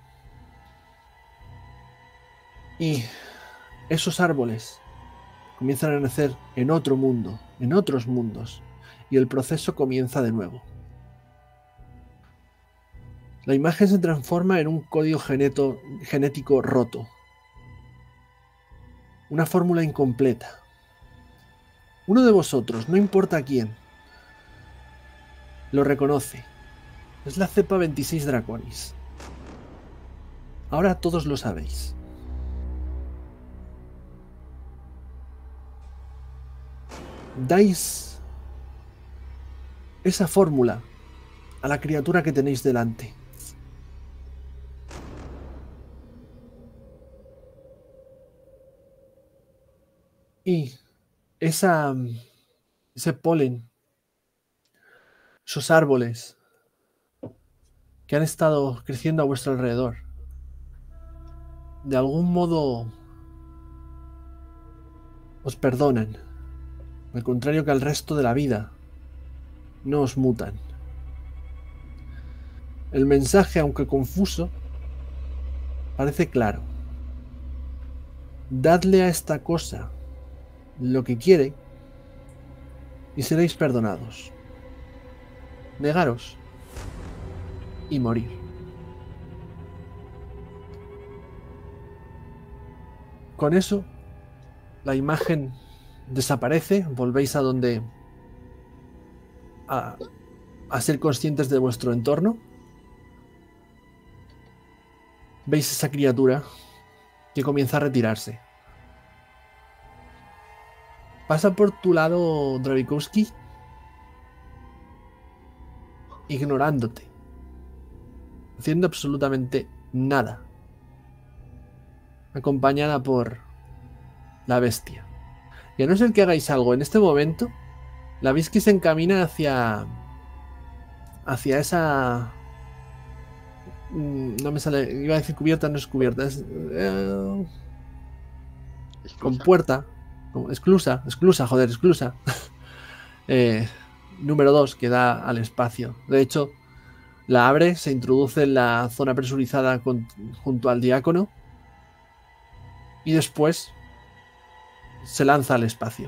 Y esos árboles comienzan a nacer en otro mundo, en otros mundos, y el proceso comienza de nuevo. La imagen se transforma en un código genético roto. Una fórmula incompleta. Uno de vosotros, no importa quién, lo reconoce. Es la cepa 26 Draconis. Ahora todos lo sabéis. Dais esa fórmula a la criatura que tenéis delante. Y ese polen, esos árboles que han estado creciendo a vuestro alrededor, de algún modo os perdonan, al contrario que al resto de la vida, no os mutan. El mensaje, aunque confuso, parece claro. Dadle a esta cosa lo que quiere y seréis perdonados. Negaros y morir. Con eso, la imagen desaparece, volvéis a donde... a ser conscientes de vuestro entorno. Veis esa criatura que comienza a retirarse. Pasa por tu lado Dravikovsky, ignorándote, haciendo absolutamente nada, acompañada por la bestia. Y a no ser que hagáis algo en este momento, la veis que se encamina hacia esa... no me sale, iba a decir cubierta, no es cubierta, es con puerta, esclusa, joder, esclusa. Número 2, que da al espacio. De hecho, la abre, se introduce en la zona presurizada junto al diácono y después se lanza al espacio.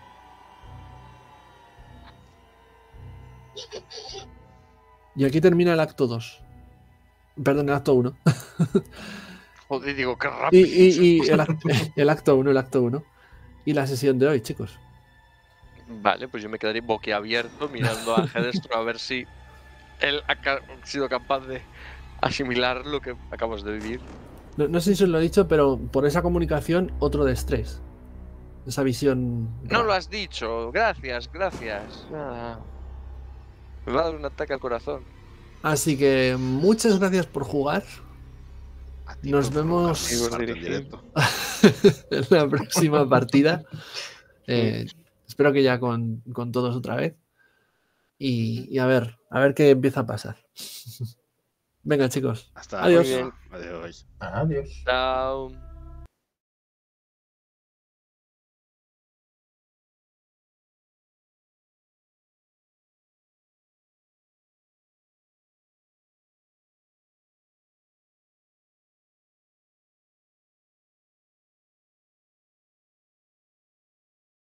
Y aquí termina el acto 2. Perdón, el acto 1. Joder, digo, qué rápido. Y el acto 1. Y la sesión de hoy, chicos. Vale, pues yo me quedaré boquiabierto mirando a Hedestro a ver si él ha sido capaz de asimilar lo que acabamos de vivir. No sé si os lo he dicho, pero por esa comunicación, otro de estrés. Esa visión... No lo has dicho. Gracias. Nada. Me va a dar un ataque al corazón. Así que muchas gracias por jugar. Nos vemos en la próxima partida. Espero que ya con todos otra vez. Y a ver qué empieza a pasar. Venga, chicos. Hasta adiós. Adiós. Adiós. Chao.